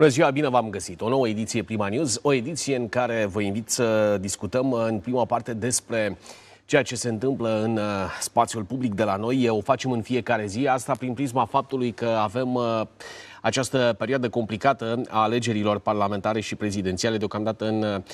Bună ziua, bine v-am găsit! O nouă ediție Prima News, o ediție în care vă invit să discutăm în prima parte despre ceea ce se întâmplă în spațiul public de la noi. O facem în fiecare zi, asta prin prisma faptului că avem această perioadă complicată a alegerilor parlamentare și prezidențiale. Deocamdată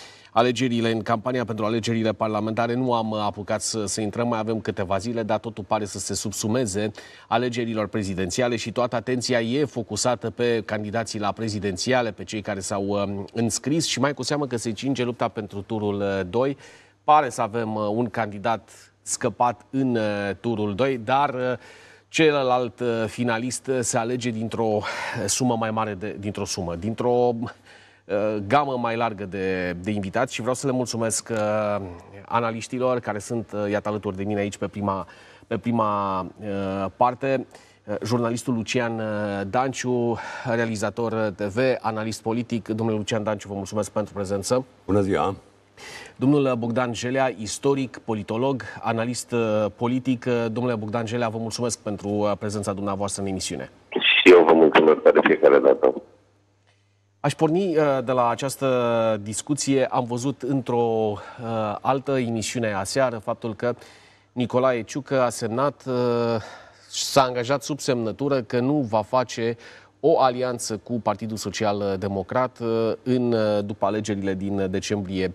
în campania pentru alegerile parlamentare nu am apucat să intrăm, mai avem câteva zile, dar totul pare să se subsumeze alegerilor prezidențiale și toată atenția e focusată pe candidații la prezidențiale, pe cei care s-au înscris și mai cu seamă că se cinge lupta pentru turul 2. Pare să avem un candidat scăpat în turul 2, dar celălalt finalist se alege dintr-o sumă mai mare, dintr-o gamă mai largă de invitați și vreau să le mulțumesc analiștilor care sunt, iată, alături de mine aici pe prima parte. Jurnalistul Lucian Danciu, realizator TV, analist politic. Domnule Lucian Danciu, vă mulțumesc pentru prezență. Bună ziua! Domnul Bogdan Jelea, istoric, politolog, analist politic. Domnule Bogdan Jelea, vă mulțumesc pentru prezența dumneavoastră în emisiune. Și eu vă mulțumesc de fiecare dată. Aș porni de la această discuție. Am văzut într-o altă emisiune aseară faptul că Nicolae Ciucă a semnat, s-a angajat sub semnătură că nu va face o alianță cu Partidul Social Democrat după alegerile din decembrie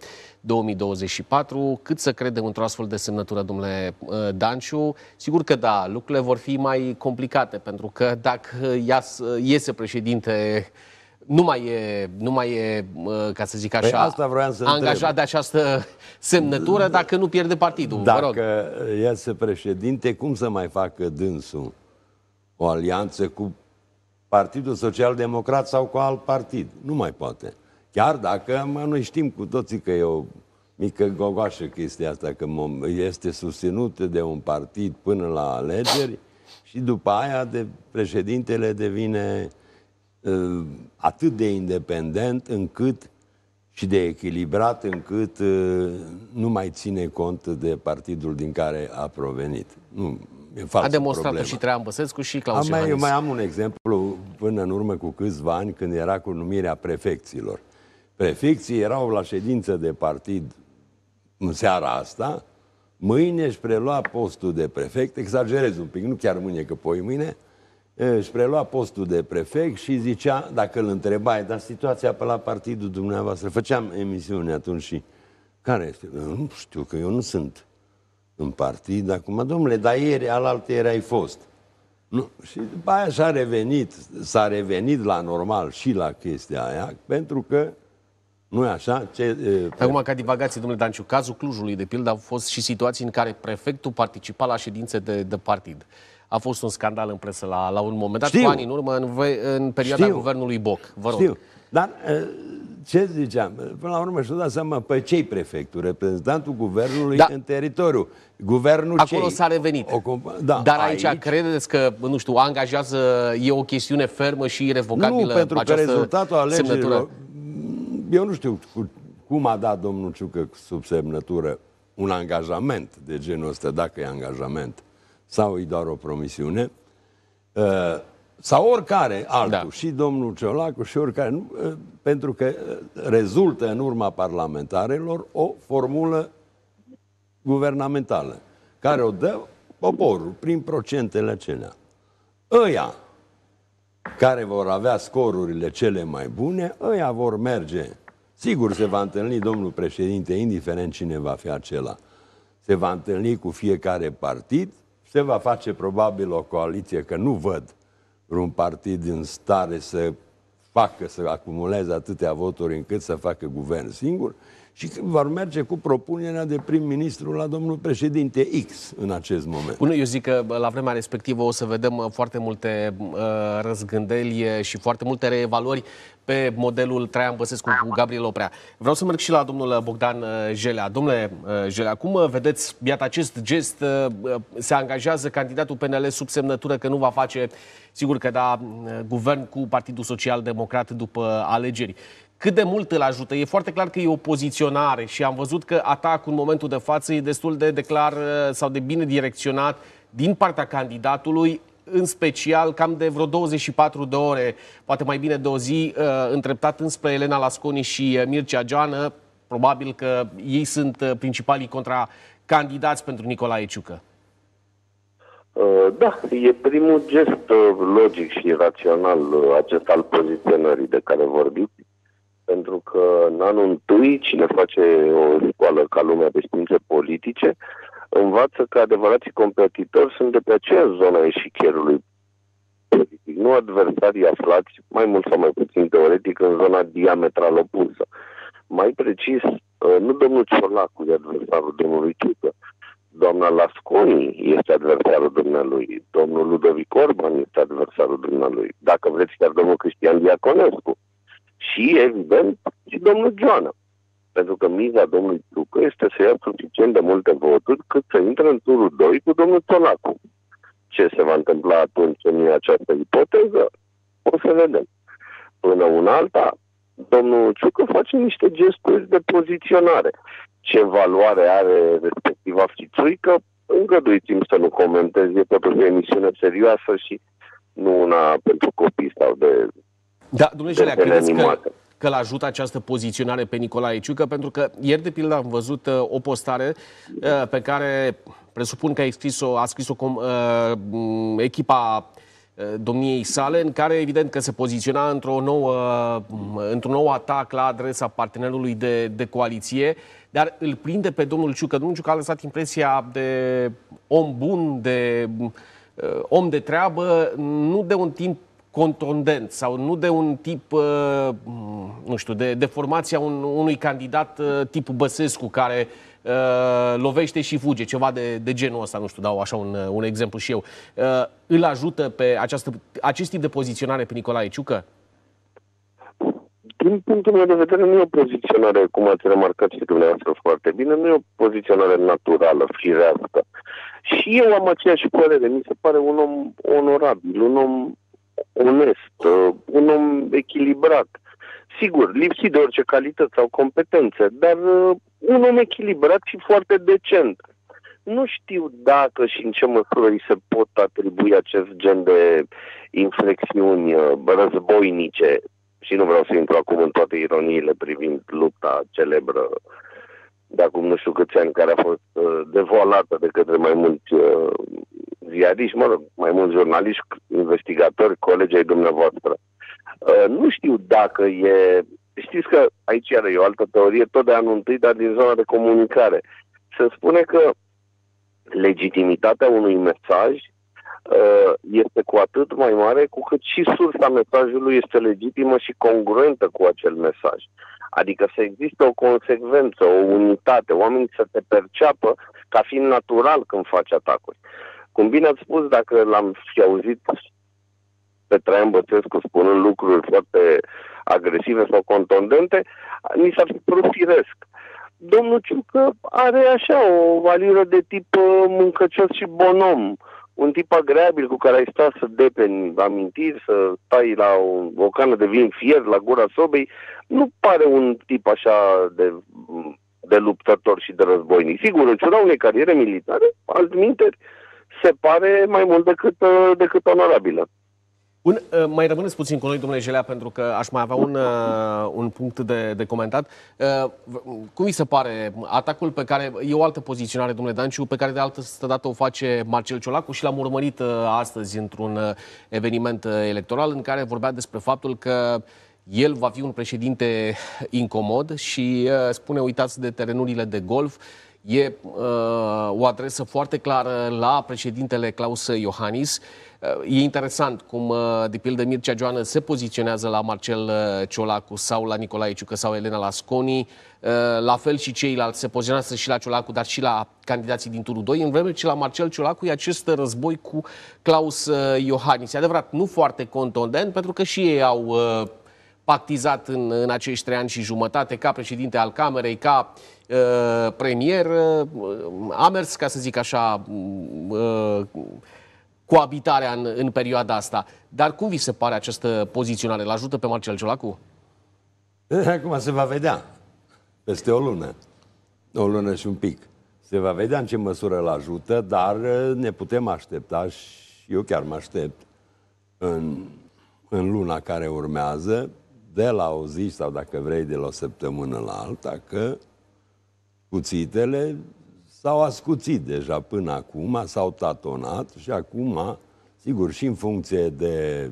2024. Cât să credem într-o astfel de semnătură, domnule Danciu? Sigur că da, lucrurile vor fi mai complicate, pentru că dacă iese președinte, nu mai e, ca să zic așa, angajat de această semnătură dacă nu pierde partidul. Dacă iese președinte, cum să mai facă dânsul o alianță cu Partidul Social Democrat sau cu alt partid? Nu mai poate. Chiar dacă noi știm cu toții că e o mică gogoașă chestia asta, că este susținut de un partid până la alegeri și după aia președintele devine atât de independent încât și de echilibrat încât nu mai ține cont de partidul din care a provenit. A demonstrat și Traian Băsescu și Claus Iohannis. Eu mai am un exemplu până în urmă cu câțiva ani, când era cu numirea prefecților. Prefecții erau la ședință de partid în seara asta, mâine își prelua postul de prefect, exagerez un pic, nu chiar mâine, că mâine, își prelua postul de prefect și zicea, dacă îl întrebai, dar situația pe la partidul dumneavoastră, făceam emisiune atunci și care este? Nu știu, că eu nu sunt în partid acum, domnule, dar ieri, alaltăieri ai fost. Nu. Și după aia s-a revenit la normal și la chestia aia, pentru că nu e așa? Acum, ca divagație, domnule Danciu, cazul Clujului, de pildă, au fost și situații în care prefectul participa la ședințe de partid. A fost un scandal în presă la un moment dat, cu ani în urmă, în perioada guvernului Boc. Vă rog. Știu, dar ce ziceam? Până la urmă și-o dat seama pe ce-i prefectul, reprezentantul guvernului în teritoriu. Guvernul acolo s-a revenit. Dar aici credeți că, nu știu, angajează, e o chestiune fermă și irrevocabilă? Nu, pentru că rezultatul alegerilor, eu nu știu cum a dat domnul Ciucă sub semnătură un angajament de genul ăsta, dacă e angajament, sau e doar o promisiune, sau oricare altul, și domnul Ciolacu și oricare, pentru că rezultă în urma parlamentarelor o formulă guvernamentală, care o dă poporul prin procentele acelea. Ăia care vor avea scorurile cele mai bune, ăia vor merge. Sigur se va întâlni domnul președinte, indiferent cine va fi acela. Se va întâlni cu fiecare partid, se va face probabil o coaliție, că nu văd vreun partid în stare să acumuleze atâtea voturi încât să facă guvern singur, și vor merge cu propunerea de prim-ministru la domnul președinte X în acest moment. Bun, eu zic că la vremea respectivă o să vedem foarte multe răzgândeli și foarte multe reevaluări pe modelul Traian Băsescu cu Gabriel Oprea. Vreau să merg și la domnul Bogdan Jelea. Domnule Jelea, cum vedeți, iată, acest gest? Se angajează candidatul PNL sub semnătură că nu va face, sigur că da, guvern cu Partidul Social Democrat după alegeri. Cât de mult îl ajută? E foarte clar că e o poziționare și am văzut că atacul în momentul de față e destul de clar sau de bine direcționat din partea candidatului. în special cam de vreo 24 de ore, poate mai bine de o zi, îndreptat înspre Elena Lasconi și Mircea Joană. Probabil că ei sunt principalii contracandidați pentru Nicolae Ciucă. Da, e primul gest logic și rațional acesta al poziționării de care vorbiți, pentru că în anul întâi cine face o școală ca lumea de științe politice învață că adevărații competitori sunt de pe aceeași zonă a eșichierului politic, nu adversarii aflați mai mult sau mai puțin teoretic în zona diametral opusă. Mai precis, nu domnul Ciolacu e adversarul domnului Ciucă, doamna Lasconi este adversarul dumnealui, domnul Ludovic Orban este adversarul dumnealui, dacă vreți chiar domnul Cristian Diaconescu și, evident, și domnul Joană. Pentru că miza domnului Ciucă este să ia suficient de multe voturi cât să intre în turul 2 cu domnul Ciolacu. Ce se va întâmpla atunci în această ipoteză? O să vedem. Până una alta, domnul Ciucă face niște gesturi de poziționare. Ce valoare are respectiva fițuică, îngăduiți-mi să nu comentez, e totuși o emisiune serioasă și nu una pentru copii sau de... Da, domnule Jelea, credeți că îl ajută această poziționare pe Nicolae Ciucă? Pentru că ieri, de pildă, am văzut o postare pe care presupun că a scris-o echipa domniei sale, în care evident că se poziționa într-un nou atac la adresa partenerului de coaliție, dar îl prinde pe domnul Ciucă. Domnul Ciucă a lăsat impresia de om bun, de om de treabă, nu de un timp contundent sau nu de un tip, nu știu, de formația unui candidat tip Băsescu care lovește și fuge, ceva de genul ăsta, nu știu, dau așa un exemplu și eu. Îl ajută pe acest tip de poziționare pe Nicolae Ciucă? Din punctul meu de vedere, nu e o poziționare, cum ați remarcat și dumneavoastră foarte bine, nu e o poziționare naturală, firească. Și eu am aceeași părere, mi se pare un om onorabil, un om onest, un om echilibrat. Sigur, lipsit de orice calități sau competențe, dar un om echilibrat și foarte decent. Nu știu dacă și în ce măsură îi se pot atribui acest gen de inflexiuni războinice. Și nu vreau să intru acum în toate ironiile privind lupta celebră de acum nu știu câți ani, care a fost devoalată de către mai mulți ziariști, mă rog, mai mulți jurnaliști, investigatori, colegi ai dumneavoastră. Nu știu dacă e... Știți că aici e o altă teorie, tot de anul întâi, dar din zona de comunicare. Se spune că legitimitatea unui mesaj este cu atât mai mare cu cât și sursa mesajului este legitimă și congruentă cu acel mesaj. Adică să existe o consecvență, o unitate, oamenii să te perceapă ca fiind natural când faci atacuri. Cum bine ați spus, dacă l-am fi auzit pe Traian Băsescu spunând lucruri foarte agresive sau contundente, ni s-ar fi părut firesc. Domnul Ciucă are așa o valură de tip mâncăcios și bonom. Un tip agreabil cu care ai stat să depeni amintiri, să stai la o cană de vin fier la gura sobei. Nu pare un tip așa de luptător și de războinic. Sigur, în ciuda unei cariere militare, altminteri, se pare mai mult decât onorabilă. Mai rămâneți puțin cu noi, domnule Jelea, pentru că aș mai avea un punct de comentat. Cum vi se pare atacul pe care, e o altă poziționare, domnule Danciu, pe care de altă dată o face Marcel Ciolacu și l-am urmărit astăzi într-un eveniment electoral în care vorbea despre faptul că el va fi un președinte incomod și spune, uitați de terenurile de golf. E o adresă foarte clară la președintele Klaus Iohannis. E interesant cum, de pildă, Mircea Joană se poziționează la Marcel Ciolacu sau la Nicolae Ciucă sau Elena Lasconi. La fel și ceilalți se poziționează și la Ciolacu, dar și la candidații din turul 2, în vreme ce la Marcel Ciolacu e acest război cu Klaus Iohannis. E adevărat, nu foarte contundent, pentru că și ei au pactizat în acești 3 ani și jumătate ca președinte al Camerei, ca premier. A mers, ca să zic așa, coabitarea în perioada asta. Dar cum vi se pare această poziționare? L-ajută pe Marcel Ciolacu? Acum se va vedea. Peste o lună. O lună și un pic. Se va vedea în ce măsură îl ajută, dar ne putem aștepta și eu chiar mă aștept în luna care urmează, de la o zi sau, dacă vrei, de la o săptămână la alta, că cuțitele s-au ascuțit deja până acum, s-au tatonat și acum, sigur, și în funcție de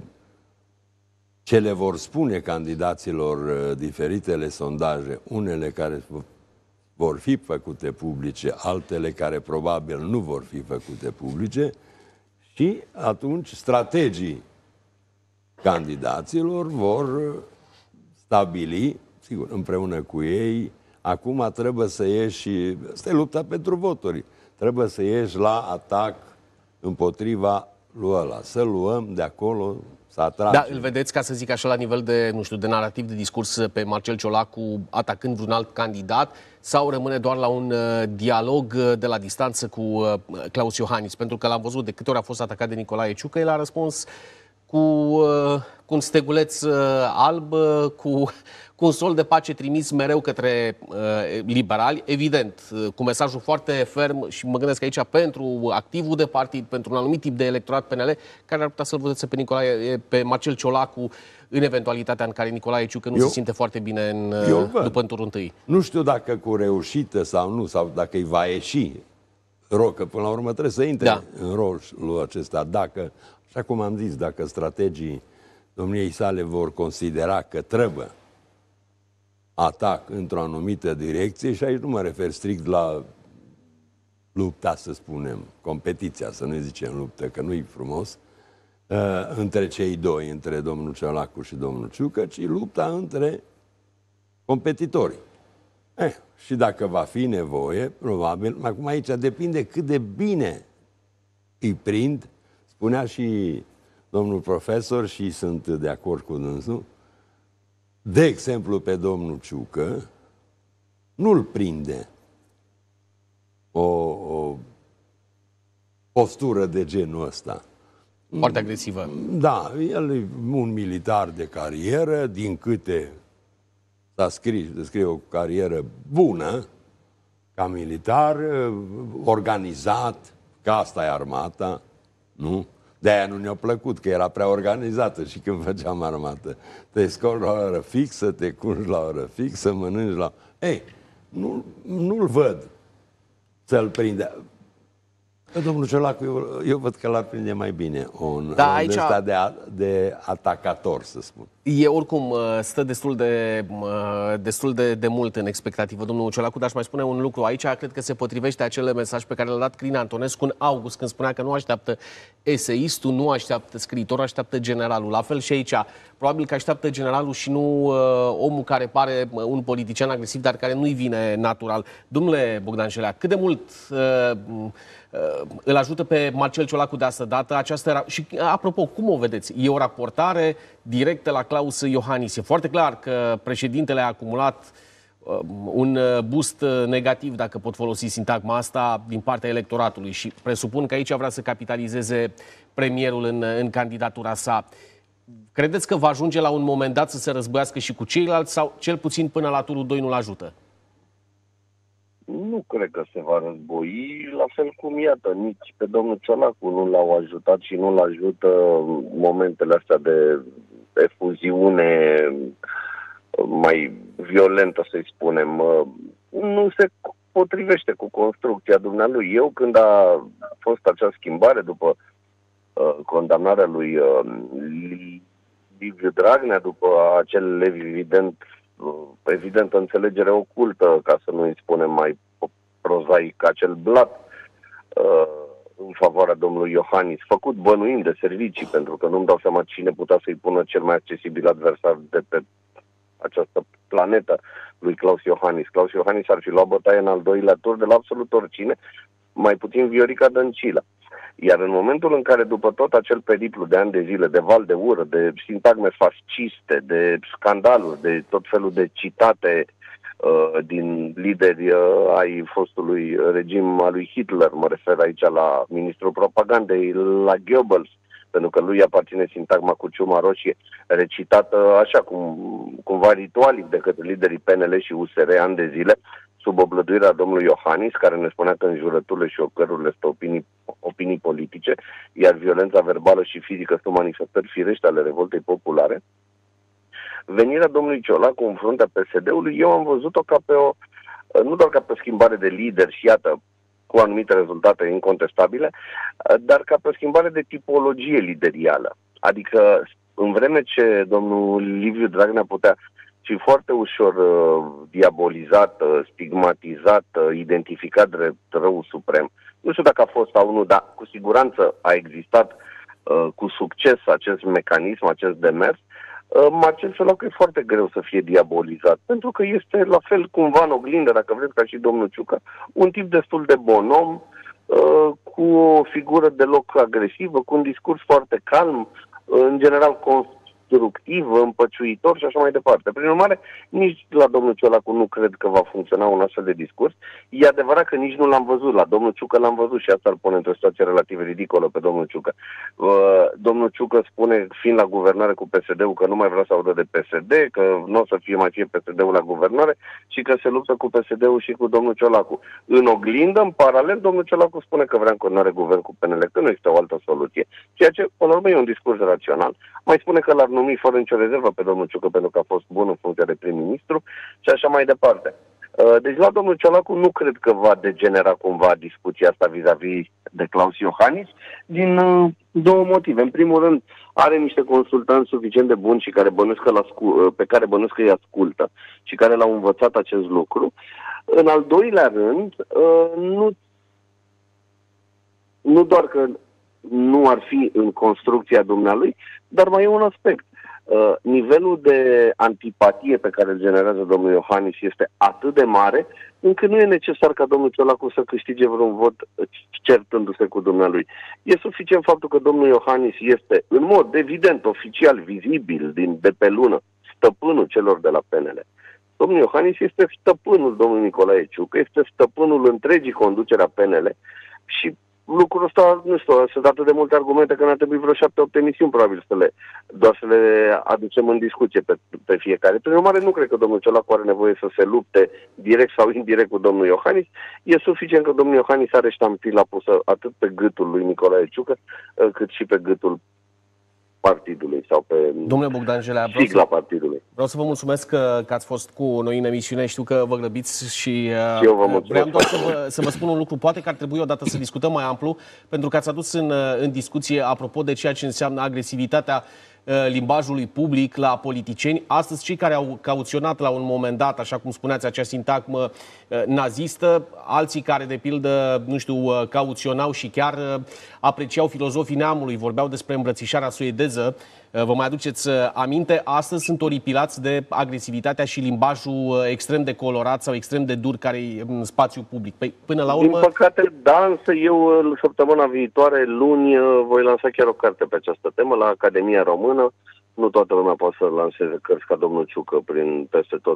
ce le vor spune candidaților diferitele sondaje, unele care vor fi făcute publice, altele care probabil nu vor fi făcute publice, și atunci strategii candidaților vor stabili, sigur, împreună cu ei. Acum trebuie să ieși, asta e lupta pentru voturi, trebuie să ieși la atac împotriva lui ăla, să luăm de acolo, să atragem. Da, îl vedeți, ca să zic așa, la nivel de, nu știu, de narativ, de discurs pe Marcel Ciolacu atacând vreun alt candidat, sau rămâne doar la un dialog de la distanță cu Claus Iohannis? Pentru că l-am văzut de câte ori a fost atacat de Nicolae Ciucă, el a răspuns cu un steguleț alb, cu un sol de pace trimis mereu către liberali, evident, cu mesajul foarte ferm, și mă gândesc aici pentru activul de partid, pentru un anumit tip de electorat PNL, care ar putea să-l vădeți pe Marcel Ciolacu în eventualitatea în care Nicolae Ciucă nu se simte foarte bine după în turul întâi. Nu știu dacă cu reușită sau nu, sau dacă îi va ieși că până la urmă trebuie să intre în rolul acesta. Dacă, așa cum am zis, dacă strategii domniei sale vor considera că trebuie atac într-o anumită direcție, și aici nu mă refer strict la lupta, să spunem, competiția, să nu zicem luptă, că nu-i frumos, între cei doi, între domnul Ciolacu și domnul Ciucă, ci lupta între competitori. Și dacă va fi nevoie, probabil, acum aici depinde cât de bine îi prind, spunea și domnul profesor, și sunt de acord cu dânsul, de exemplu, pe domnul Ciucă, nu-l prinde o postură de genul ăsta. Foarte agresivă. Da, el e un militar de carieră, din câte s-a scris, descrie o carieră bună, ca militar, organizat, că asta e armata, nu? De-aia nu ne-a plăcut, că era prea organizată și când făceam armată. Te scoli la o oră fixă, te culci la o oră fixă, mănânci la... Ei, nu-l văd să-l prinde. Domnul Ciolacu, eu văd că l-ar prinde mai bine un aici ăsta de atacator, să spun. E oricum, stă destul de mult în expectativă domnul Ciolacu, dar aș mai spune un lucru aici. Cred că se potrivește acele mesaj pe care le-a dat Crin Antonescu în august, când spunea că nu așteaptă eseistul, nu așteaptă scriitorul, așteaptă generalul. La fel și aici. Probabil că așteaptă generalul și nu omul care pare un politician agresiv, dar care nu-i vine natural. Domnule Bogdan Șelea, cât de mult îl ajută pe Marcel Ciolacu de asta dată și, apropo, cum o vedeți? E o raportare directă la Claus Iohannis. E foarte clar că președintele a acumulat un boost negativ, dacă pot folosi sintagma asta, din partea electoratului, și presupun că aici vrea să capitalizeze premierul în candidatura sa. Credeți că va ajunge la un moment dat să se războiască și cu ceilalți, sau cel puțin până la turul 2 nu-l ajută? Nu cred că se va război, la fel cum, iată, nici pe domnul Ciolacu nu l-au ajutat și nu-l ajută momentele astea de efuziune mai violentă, să-i spunem. Nu se potrivește cu construcția dumnealui. Eu, când a fost acea schimbare după condamnarea lui Liviu Dragnea, după acel evident înțelegere ocultă, ca să nu îi spunem mai prozaic, acel blat în favoarea domnului Iohannis, făcut bănuind de servicii, pentru că nu-mi dau seama cine putea să-i pună cel mai accesibil adversar de pe această planetă lui Claus Iohannis. Claus Iohannis ar fi luat bătaie în al doilea tur de la absolut oricine, mai puțin Viorica Dăncilă. Iar în momentul în care, după tot acel periplu de ani de zile, de val de ură, de sintagme fasciste, de scandaluri, de tot felul de citate din lideri ai fostului regim al lui Hitler, mă refer aici la ministrul propagandei, la Goebbels, pentru că lui aparține sintagma cu ciuma roșie, recitată așa, cumva ritualic de către liderii PNL și USR ani de zile, sub oblăduirea domnului Iohannis, care ne spunea că înjurăturile și ocărurile sunt opinii politice, iar violența verbală și fizică sunt manifestări firești ale revoltei populare. Venirea domnului Ciolacu în fruntea PSD-ului, eu am văzut-o ca pe nu doar ca pe o schimbare de lider și iată, cu anumite rezultate incontestabile, dar ca pe o schimbare de tipologie liderială. Adică, în vreme ce domnul Liviu Dragnea putea fi foarte ușor diabolizat, stigmatizat, identificat drept rău suprem, nu știu dacă a fost sau nu, dar cu siguranță a existat cu succes acest mecanism, acest demers, Marcel Ciolacu e foarte greu să fie diabolizat, pentru că este la fel cumva în oglindă, dacă vreți, ca și domnul Ciucă, un tip destul de bonom, cu o figură deloc agresivă, cu un discurs foarte calm, în general constructiv, împăciuitor și așa mai departe. Prin urmare, nici la domnul Ciolacu nu cred că va funcționa un astfel de discurs. E adevărat că nici nu l-am văzut. La domnul Ciucă l-am văzut și asta îl pune într-o situație relativ ridicolă pe domnul Ciucă. Domnul Ciucă spune, fiind la guvernare cu PSD-ul, că nu mai vrea să audă de PSD, că nu o să mai fie PSD-ul la guvernare și că se luptă cu PSD-ul și cu domnul Ciolacu. În oglindă, în paralel, domnul Ciolacu spune că vrea în continuare guvern cu PNL, că nu există o altă soluție. Ceea ce, până la urmă, e un discurs rațional. Mai spune că l-ar numi fără nicio rezervă pe domnul Ciucă pentru că a fost bun în funcție de prim-ministru și așa mai departe. Deci la domnul Ciolacu nu cred că va degenera cumva discuția asta vis-a-vis de Claus Iohannis din două motive. În primul rând, are niște consultanți suficient de buni și care pe care bănuiesc că îi ascultă și care l-au învățat acest lucru. În al doilea rând, nu doar că nu ar fi în construcția dumnealui, dar mai e un aspect. Nivelul de antipatie pe care îl generează domnul Iohannis este atât de mare, încât nu e necesar ca domnul Ciolacu să câștige vreun vot certându-se cu dumnealui. E suficient faptul că domnul Iohannis este, în mod evident, oficial, vizibil, de pe lună, stăpânul celor de la PNL. Domnul Iohannis este stăpânul domnului Nicolae Ciucă, este stăpânul întregii conduceri a PNL și lucrul ăsta, nu știu, sunt atât de multe argumente că ne-ar trebui vreo 7-8 emisiuni probabil doar să le aducem în discuție pe fiecare. Prin urmare, nu cred că domnul Ciolacu are nevoie să se lupte direct sau indirect cu domnul Iohannis. E suficient că domnul Iohannis are ștampila pusă atât pe gâtul lui Nicolae Ciucă, cât și pe gâtul partidului sau pe Domnule Bogdan Jelea, sigla partidului. Vreau să vă mulțumesc că ați fost cu noi în emisiune. Știu că vă grăbiți și eu vă mulțumesc. vreau doar să vă spun un lucru. Poate că ar trebui odată să discutăm mai amplu, pentru că ați adus în discuție apropo de ceea ce înseamnă agresivitatea limbajului public la politicieni. Astăzi, cei care au cauționat la un moment dat, așa cum spuneați, acea sintagmă nazistă, alții care, de pildă, nu știu, cauționau și chiar apreciau filozofii neamului, vorbeau despre îmbrățișarea suedeză. Vă mai aduceți aminte? Astăzi sunt oripilați de agresivitatea și limbajul extrem de colorat sau extrem de dur care e în spațiul public. Păi, până la urmă... Din păcate, da, însă eu săptămâna viitoare, luni, voi lansa chiar o carte pe această temă la Academia Română. Nu toată lumea poate să lanseze cărți ca domnul Ciucă peste tot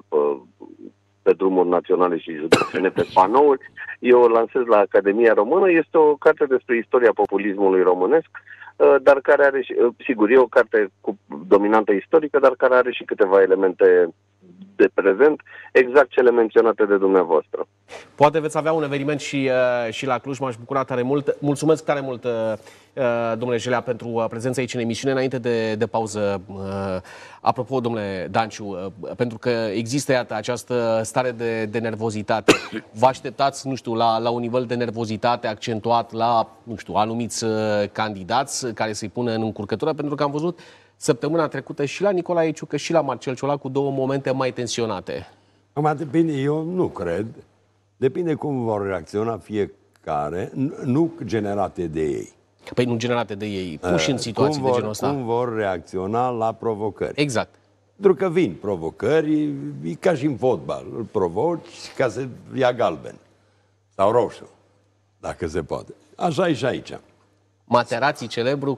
pe drumuri naționale și județene, pe panouri. Eu o lansez la Academia Română. Este o carte despre istoria populismului românesc, dar care are, sigur, e o carte cu dominantă istorică, dar care are și câteva elemente de prezent, exact cele menționate de dumneavoastră. Poate veți avea un eveniment și la Cluj, m-aș bucura tare mult. Mulțumesc tare mult, domnule Jelea, pentru prezența aici în emisiune. Înainte de pauză, apropo, domnule Danciu, pentru că există, iată, această stare de nervozitate. Vă așteptați, nu știu, la un nivel de nervozitate accentuat la, nu știu, anumiți candidați care să-i pună în încurcătură, pentru că am văzut săptămâna trecută și la Nicolae Ciucă și la Marcel Ciolacu două momente mai tensionate. Acum depinde, eu nu cred. Depinde cum vor reacționa fiecare, nu generate de ei. Păi nu generate de ei, puși în situații de genul ăsta. Cum vor reacționa la provocări. Exact. Pentru că vin provocări, e ca și în fotbal. Îl provoci ca să ia galben sau roșu, dacă se poate. Așa e și aici. Materazzi celebru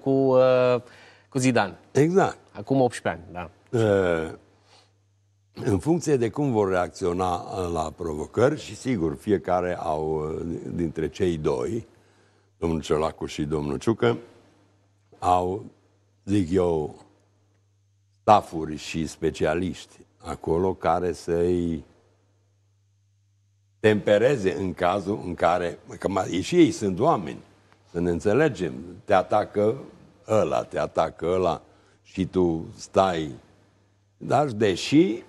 cu Zidane. Exact. Acum 18 ani, da. În funcție de cum vor reacționa la provocări, și sigur, fiecare dintre cei doi, domnul Ciolacu și domnul Ciucă, au, zic eu, stafuri și specialiști acolo care să-i tempereze în cazul în care, că și ei sunt oameni, să ne înțelegem, te atacă ăla și tu stai. Dar deși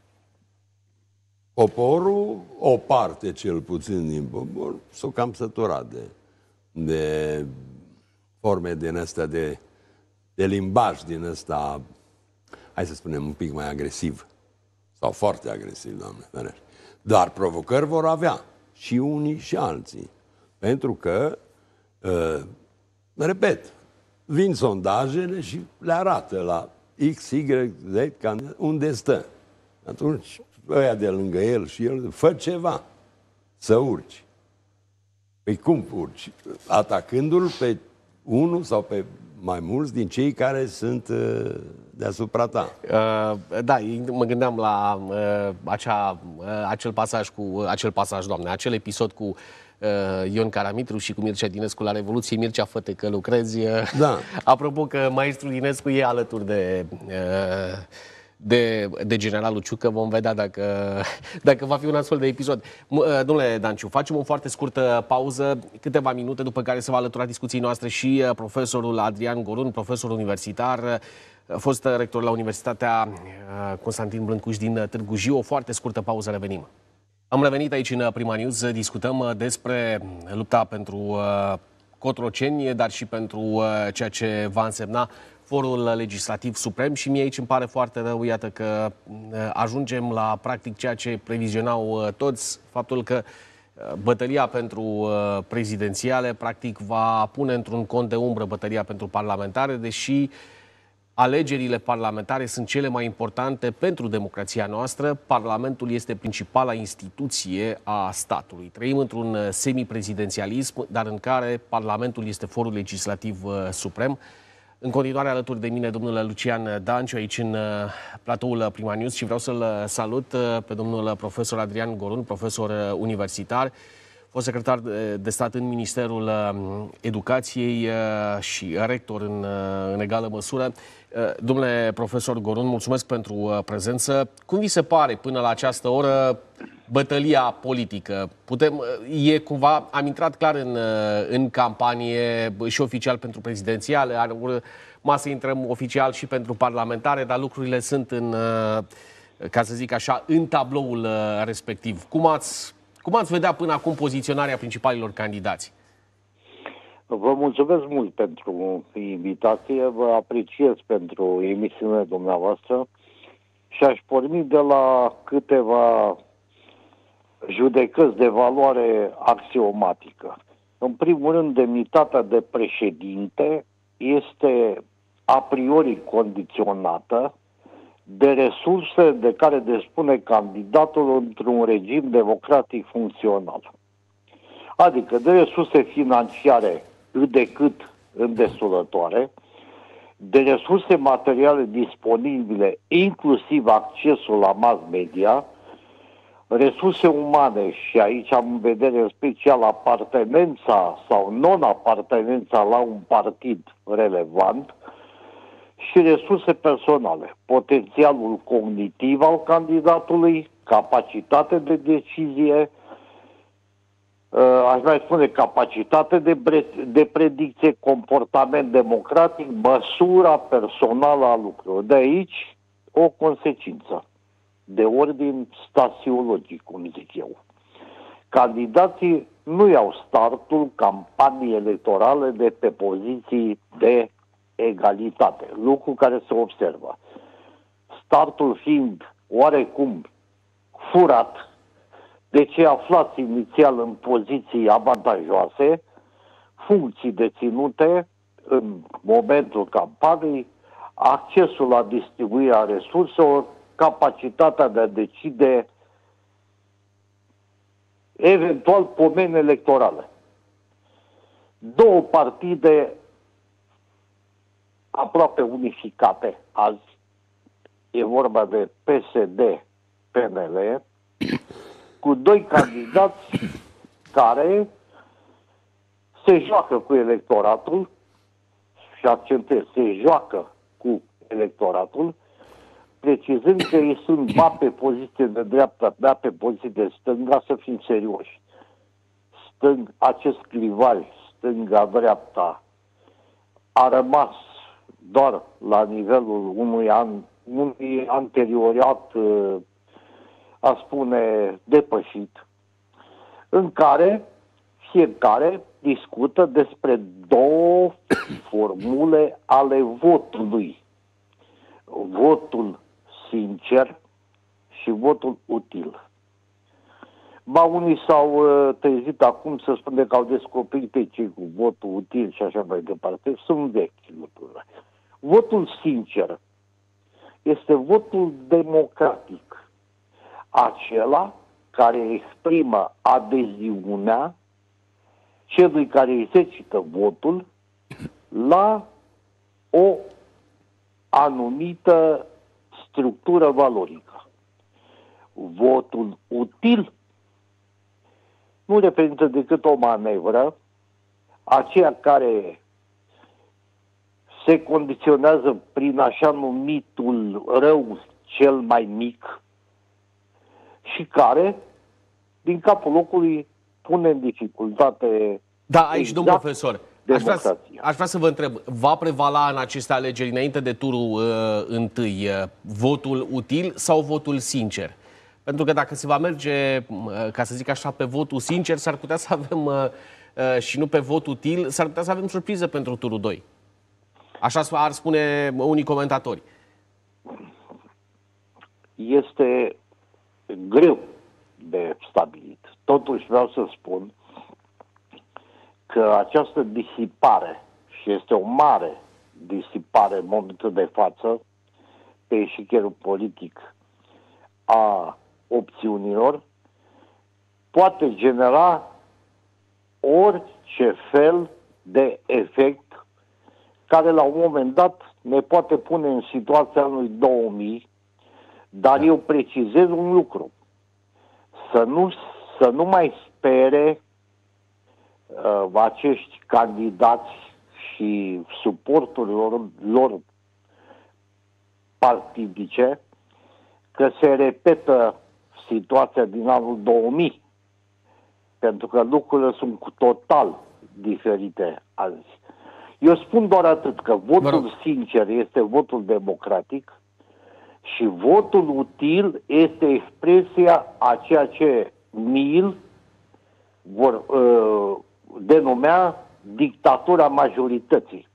poporul, o parte cel puțin din popor, s-o cam săturat de forme din astea de limbaj din ăsta, hai să spunem, un pic mai agresiv. Sau foarte agresiv, Doamne ferește. Dar provocări vor avea și unii și alții. Pentru că, repet, vin sondajele și le arată la X, Y, Z, unde stă. Atunci, ăia de lângă el și el, fă ceva să urci. Păi cum urci? Atacându-l pe unul sau pe mai mulți din cei care sunt deasupra ta. Da, mă gândeam la acel episod cu Ion Caramitru și cu Mircea Dinescu la Revoluție. Mircea, fă-te că lucrezi. Da. Apropo că maestrul Dinescu e alături de generalul Ciucă, vom vedea dacă va fi un astfel de episod. Domnule Danciu, facem o foarte scurtă pauză, câteva minute, după care se va alătura discuției noastre și profesorul Adrian Gorun, profesor universitar, fost rector la Universitatea Constantin Brâncuș din Târgu Jiu. O foarte scurtă pauză, revenim. Am revenit aici în Prima News, discutăm despre lupta pentru Cotroceni, dar și pentru ceea ce va însemna Forul Legislativ Suprem și mie aici îmi pare foarte rău, iată că ajungem la practic ceea ce previzionau toți, faptul că bătălia pentru prezidențiale practic va pune într-un cont de umbră bătălia pentru parlamentare, deși alegerile parlamentare sunt cele mai importante pentru democrația noastră. Parlamentul este principala instituție a statului. Trăim într-un semiprezidențialism, dar în care Parlamentul este forul legislativ suprem. În continuare alături de mine domnul Lucian Danciu aici în platoul Prima News și vreau să-l salut pe domnul profesor Adrian Gorun, profesor universitar, fost secretar de stat în Ministerul Educației și rector în egală măsură. Domnule profesor Gorun, mulțumesc pentru prezență. Cum vi se pare până la această oră bătălia politică? E cumva, am intrat clar în campanie și oficial pentru prezidențiale, urma să intrăm oficial și pentru parlamentare, dar lucrurile sunt ca să zic așa, în tabloul respectiv. Cum ați vedea până acum poziționarea principalilor candidați? Vă mulțumesc mult pentru invitație, vă apreciez pentru emisiunea dumneavoastră și aș porni de la câteva judecăți de valoare axiomatică. În primul rând, demnitatea de președinte este a priori condiționată de resurse de care dispune candidatul într-un regim democratic funcțional. Adică de resurse financiare cât de cât îndesulătoare, de resurse materiale disponibile, inclusiv accesul la mass media, resurse umane, și aici am în vedere în special apartenența sau non-apartenența la un partid relevant, și resurse personale, potențialul cognitiv al candidatului, capacitate de decizie, aș mai spune capacitate de predicție, comportament democratic, măsura personală a lucrurilor. De aici o consecință de ordin stasiologic, cum zic eu. Candidații nu iau startul campanii electorale de pe poziții de egalitate, lucru care se observă. Startul fiind oarecum furat de cei aflați inițial în poziții avantajoase, funcții deținute în momentul campaniei, accesul la distribuirea resurselor, capacitatea de a decide eventual pomeni electorale. Două partide aproape unificate azi, e vorba de PSD-PNL, cu doi candidați care se joacă cu electoratul, și accentuez, se joacă cu electoratul, precizând că ei sunt ba pe poziție de dreapta, ba pe poziție de stânga, să fim serioși. Acest clivaj, stânga-dreapta, a rămas doar la nivelul unui anterioriat, a spune, depășit, în care fiecare discută despre două formule ale votului. Votul sincer și votul util. Ba, unii s-au trezit acum să spune că au descoperit pe cei cu votul util și așa mai departe. Sunt vechi lucrurile. Votul sincer este votul democratic. Acela care exprimă adeziunea celui care exercită votul la o anumită structură valorică. Votul util nu reprezintă decât o manevră, aceea care se condiționează prin așa numitul rău cel mai mic și care, din capul locului, pune în dificultate. Da, aici, domnul profesor, aș vrea să vă întreb, va prevala în aceste alegeri, înainte de turul întâi, votul util sau votul sincer? Pentru că dacă se va merge, ca să zic așa, pe votul sincer, s-ar putea să avem, și nu pe vot util, s-ar putea să avem surpriză pentru turul 2. Așa ar spune unii comentatori. Este greu de stabilit. Totuși vreau să spun că această disipare, și este o mare disipare în momentul de față, pe eșichierul politic a opțiunilor, poate genera orice fel de efect care la un moment dat ne poate pune în situația anului 2000, dar eu precizez un lucru. Să nu mai spere acești candidați și suporturile lor partidice că se repetă situația din anul 2000, pentru că lucrurile sunt cu total diferite azi. Eu spun doar atât, că votul sincer este votul democratic și votul util este expresia a ceea ce Mill vor denumea dictatura majorității.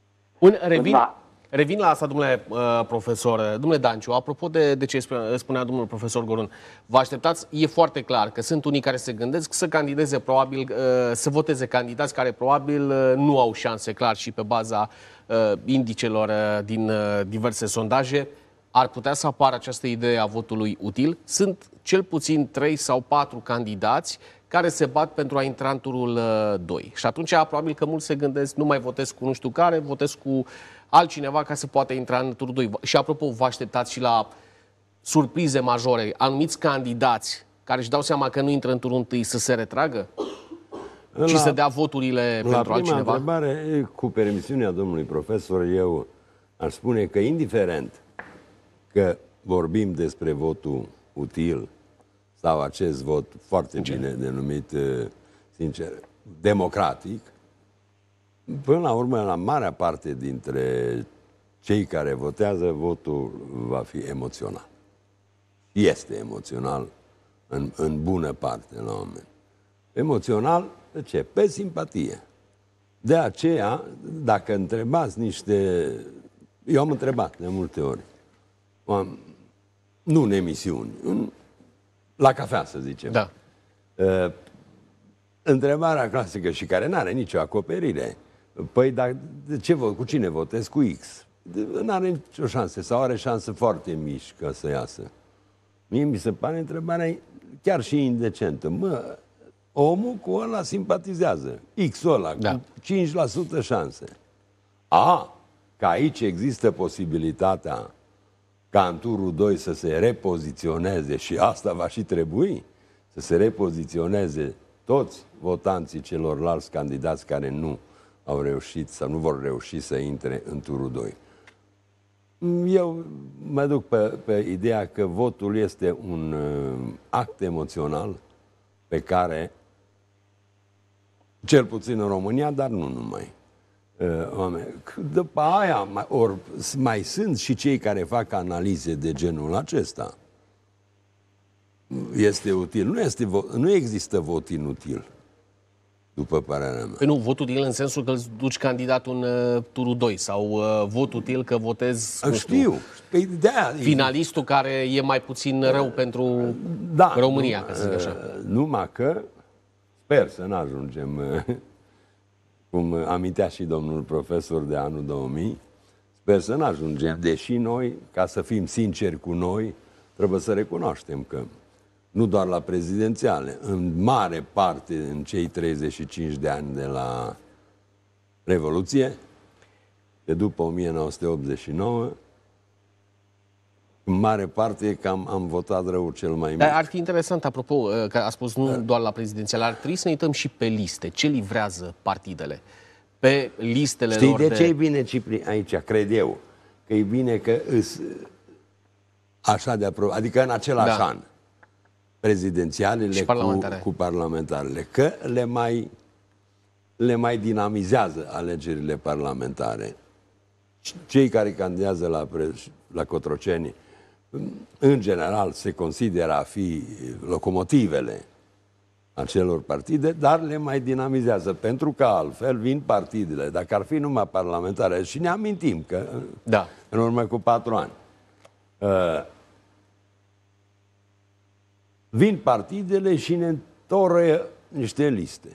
Revin la asta, domnule profesor, domnule Danciu, apropo de ce spunea domnul profesor Gorun. Vă așteptați, e foarte clar că sunt unii care se gândesc să candideze, probabil, să voteze candidați care probabil nu au șanse, clar, și pe baza indicelor din diverse sondaje. Ar putea să apară această idee a votului util. Sunt cel puțin 3 sau 4 candidați care se bat pentru a intra în turul 2. Și atunci probabil că mulți se gândesc, nu mai votez cu nu știu care, votez cu altcineva ca să poată intra în turul 2. Și apropo, vă așteptați și la surprize majore, anumiți candidați care își dau seama că nu intră în turul 1 să se retragă și să dea voturile pentru altcineva? La prima întrebare, cu permisiunea domnului profesor, eu aș spune că indiferent că vorbim despre votul util sau acest vot foarte bine denumit, sincer, democratic, până la urmă, la marea parte dintre cei care votează, votul va fi emoțional. Este emoțional în bună parte la un moment. Emoțional, de ce? Pe simpatie. De aceea, dacă întrebați niște... Eu am întrebat de multe ori. Nu în emisiuni, la cafea, să zicem. Da. Întrebarea clasică și care nu are nicio acoperire. Păi, dar cu cine votez? Cu X. Nu are nicio șansă sau are șanse foarte mici ca să iasă. Mie mi se pare întrebarea chiar și indecentă. Mă, omul cu ăla simpatizează. X-ul ăla, da, cu 5% șanse. Că aici există posibilitatea ca în turul 2 să se repoziționeze, și asta va și trebui, să se repoziționeze toți votanții celorlalți candidați care nu au reușit sau nu vor reuși să intre în turul 2. Eu mă duc pe ideea că votul este un act emoțional pe care, cel puțin în România, dar nu numai, după aia mai sunt și cei care fac analize de genul acesta. Este util. Nu există vot inutil, după părerea mea. Păi nu, vot util în sensul că îți duci candidatul în turul 2 sau vot util că votezi, nu știu, păi finalistul care e mai puțin rău pentru România, ca să zic așa. Numai că sper să nu ajungem, cum amintea și domnul profesor de anul 2000, sper să nu ajungem, deși noi, ca să fim sinceri cu noi, trebuie să recunoaștem că nu doar la prezidențiale, în mare parte în cei 35 de ani de la Revoluție, de după 1989, în mare parte cam am votat rău cel mai mic. Dar ar fi interesant, apropo, că a spus nu doar la prezidențiale, ar trebui să ne uităm și pe liste. Ce livrează partidele? Pe listele lor de ce e bine, Cipri, aici, cred eu, că e bine că îs așa de aproape, adică în același an, prezidențialele cu parlamentarele, că le mai dinamizează alegerile parlamentare. Cei care candidează la Cotroceni, în general, se consideră a fi locomotivele acelor partide, dar le mai dinamizează, pentru că altfel vin partidele. Dacă ar fi numai parlamentare, și ne amintim că în urmă cu 4 ani, vin partidele și ne întoră niște liste.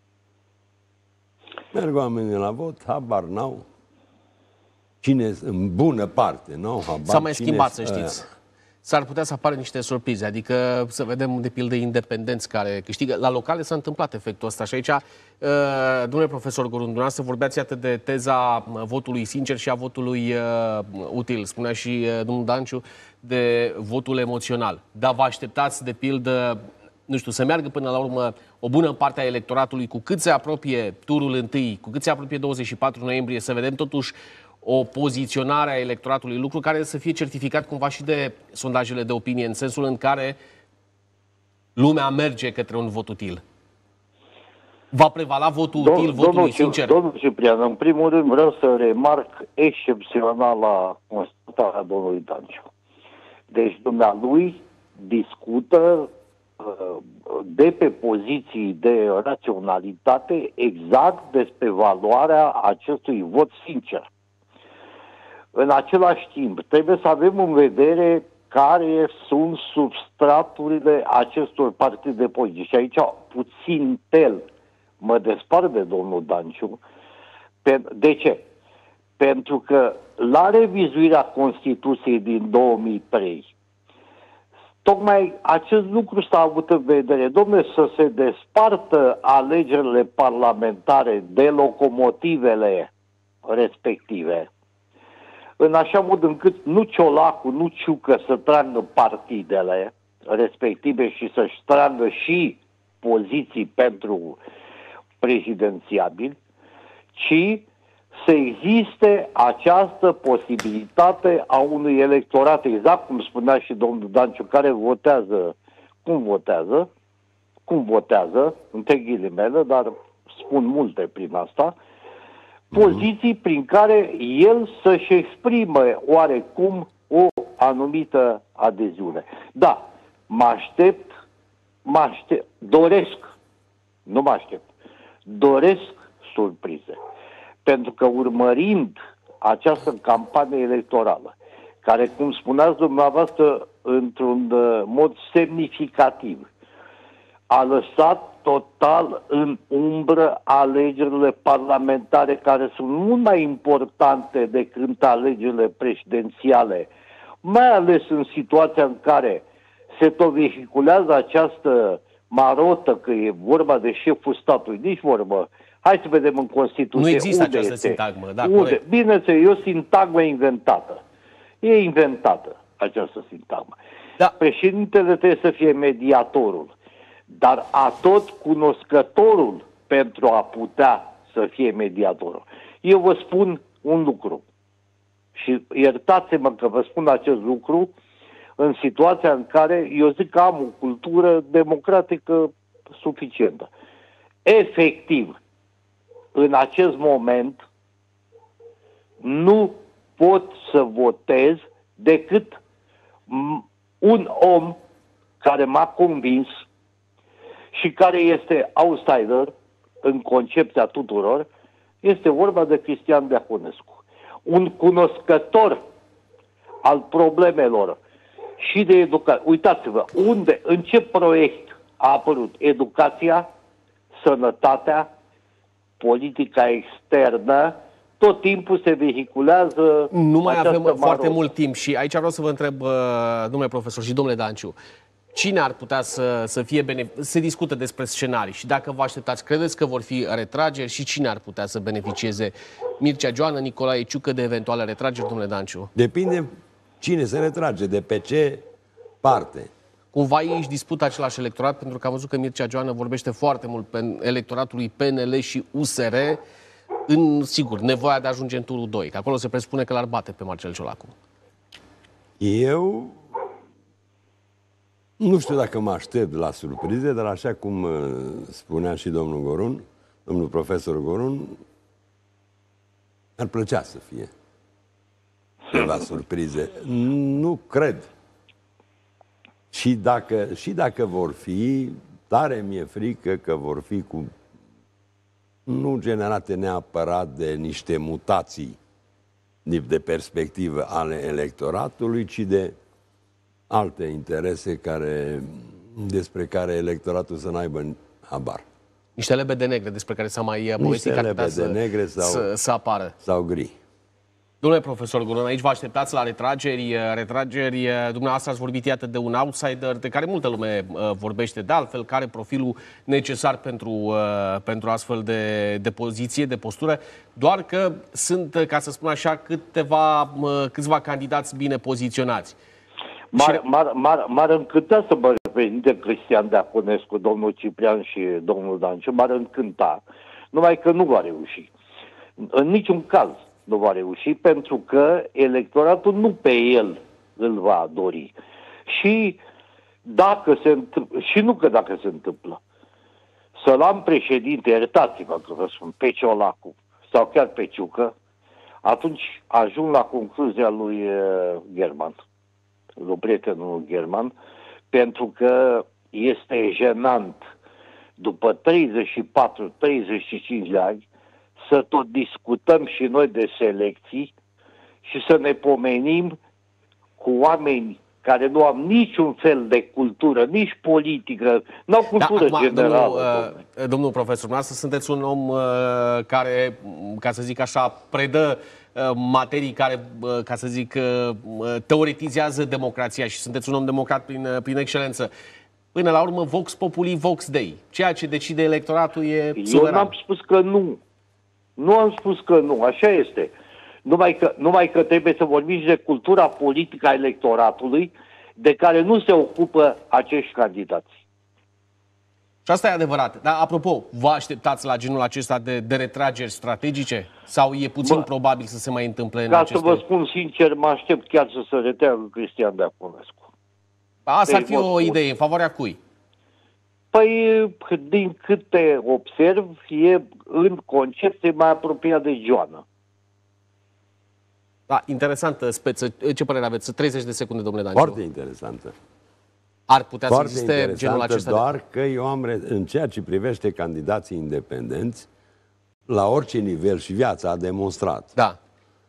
Merg oamenii la vot, habar n-au. Cine, în bună parte, nu? S-a mai schimbat, să știți. S-ar putea să apară niște surprize, adică să vedem, de pildă, independenți care câștigă. La locale s-a întâmplat efectul ăsta și aici, domnule profesor Gorun, dumneavoastră vorbeați atât de teza votului sincer și a votului util. Spunea și domnul Danciu de votul emoțional. Dar vă așteptați, de pildă, nu știu, să meargă până la urmă o bună parte a electoratului, cu cât se apropie turul întâi, cu cât se apropie 24 noiembrie, să vedem totuși o poziționare a electoratului, lucru care să fie certificat cumva și de sondajele de opinie, în sensul în care lumea merge către un vot util. Va prevala votul util, votul sincer? Domnul Ciprian, în primul rând vreau să remarc excepțional la constatarea domnului Danciu. Deci dumnealui discută de pe poziții de raționalitate exact despre valoarea acestui vot sincer. În același timp, trebuie să avem în vedere care sunt substraturile acestor partide politice. Și aici puțin mă despart de domnul Danciu. De ce? Pentru că la revizuirea Constituției din 2003, tocmai acest lucru s-a avut în vedere. Dom'le, să se despartă alegerile parlamentare de locomotivele respective, în așa mod încât nu Ciolacu, nu Ciucă să tragă partidele respective și să-și tragă și poziții pentru prezidențiabili, ci să existe această posibilitate a unui electorat, exact cum spunea și domnul Danciu, care votează, cum votează, între ghilimele, dar spun multe prin asta, poziții prin care el să-și exprime oarecum o anumită adeziune. Da, doresc surprize. Pentru că urmărind această campanie electorală, care, cum spuneați dumneavoastră, într-un mod semnificativ, a lăsat total în umbră alegerile parlamentare, care sunt mult mai importante decât alegerile prezidențiale, mai ales în situația în care se tot vehiculează această marotă că e vorba de șeful statului, nici vorbă. Hai să vedem în Constituție. Nu există această sintagmă, da, corect. Bineînțeles, e o sintagmă inventată. E inventată această sintagmă. Da. Președintele trebuie să fie mediatorul, dar atot cunoscătorul pentru a putea să fie mediatorul. Eu vă spun un lucru. Și iertați-mă că vă spun acest lucru în situația în care eu zic că am o cultură democratică suficientă. Efectiv, în acest moment, nu pot să votez decât un om care m-a convins și care este outsider în concepția tuturor, este vorba de Cristian Diaconescu. Un cunoscător al problemelor și de educație. Uitați-vă, în ce proiect a apărut educația, sănătatea, politica externă, tot timpul se vehiculează. Nu mai avem foarte mult timp și aici vreau să vă întreb, domnule profesor și domnule Danciu, cine ar putea să fie se discută despre scenarii și dacă vă așteptați, credeți că vor fi retrageri și cine ar putea să beneficieze? Mircea Joană, Nicolae Ciucă de eventuale retrageri, domnule Danciu? Depinde cine se retrage, de pe ce parte. Cumva ei își dispută același electorat, pentru că am văzut că Mircea Joană vorbește foarte mult pe electoratul lui PNL și USR în, sigur, nevoia de a ajunge în turul 2, că acolo se presupune că l-ar bate pe Marcel Ciolacu. Eu nu știu dacă mă aștept la surprize, dar așa cum spunea și domnul Gorun, domnul profesor Gorun, ar plăcea să fie ceva surprize. Nu cred. Și dacă vor fi, tare mi-e frică că vor fi nu generate neapărat de niște mutații de perspectivă ale electoratului, ci de alte interese despre care electoratul să n-aibă habar. Niște lebede negre despre care s-a mai povestit că ar putea să apară. Sau gri. Domnule profesor Goron, aici vă așteptați la retrageri. Dumneavoastră ați vorbit, iată, de un outsider de care multă lume vorbește, de altfel, care are profilul necesar pentru astfel de poziție, de postură, doar că sunt, ca să spun așa, câțiva candidați bine poziționați. M-ar încânta să mă reprezinte Cristian Diaconescu, domnul Ciprian și domnul Danciu, m-ar încânta, numai că nu va reuși. În niciun caz nu va reuși, pentru că electoratul nu pe el îl va dori. Și dacă se întâmplă, și nu că dacă se întâmplă, să-l am președinte, iertați-vă că vă spun, pe Ciolacu sau chiar pe Ciucă, atunci ajung la concluzia lui German, lui prietenul German, pentru că este jenant după 34-35 de ani să tot discutăm și noi de selecții și să ne pomenim cu oameni care nu au niciun fel de cultură, nici politică, nu au cultură generală. Domnul profesor, dumneavoastră sunteți un om care, ca să zic așa, predă materii care, ca să zic, teoretizează democrația și sunteți un om democrat prin excelență. Până la urmă, Vox Populi, Vox Dei. Ceea ce decide electoratul e suveran. Eu n-am spus că nu. Nu am spus că nu, așa este. Numai că trebuie să vorbim și de cultura politică a electoratului, de care nu se ocupă acești candidați. Și asta e adevărat. Dar, apropo, vă așteptați la genul acesta de retrageri strategice? Sau e puțin probabil să se mai întâmple în aceste... Ca să vă spun sincer, mă aștept chiar să se retragă Cristian Diaconescu. Asta ar fi o idee. În favoarea cui? Păi, din câte observ, e în concepție mai apropiat de Joană. Da, interesantă speță. Ce părere aveți? 30 de secunde, domnule Danciu. Foarte interesantă. Ar putea să existe genul acesta? Doar că eu am, în ceea ce privește candidații independenți, la orice nivel și viața a demonstrat. Da.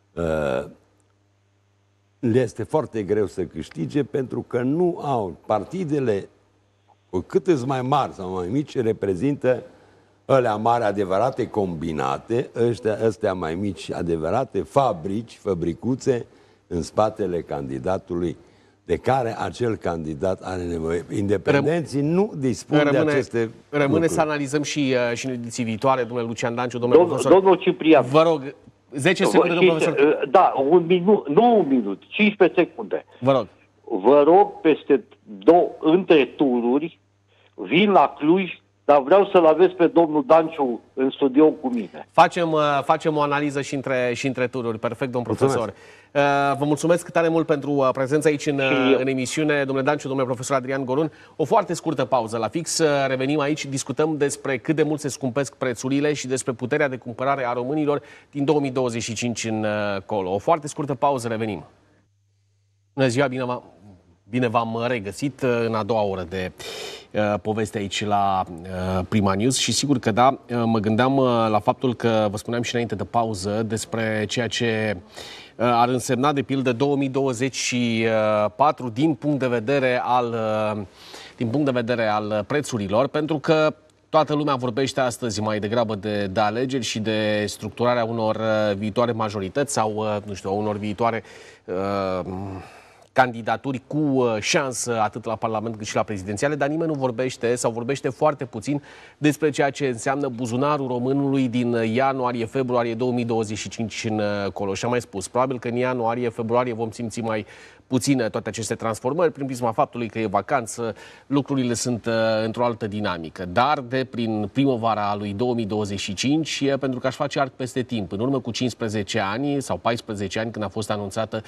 Le este foarte greu să câștige pentru că nu au partidele, cu cât îți mai mari sau mai mici, reprezintă alea mari adevărate combinate, ăstea mai mici adevărate fabricuțe în spatele candidatului de care acel candidat are nevoie. Independenții nu dispun de aceste lucruri. Să analizăm și în ediții viitoare, domnule Lucian Danciu, domnule profesor. Domnul Ciprian. Vă rog, 10 secunde, domnule profesor. Da, un minut, 15 secunde. Vă rog. Vă rog, între tururi, vin la Cluj dar vreau să-l aveți pe domnul Danciu în studio cu mine. Facem o analiză și între tururi. Perfect, domn profesor. Vă mulțumesc tare mult pentru prezența aici în emisiune, domnule Danciu, domnule profesor Adrian Gorun. O foarte scurtă pauză la fix. Revenim aici, discutăm despre cât de mult se scumpesc prețurile și despre puterea de cumpărare a românilor din 2025 încolo. O foarte scurtă pauză, revenim. Bună ziua, bine v-am regăsit în a doua oră de poveste aici la Prima News și sigur că da, mă gândeam la faptul că vă spuneam și înainte de pauză despre ceea ce ar însemna de pildă 2024 din punct de vedere al prețurilor, pentru că toată lumea vorbește astăzi mai degrabă de alegeri și de structurarea unor viitoare majorități sau, nu știu, unor viitoare candidaturi cu șansă atât la Parlament cât și la prezidențiale, dar nimeni nu vorbește sau vorbește foarte puțin despre ceea ce înseamnă buzunarul românului din ianuarie-februarie 2025 încolo. Și am mai spus, probabil că în ianuarie-februarie vom simți mai puține toate aceste transformări prin prisma faptului că e vacanță, lucrurile sunt într-o altă dinamică. Dar de prin primăvara lui 2025, pentru că aș face arc peste timp, în urmă cu 15 ani sau 14 ani când a fost anunțată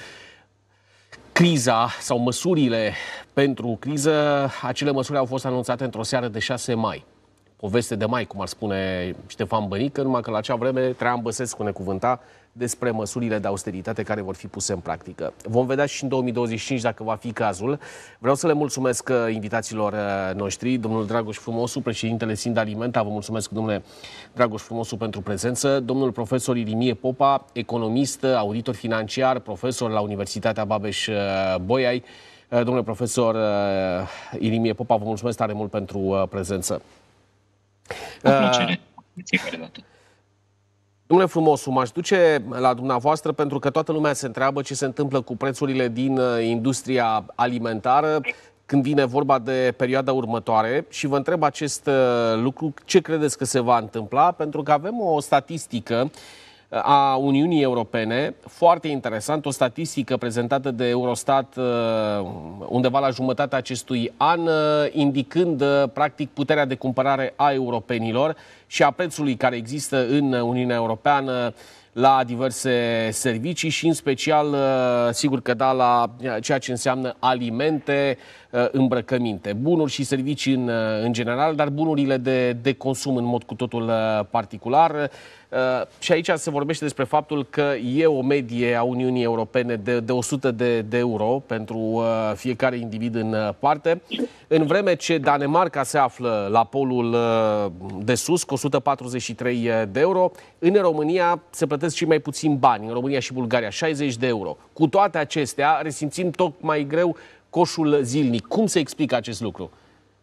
criza sau măsurile pentru criză, acele măsuri au fost anunțate într-o seară de 6 mai. Poveste de mai, cum ar spune Ștefan Bănică, numai că la acea vreme Traian Băsescu ne cuvânta despre măsurile de austeritate care vor fi puse în practică. Vom vedea și în 2025 dacă va fi cazul. Vreau să le mulțumesc invitațiilor noștri, domnul Dragoș Frumosu, președintele Sindalimenta. Vă mulțumesc, domnule Dragoș Frumosu, pentru prezență. Domnul profesor Irimie Popa, economist, auditor financiar, profesor la Universitatea Babeș-Bolyai. Domnule profesor Irimie Popa, vă mulțumesc tare mult pentru prezență. Cu plăcere, de fiecare dată. Domnule Frumosu, m-aș duce la dumneavoastră pentru că toată lumea se întreabă ce se întâmplă cu prețurile din industria alimentară când vine vorba de perioada următoare și vă întreb acest lucru, ce credeți că se va întâmpla? Pentru că avem o statistică a Uniunii Europene, foarte interesant, o statistică prezentată de Eurostat undeva la jumătatea acestui an, indicând practic puterea de cumpărare a europenilor și a prețului care există în Uniunea Europeană la diverse servicii și în special, sigur că da, la ceea ce înseamnă alimente, îmbrăcăminte, bunuri și servicii în general, dar bunurile de consum în mod cu totul particular. Și aici se vorbește despre faptul că e o medie a Uniunii Europene de 100 de euro pentru fiecare individ în parte, în vreme ce Danemarca se află la polul de sus cu 143 de euro. În România se plătesc și mai puțin bani, în România și Bulgaria, 60 de euro. Cu toate acestea, resimțim tot mai greu coșul zilnic. Cum se explică acest lucru?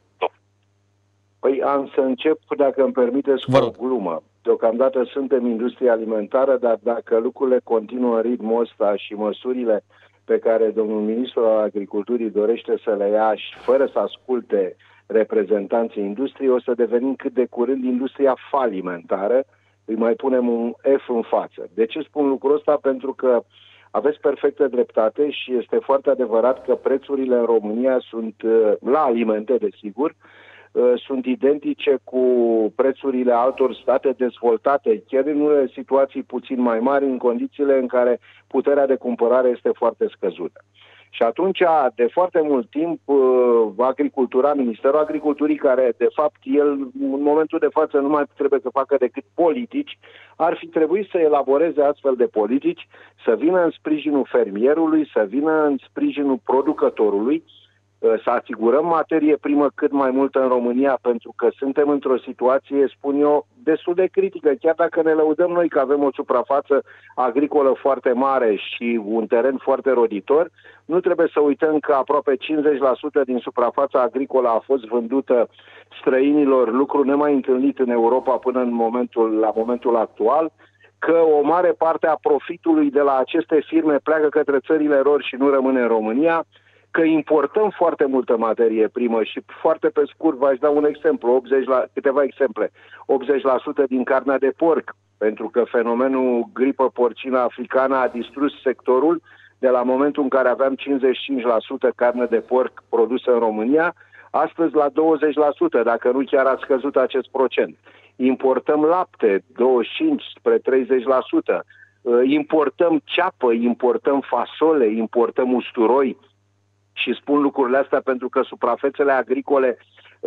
Păi am să încep, dacă îmi permiteți, cu o glumă. Deocamdată suntem industria alimentară, dar dacă lucrurile continuă în ritmul ăsta și măsurile pe care domnul ministru al Agriculturii dorește să le ia și fără să asculte reprezentanții industriei, o să devenim cât de curând industria falimentară, îi mai punem un F în față. De ce spun lucrul ăsta? Pentru că aveți perfectă dreptate și este foarte adevărat că prețurile în România sunt, la alimente, desigur, sunt identice cu prețurile altor state dezvoltate, chiar în unele situații puțin mai mari, în condițiile în care puterea de cumpărare este foarte scăzută. Și atunci, de foarte mult timp, Ministerul Agriculturii, care, de fapt, el, în momentul de față, nu mai trebuie să facă decât politici, ar fi trebuit să elaboreze astfel de politici, să vină în sprijinul fermierului, să vină în sprijinul producătorului, să asigurăm materie primă cât mai multă în România, pentru că suntem într-o situație, spun eu, destul de critică. Chiar dacă ne lăudăm noi că avem o suprafață agricolă foarte mare și un teren foarte roditor, nu trebuie să uităm că aproape 50% din suprafața agricolă a fost vândută străinilor, lucru nemai întâlnit în Europa până la momentul actual, că o mare parte a profitului de la aceste firme pleacă către țările lor și nu rămâne în România, că importăm foarte multă materie primă și foarte pe scurt v-aș da un exemplu, câteva exemple. 80% din carnea de porc, pentru că fenomenul gripă porcină africană a distrus sectorul, de la momentul în care aveam 55% carne de porc produsă în România, astăzi la 20%, dacă nu chiar a scăzut acest procent. Importăm lapte, 25 spre 30%. Importăm ceapă, importăm fasole, importăm usturoi și spun lucrurile astea pentru că suprafețele agricole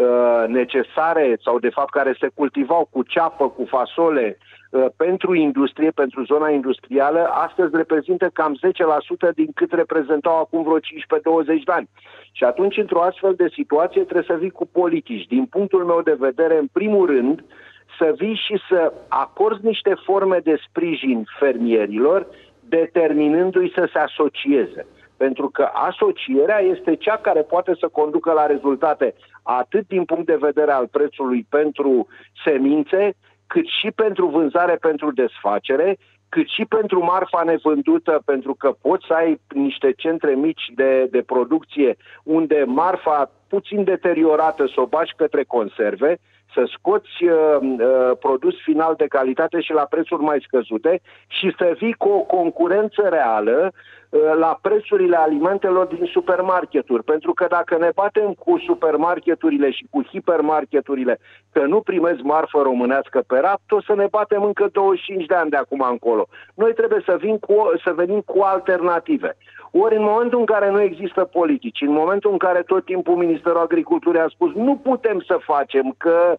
necesare sau de fapt care se cultivau cu ceapă, cu fasole pentru industrie, pentru zona industrială, astăzi reprezintă cam 10% din cât reprezentau acum vreo 15-20 de ani. Și atunci, într-o astfel de situație, trebuie să vii cu politici. Din punctul meu de vedere, în primul rând, să vii și să acorzi niște forme de sprijin fermierilor, determinându-i să se asocieze. Pentru că asocierea este cea care poate să conducă la rezultate atât din punct de vedere al prețului pentru semințe, cât și pentru vânzare, pentru desfacere, cât și pentru marfa nevândută, pentru că poți să ai niște centre mici de producție unde marfa puțin deteriorată să o bagi către conserve, să scoți produs final de calitate și la prețuri mai scăzute și să vii cu o concurență reală la prețurile alimentelor din supermarketuri. Pentru că dacă ne batem cu supermarketurile și cu hipermarketurile că nu primesc marfă românească pe raft, o să ne batem încă 25 de ani de acum încolo. Noi trebuie să venim cu alternative. Ori în momentul în care nu există politici, în momentul în care tot timpul Ministerul Agriculturii a spus nu putem să facem, că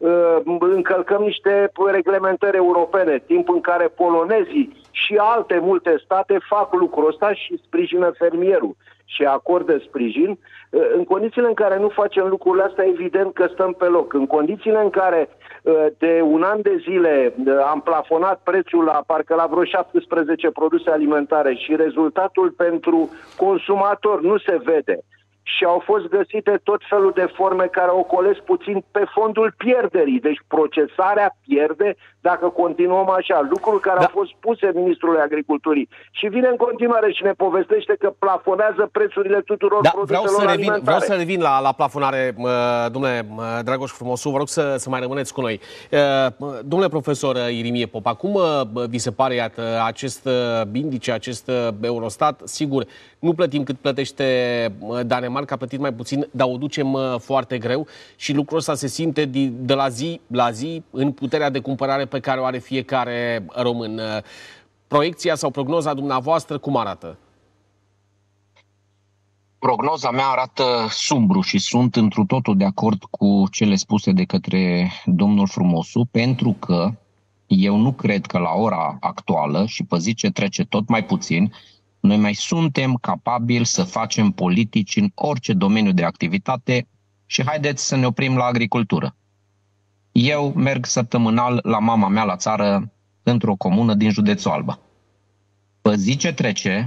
încălcăm niște reglementări europene, timp în care polonezii și alte multe state fac lucrul ăsta și sprijină fermierul și acordă sprijin, în condițiile în care nu facem lucrurile astea, evident că stăm pe loc. În condițiile în care de un an de zile am plafonat prețul la parcă la vreo 17 produse alimentare și rezultatul pentru consumator nu se vede. Și au fost găsite tot felul de forme care ocolesc puțin pe fondul pierderii. Deci procesarea pierde dacă continuăm așa. Lucruri care au fost puse Ministrului Agriculturii. Și vine în continuare și ne povestește că plafonează prețurile tuturor produselor alimentare. Vreau să revin la plafonare, domnule Dragoș Frumosu. Vă rog să mai rămâneți cu noi. Domnule profesor Irimie Popa, cum vi se pare, iată, acest indice, acest Eurostat? Sigur, nu plătim cât plătește Danemarca, a plătit mai puțin, dar o ducem foarte greu și lucrul ăsta se simte de la zi la zi în puterea de cumpărare pe care o are fiecare român. Proiecția sau prognoza dumneavoastră cum arată? Prognoza mea arată sumbru și sunt întru totul de acord cu cele spuse de către domnul Frumosu, pentru că eu nu cred că la ora actuală și pe zi ce trece tot mai puțin, noi mai suntem capabili să facem politici în orice domeniu de activitate și haideți să ne oprim la agricultură. Eu merg săptămânal la mama mea la țară, într-o comună din județul Alba. Pe zi ce trece,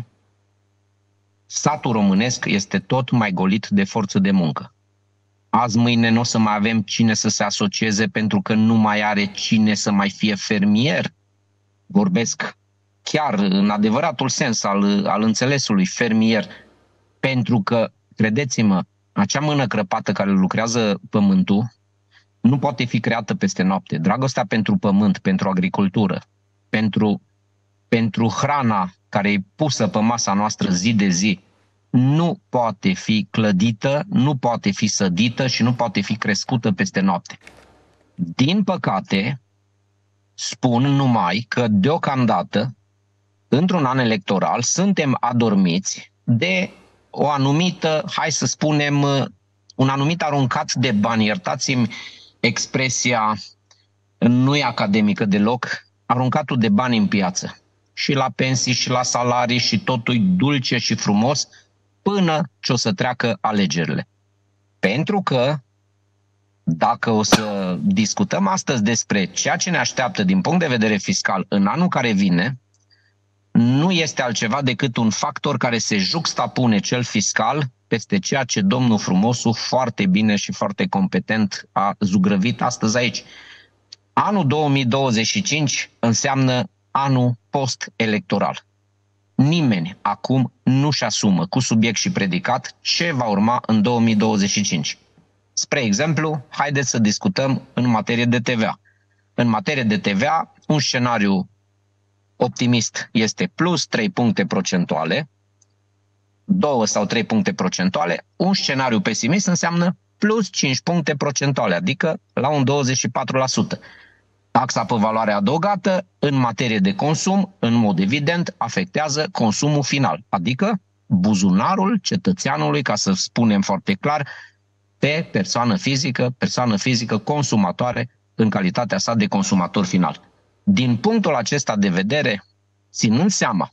satul românesc este tot mai golit de forță de muncă. Azi, mâine nu o să mai avem cine să se asocieze pentru că nu mai are cine să mai fie fermier. Vorbesc chiar în adevăratul sens al înțelesului fermier, pentru că, credeți-mă, acea mână crăpată care lucrează pământul nu poate fi creată peste noapte. Dragostea pentru pământ, pentru agricultură, pentru hrana care e pusă pe masa noastră zi de zi, nu poate fi clădită, nu poate fi sădită și nu poate fi crescută peste noapte. Din păcate, spun numai că deocamdată, într-un an electoral, suntem adormiți de o anumită, hai să spunem, un anumit aruncat de bani. Iertați-mi expresia, nu e academică deloc, aruncatul de bani în piață. Și la pensii, și la salarii, și totul e dulce și frumos, până ce o să treacă alegerile. Pentru că, dacă o să discutăm astăzi despre ceea ce ne așteaptă din punct de vedere fiscal în anul care vine, nu este altceva decât un factor care se juxtapune, cel fiscal, peste ceea ce domnul Frumosu foarte bine și foarte competent a zugrăvit astăzi aici. Anul 2025 înseamnă anul post-electoral. Nimeni acum nu-și asumă cu subiect și predicat ce va urma în 2025. Spre exemplu, haideți să discutăm în materie de TVA. În materie de TVA, un scenariu optimist este plus 3 puncte procentuale, 2 sau 3 puncte procentuale. Un scenariu pesimist înseamnă plus 5 puncte procentuale, adică la un 24%. Taxa pe valoare adăugată, în materie de consum, în mod evident, afectează consumul final, adică buzunarul cetățeanului, ca să spunem foarte clar, pe persoană fizică consumatoare în calitatea sa de consumator final. Din punctul acesta de vedere, ținând seama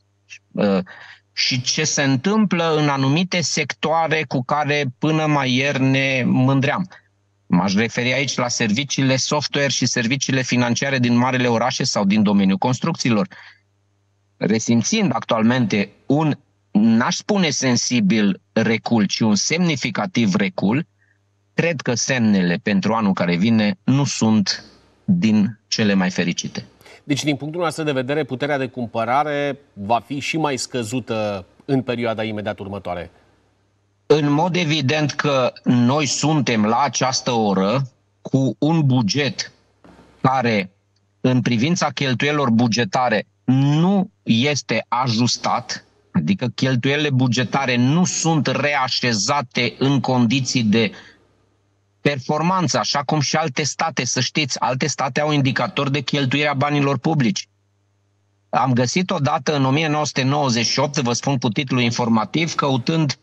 și ce se întâmplă în anumite sectoare cu care până mai ieri ne mândream. M-aș referi aici la serviciile software și serviciile financiare din marile orașe sau din domeniul construcțiilor. Resimțind actualmente n-aș spune sensibil recul, ci un semnificativ recul, cred că semnele pentru anul care vine nu sunt din cele mai fericite. Deci, din punctul nostru de vedere, puterea de cumpărare va fi și mai scăzută în perioada imediat următoare. În mod evident că noi suntem la această oră cu un buget care, în privința cheltuielor bugetare, nu este ajustat, adică cheltuielile bugetare nu sunt reașezate în condiții de performanță, așa cum și alte state, să știți, alte state au indicatori de cheltuire a banilor publici. Am găsit odată în 1998, vă spun cu titlu informativ, căutând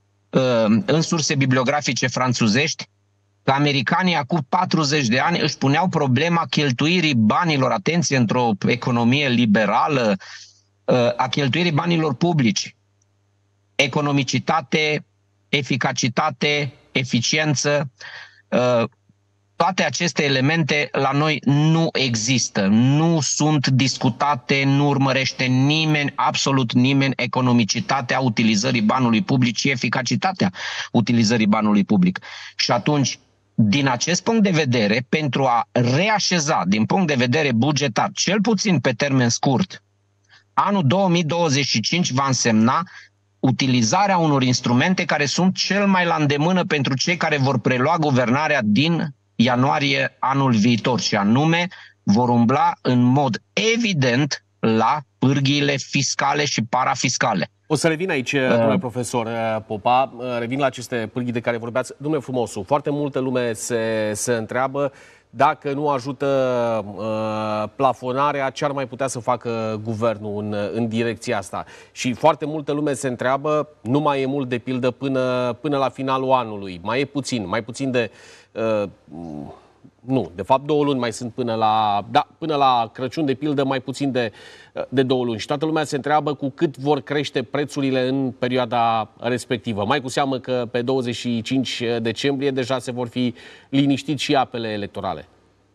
în surse bibliografice franțuzești, că americanii acum 40 de ani își puneau problema cheltuirii banilor, atenție, într-o economie liberală, a cheltuirii banilor publici. Economicitate, eficacitate, eficiență, toate aceste elemente la noi nu există, nu sunt discutate, nu urmărește nimeni, absolut nimeni, economicitatea utilizării banului public și eficacitatea utilizării banului public. Și atunci, din acest punct de vedere, pentru a reașeza, din punct de vedere bugetar, cel puțin pe termen scurt, anul 2025 va însemna utilizarea unor instrumente care sunt cel mai la îndemână pentru cei care vor prelua guvernarea din ianuarie anul viitor, și anume vor umbla în mod evident la pârghiile fiscale și parafiscale. O să revin aici, domnule profesor Popa, revin la aceste pârghii de care vorbeați. Domnule Frumosu, foarte multă lume se întreabă dacă nu ajută plafonarea, ce ar mai putea să facă guvernul în direcția asta. Și foarte multă lume se întreabă, nu mai e mult de pildă până la finalul anului, mai puțin de... Nu, de fapt 2 luni mai sunt până la Crăciun, de pildă, mai puțin de 2 luni. Și toată lumea se întreabă cu cât vor crește prețurile în perioada respectivă. Mai cu seamă că pe 25 decembrie deja se vor fi liniștit și apele electorale.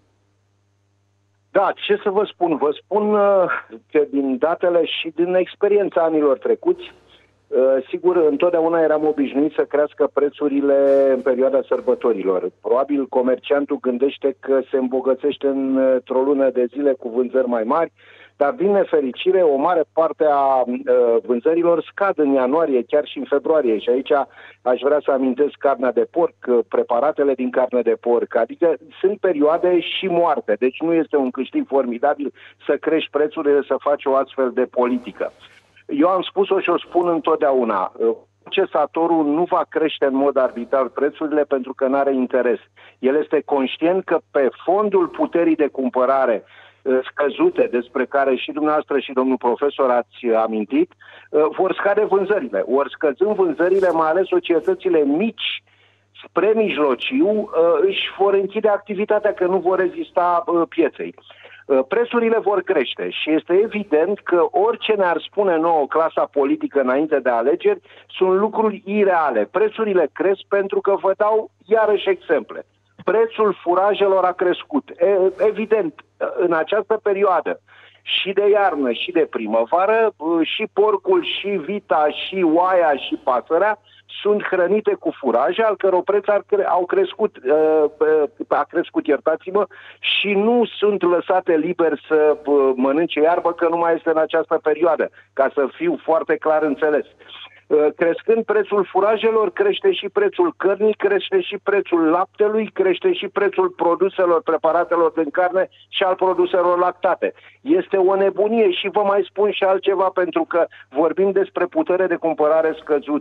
Da, ce să vă spun? Vă spun că din datele și din experiența anilor trecuți, sigur, întotdeauna eram obișnuit să crească prețurile în perioada sărbătorilor. Probabil comerciantul gândește că se îmbogățește într-o lună de zile cu vânzări mai mari, dar din nefericire o mare parte a vânzărilor scad în ianuarie, chiar și în februarie. Și aici aș vrea să amintesc carnea de porc, preparatele din carne de porc, adică sunt perioade și moarte. Deci nu este un câștig formidabil să crești prețurile, să faci o astfel de politică. Eu am spus-o și o spun întotdeauna. Procesatorul nu va crește în mod arbitrar prețurile pentru că nu are interes. El este conștient că pe fondul puterii de cumpărare scăzute, despre care și dumneavoastră și domnul profesor ați amintit, vor scade vânzările. Ori scăzând vânzările, mai ales societățile mici spre mijlociu, își vor închide activitatea, că nu vor rezista pieței. Prețurile vor crește și este evident că orice ne-ar spune nouă clasa politică înainte de alegeri sunt lucruri ireale. Prețurile cresc pentru că vă dau iarăși exemple. Prețul furajelor a crescut. Evident, în această perioadă și de iarnă și de primăvară, și porcul, și vita, și oaia, și pasărea sunt hrănite cu furaje, al căror preț a crescut, iertați-mă, și nu sunt lăsate liber să mănânce iarbă, că nu mai este în această perioadă, ca să fiu foarte clar înțeles. Crescând prețul furajelor, crește și prețul cărnii, crește și prețul laptelui, crește și prețul produselor, preparatelor din carne și al produselor lactate. Este o nebunie și vă mai spun și altceva, pentru că vorbim despre putere de cumpărare scăzută.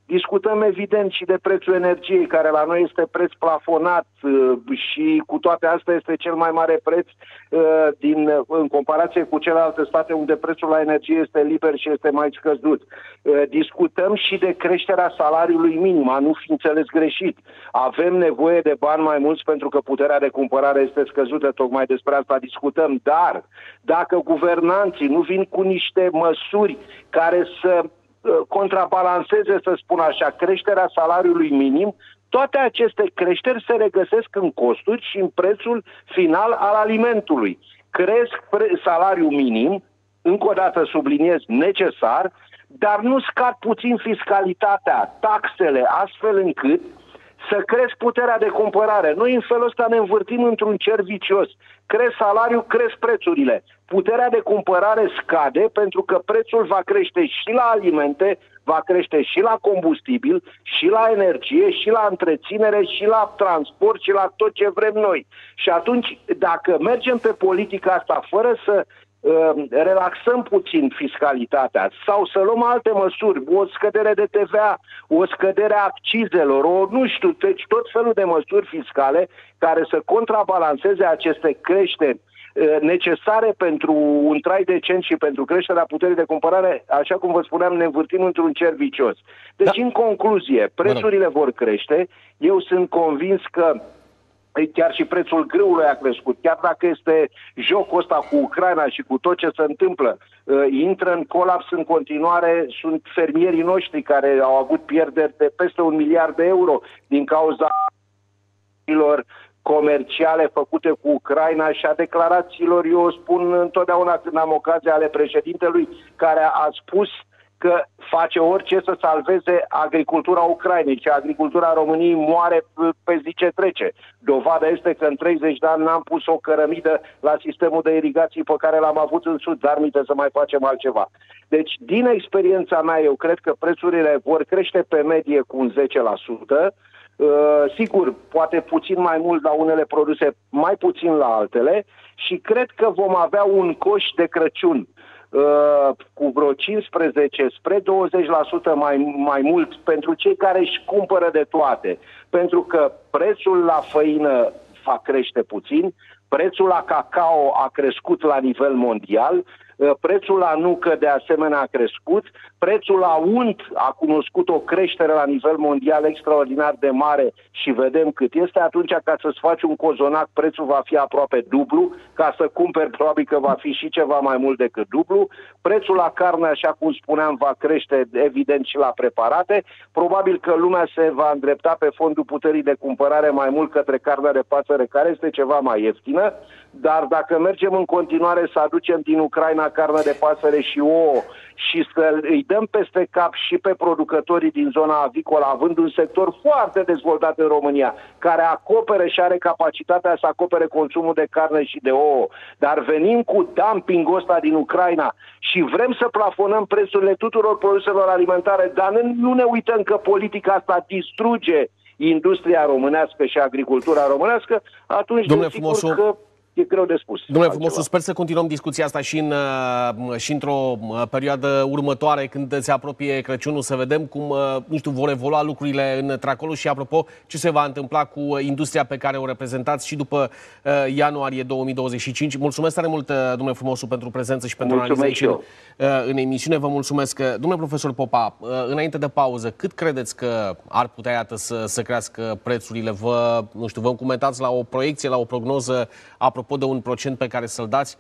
Discutăm evident și de prețul energiei, care la noi este preț plafonat și cu toate astea este cel mai mare preț în comparație cu celelalte state unde prețul la energie este liber și este mai scăzut. Discutăm și de creșterea salariului minim, a nu fi înțeles greșit. Avem nevoie de bani mai mulți pentru că puterea de cumpărare este scăzută, tocmai despre asta discutăm, dar dacă guvernanții nu vin cu niște măsuri care să contrabalanceze, să spun așa, creșterea salariului minim, toate aceste creșteri se regăsesc în costuri și în prețul final al alimentului. Cresc salariul minim, încă o dată subliniez, necesar, dar nu scad puțin fiscalitatea, taxele, astfel încât să cresc puterea de cumpărare. Noi în felul ăsta ne învârtim într-un cer vicios. Cresc salariul, cresc prețurile. Puterea de cumpărare scade pentru că prețul va crește și la alimente, va crește și la combustibil, și la energie, și la întreținere, și la transport, și la tot ce vrem noi. Și atunci, dacă mergem pe politica asta fără să relaxăm puțin fiscalitatea sau să luăm alte măsuri, o scădere de TVA, o scădere a accizelor, deci tot felul de măsuri fiscale care să contrabalanceze aceste creșteri necesare pentru un trai decent și pentru creșterea puterii de cumpărare, așa cum vă spuneam, ne învârtim într-un cer vicios. Deci, în concluzie, prețurile vor crește. Eu sunt convins că chiar și prețul grâului a crescut. Chiar dacă este jocul ăsta cu Ucraina și cu tot ce se întâmplă, intră în colaps în continuare, sunt fermierii noștri care au avut pierderi de peste 1 miliard de euro din cauza comerciale făcute cu Ucraina și a declarațiilor, eu o spun întotdeauna când am ocazia, ale președintelui, care a spus că face orice să salveze agricultura Ucrainei, și agricultura României moare pe zi ce trece. Dovada este că în 30 de ani n-am pus o cărămidă la sistemul de irigații pe care l-am avut în Sud, dar minte să mai facem altceva. Deci, din experiența mea, eu cred că prețurile vor crește pe medie cu un 10%, sigur, poate puțin mai mult la unele produse, mai puțin la altele, și cred că vom avea un coș de Crăciun cu vreo 15 spre 20% mai mult pentru cei care își cumpără de toate. Pentru că prețul la făină va crește puțin, prețul la cacao a crescut la nivel mondial, prețul la nucă de asemenea a crescut, prețul la unt a cunoscut o creștere la nivel mondial extraordinar de mare și vedem cât este. Atunci, ca să-ți faci un cozonac, prețul va fi aproape dublu, ca să cumperi probabil că va fi și ceva mai mult decât dublu. Prețul la carne, așa cum spuneam, va crește evident și la preparate. Probabil că lumea se va îndrepta pe fondul puterii de cumpărare mai mult către carnea de pasăre, care este ceva mai ieftină, dar dacă mergem în continuare să aducem din Ucraina carne de pasăre și ouă și să îi dăm peste cap și pe producătorii din zona avicolă, având un sector foarte dezvoltat în România, care acoperă și are capacitatea să acopere consumul de carne și de ouă, dar venim cu dumpingul ăsta din Ucraina și vrem să plafonăm prețurile tuturor produselor alimentare, dar nu ne uităm că politica asta distruge industria românească și agricultura românească, atunci desigur că e greu de spus. Domnule Frumosu, sper să continuăm discuția asta și într-o perioadă următoare, când se apropie Crăciunul, să vedem cum, vor evolua lucrurile într-acolo și, apropo, ce se va întâmpla cu industria pe care o reprezentați și după ianuarie 2025. Mulțumesc tare mult, domnule Frumosu, pentru prezență și pentru analiză în emisiune. Vă mulțumesc. Domnule profesor Popa, înainte de pauză, cât credeți că ar putea, iată, să crească prețurile? Vă comentați la o proiecție, la o prognoză, apropo de un procent pe care să-l dați?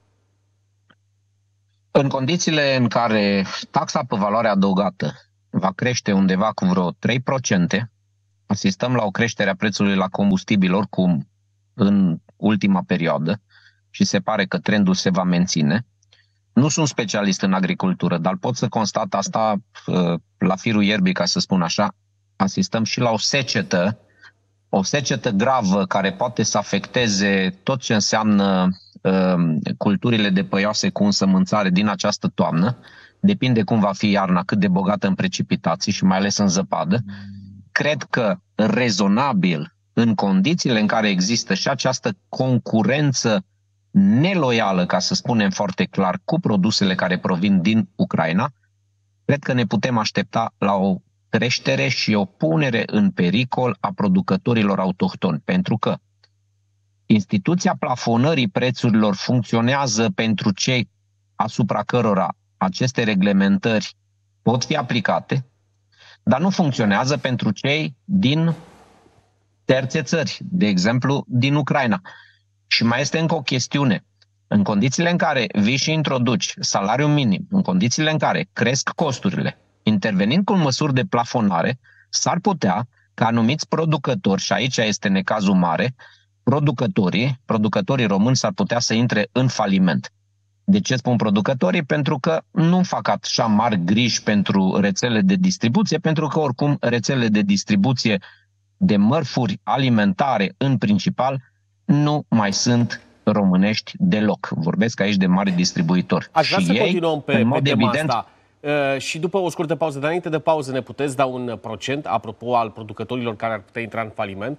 În condițiile în care taxa pe valoare adăugată va crește undeva cu vreo 3%, asistăm la o creștere a prețului la combustibil oricum în ultima perioadă și se pare că trendul se va menține. Nu sunt specialist în agricultură, dar pot să constat asta la firul ierbii, ca să spun așa. Asistăm și la o secetă gravă care poate să afecteze tot ce înseamnă culturile de păioase cu însămânțare din această toamnă. Depinde cum va fi iarna, cât de bogată în precipitații și mai ales în zăpadă. Cred că rezonabil, în condițiile în care există și această concurență neloială, ca să spunem foarte clar, cu produsele care provin din Ucraina, cred că ne putem aștepta la o creștere și o punere în pericol a producătorilor autohtoni, pentru că instituția plafonării prețurilor funcționează pentru cei asupra cărora aceste reglementări pot fi aplicate, dar nu funcționează pentru cei din terțe țări, de exemplu din Ucraina. Și mai este încă o chestiune. În condițiile în care vii și introduci salariul minim, în condițiile în care cresc costurile, intervenind cu măsuri de plafonare, s-ar putea ca anumiți producători, și aici este necazul mare, producătorii români s-ar putea să intre în faliment. De ce spun producătorii? Pentru că nu fac așa mari griji pentru rețelele de distribuție, pentru că oricum rețelele de distribuție de mărfuri alimentare în principal nu mai sunt românești deloc. Vorbesc aici de mari distribuitori. Aș vrea și să ei, continuăm pe tema evident, asta. Și după o scurtă pauză, dar înainte de pauză, ne puteți da un procent, apropo, al producătorilor care ar putea intra în faliment?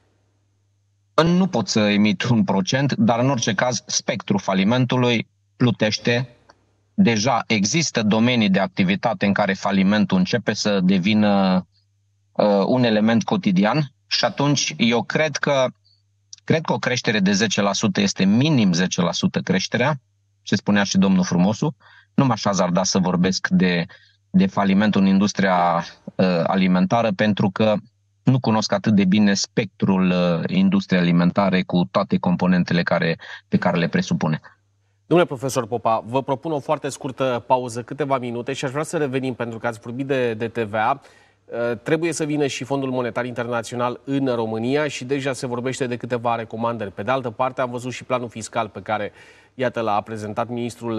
Nu pot să emit un procent, dar în orice caz spectrul falimentului plutește. Deja există domenii de activitate în care falimentul începe să devină un element cotidian și atunci eu cred că o creștere de 10% este minim 10% creșterea, ce spunea și domnul Frumosu. Nu m-aș hazarda să vorbesc de falimentul în industria alimentară, pentru că nu cunosc atât de bine spectrul industriei alimentare cu toate componentele pe care le presupune. Domnule profesor Popa, vă propun o foarte scurtă pauză, câteva minute, și aș vrea să revenim, pentru că ați vorbit de TVA. Trebuie să vină și Fondul Monetar Internațional în România și deja se vorbește de câteva recomandări. Pe de altă parte, am văzut și planul fiscal pe care, iată, l-a prezentat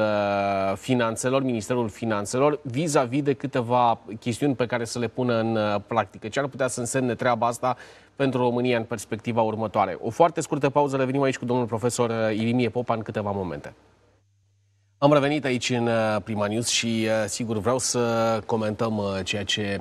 Ministerul Finanțelor, vis-a-vis de câteva chestiuni pe care să le pună în practică. Ce ar putea să însemne treaba asta pentru România în perspectiva următoare? O foarte scurtă pauză, revenim aici cu domnul profesor Irimie Popa în câteva momente. Am revenit aici în Prima News și, sigur, vreau să comentăm ceea ce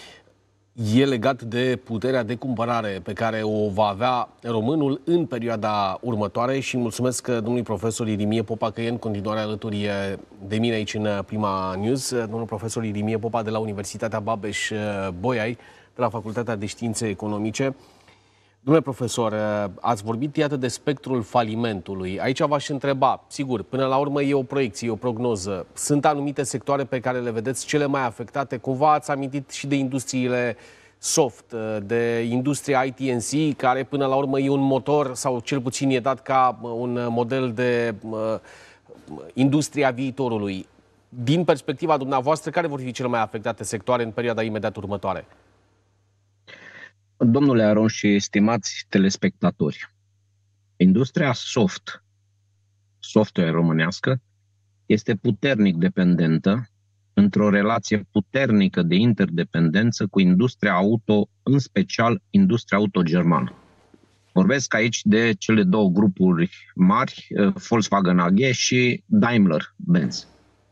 e legat de puterea de cumpărare pe care o va avea românul în perioada următoare și mulțumesc domnului profesor Irimie Popa că e în continuare alături de mine aici în Prima News. Domnul profesor Irimie Popa de la Universitatea Babeș-Bolyai, de la Facultatea de Științe Economice. Domnule profesor, ați vorbit, iată, de spectrul falimentului. Aici v-aș întreba, sigur, până la urmă e o proiecție, e o prognoză. Sunt anumite sectoare pe care le vedeți cele mai afectate? Cumva ați amintit și de industriile soft, de industria ITNC, care până la urmă e un motor, sau cel puțin e dat ca un model de industria viitorului. Din perspectiva dumneavoastră, care vor fi cele mai afectate sectoare în perioada imediat următoare? Domnule Aron și stimați telespectatori, industria software românească, este puternic dependentă, într-o relație puternică de interdependență cu industria auto, în special industria auto germană. Vorbesc aici de cele două grupuri mari, Volkswagen AG și Daimler-Benz.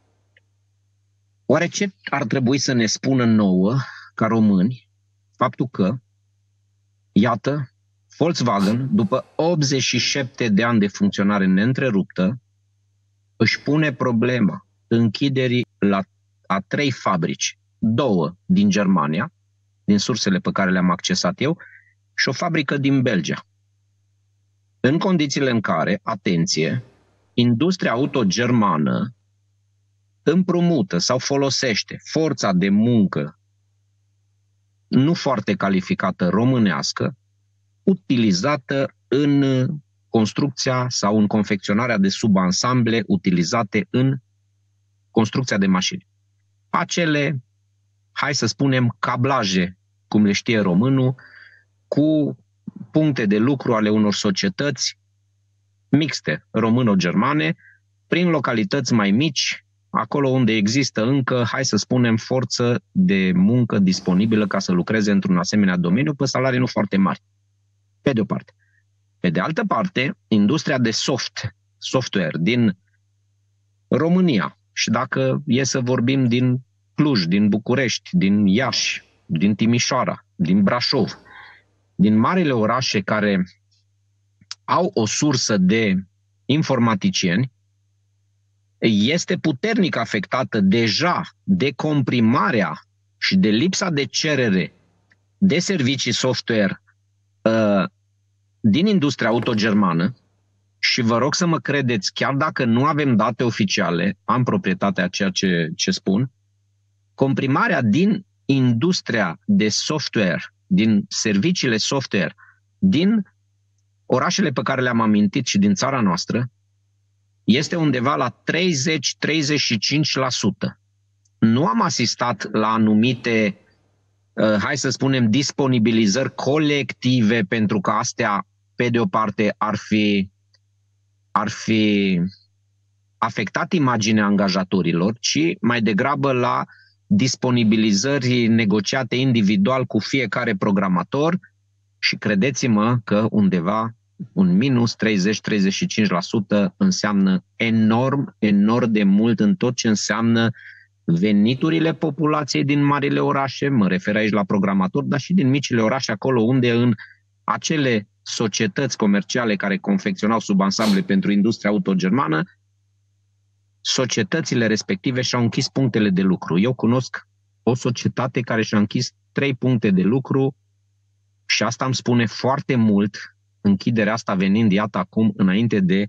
Oare ce ar trebui să ne spună nouă, ca români, faptul că, iată, Volkswagen, după 87 de ani de funcționare neîntreruptă, își pune problema închiderii a 3 fabrici, 2 din Germania, din sursele pe care le-am accesat eu, și o fabrică din Belgia. În condițiile în care, atenție, industria auto germană împrumută sau folosește forța de muncă nu foarte calificată românească, utilizată în construcția sau în confecționarea de subansamble utilizate în construcția de mașini. Acele, hai să spunem, cablaje, cum le știe românul, cu puncte de lucru ale unor societăți mixte, româno-germane, prin localități mai mici, acolo unde există încă, hai să spunem, forță de muncă disponibilă ca să lucreze într-un asemenea domeniu pe salarii nu foarte mari. Pe de o parte. Pe de altă parte, industria de software din România, și dacă e să vorbim din Cluj, din București, din Iași, din Timișoara, din Brașov, din marile orașe care au o sursă de informaticieni, este puternic afectată deja de comprimarea și de lipsa de cerere de servicii software din industria auto-germană, și vă rog să mă credeți, chiar dacă nu avem date oficiale, am proprietatea a ceea ce spun, comprimarea din industria de software, din serviciile software, din orașele pe care le-am amintit și din țara noastră, este undeva la 30-35%. Nu am asistat la anumite, hai să spunem, disponibilizări colective, pentru că astea, pe de o parte, ar fi afectat imaginea angajatorilor, ci mai degrabă la disponibilizări negociate individual cu fiecare programator și credeți-mă că undeva un minus 30-35% înseamnă enorm de mult în tot ce înseamnă veniturile populației din marile orașe, mă refer aici la programatori, dar și din micile orașe, acolo unde în acele societăți comerciale care confecționau subansamble pentru industria auto-germană, societățile respective și-au închis punctele de lucru. Eu cunosc o societate care și-a închis 3 puncte de lucru și asta îmi spune foarte mult, închiderea asta venind, iată, acum, înainte de,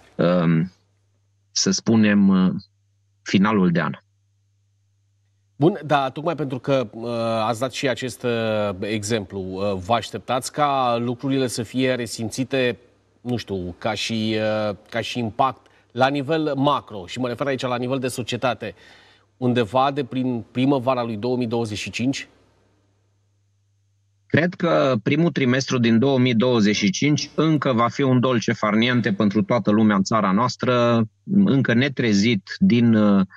să spunem, finalul de an. Bun, dar tocmai pentru că ați dat și acest exemplu, vă așteptați ca lucrurile să fie resimțite, nu știu, ca și impact la nivel macro, și mă refer aici la nivel de societate, undeva de prin primăvara lui 2025? Cred că primul trimestru din 2025 încă va fi un dolce far niente pentru toată lumea în țara noastră, încă netrezit din,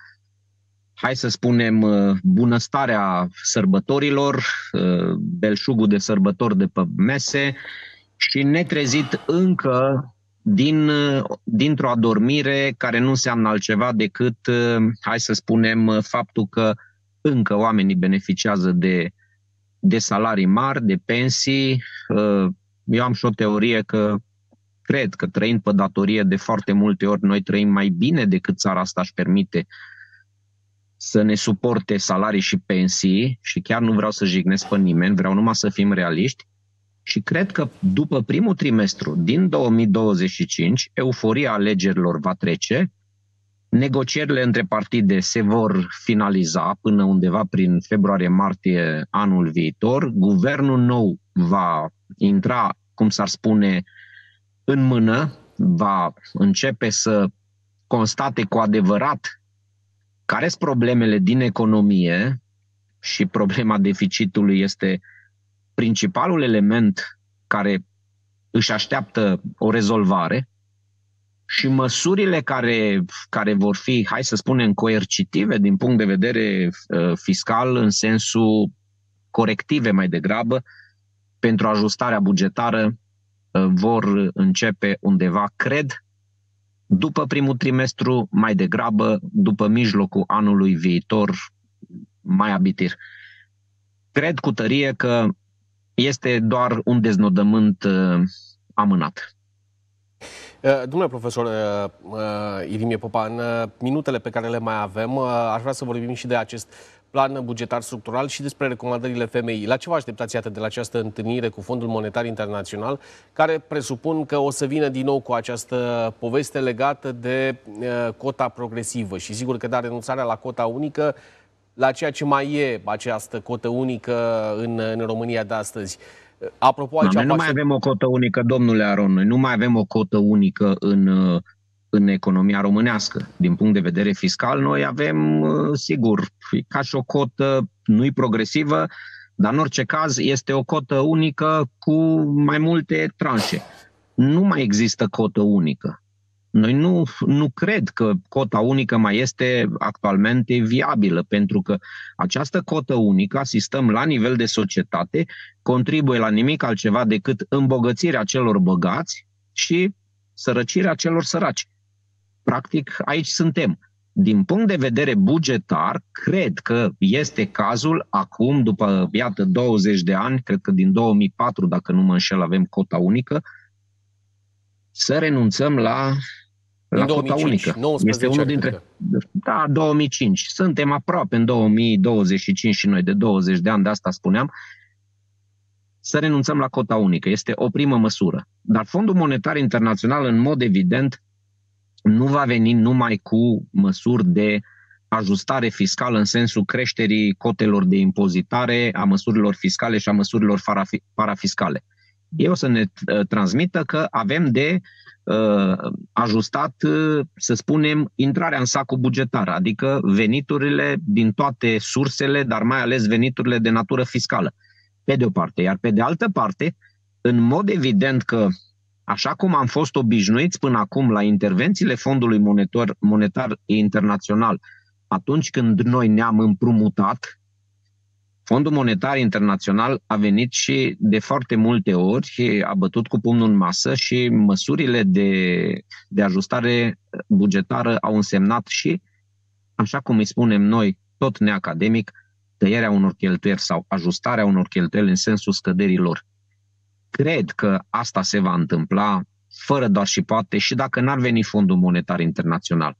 hai să spunem, bunăstarea sărbătorilor, belșugul de sărbători de pe mese, și netrezit încă dintr-o adormire care nu înseamnă altceva decât, hai să spunem, faptul că încă oamenii beneficiază de salarii mari, de pensii. Eu am și o teorie că cred că trăind pe datorie de foarte multe ori, noi trăim mai bine decât țara asta își permite să ne suporte salarii și pensii, și chiar nu vreau să jignesc pe nimeni, vreau numai să fim realiști. Și cred că după primul trimestru din 2025, euforia alegerilor va trece, negocierile între partide se vor finaliza până undeva prin februarie-martie anul viitor, guvernul nou va intra, cum s-ar spune, în mână, va începe să constate cu adevărat care sunt problemele din economie, și problema deficitului este principalul element care își așteaptă o rezolvare, și măsurile care vor fi, hai să spunem, coercitive din punct de vedere fiscal, în sensul corective mai degrabă, pentru ajustarea bugetară, vor începe undeva, cred, după primul trimestru, mai degrabă după mijlocul anului viitor, mai abitir. Cred cu tărie că este doar un deznodământ amânat. Domnule profesor Irimie Popa, în minutele pe care le mai avem, aș vrea să vorbim și de acest plan bugetar structural și despre recomandările FMI. La ce vă așteptați, iată, de la această întâlnire cu Fondul Monetar Internațional, care presupun că o să vină din nou cu această poveste legată de cota progresivă și sigur că da, renunțarea la cota unică, la ceea ce mai e această cotă unică în România de astăzi. Apropo, aici noi nu mai avem o cotă unică, domnule Aron, noi nu mai avem o cotă unică în economia românească. Din punct de vedere fiscal, noi avem, sigur, ca și o cotă, nu-i progresivă, dar în orice caz este o cotă unică cu mai multe tranșe. Nu mai există cotă unică. Noi nu cred că cota unică mai este actualmente viabilă, pentru că această cotă unică, asistăm la nivel de societate, contribuie la nimic altceva decât îmbogățirea celor bogați și sărăcirea celor săraci. Practic, aici suntem. Din punct de vedere bugetar, cred că este cazul acum, după, iată, 20 de ani, cred că din 2004, dacă nu mă înșel, avem cota unică, să renunțăm la La cota unică. 19 este unul dintre... Da, 2005. Suntem aproape în 2025 și noi de 20 de ani, de asta spuneam, să renunțăm la cota unică. Este o primă măsură. Dar Fondul Monetar Internațional, în mod evident, nu va veni numai cu măsuri de ajustare fiscală în sensul creșterii cotelor de impozitare, a măsurilor fiscale și a măsurilor parafiscale. Ei o să ne transmită că avem de ajustat, să spunem, intrarea în sacul bugetar, adică veniturile din toate sursele, dar mai ales veniturile de natură fiscală, pe de o parte. Iar pe de altă parte, în mod evident că, așa cum am fost obișnuiți până acum la intervențiile Fondului Monetar Internațional, atunci când noi ne-am împrumutat, Fondul Monetar Internațional a venit și de foarte multe ori și a bătut cu pumnul în masă și măsurile de ajustare bugetară au însemnat și, așa cum îi spunem noi, tot neacademic, tăierea unor cheltuieli sau ajustarea unor cheltuieli în sensul scăderii lor. Cred că asta se va întâmpla fără doar și poate și dacă n-ar veni Fondul Monetar Internațional.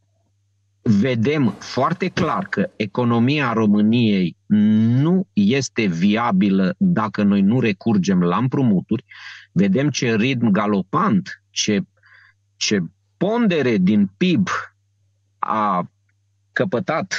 Vedem foarte clar că economia României nu este viabilă dacă noi nu recurgem la împrumuturi. Vedem ce ritm galopant, ce pondere din PIB a căpătat,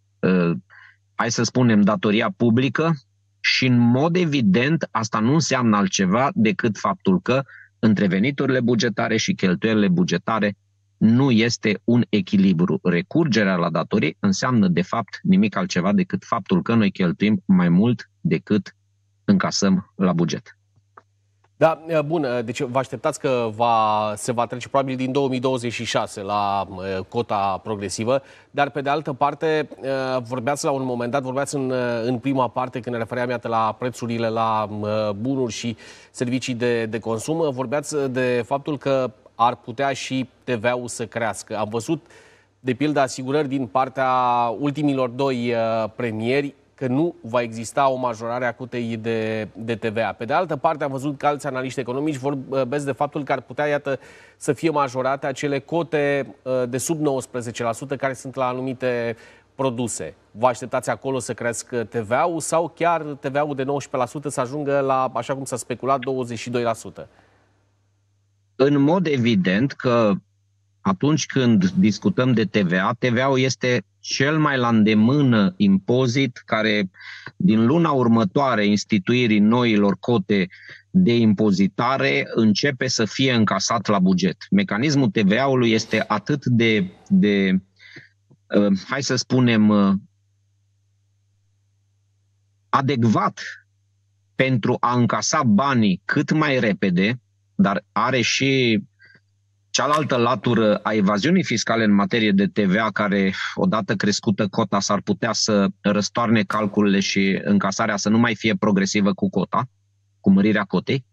hai să spunem, datoria publică și în mod evident asta nu înseamnă altceva decât faptul că între veniturile bugetare și cheltuielile bugetare nu este un echilibru. Recurgerea la datorii înseamnă, de fapt, nimic altceva decât faptul că noi cheltuim mai mult decât încasăm la buget. Da, bun, deci vă așteptați că se va trece probabil din 2026 la cota progresivă, dar pe de altă parte vorbeați la un moment dat, vorbeați în prima parte când ne refeream iată la prețurile la bunuri și servicii de consum, vorbeați de faptul că ar putea și TVA-ul să crească. Am văzut, de pildă, asigurări din partea ultimilor doi premieri că nu va exista o majorare a cotei de TVA. Pe de altă parte, am văzut că alți analiști economici vorbesc de faptul că ar putea, iată, să fie majorate acele cote de sub 19% care sunt la anumite produse. Vă așteptați acolo să crească TVA-ul sau chiar TVA-ul de 19% să ajungă la, așa cum s-a speculat, 22%? În mod evident că atunci când discutăm de TVA, TVA-ul este cel mai la îndemână impozit care din luna următoare instituirii noilor cote de impozitare începe să fie încasat la buget. Mecanismul TVA-ului este atât de hai să spunem, adecvat pentru a încasa banii cât mai repede, dar are și cealaltă latură a evaziunii fiscale în materie de TVA, care, odată crescută cota, s-ar putea să răstoarne calculele și încasarea să nu mai fie progresivă cu cota, cu mărirea cotei.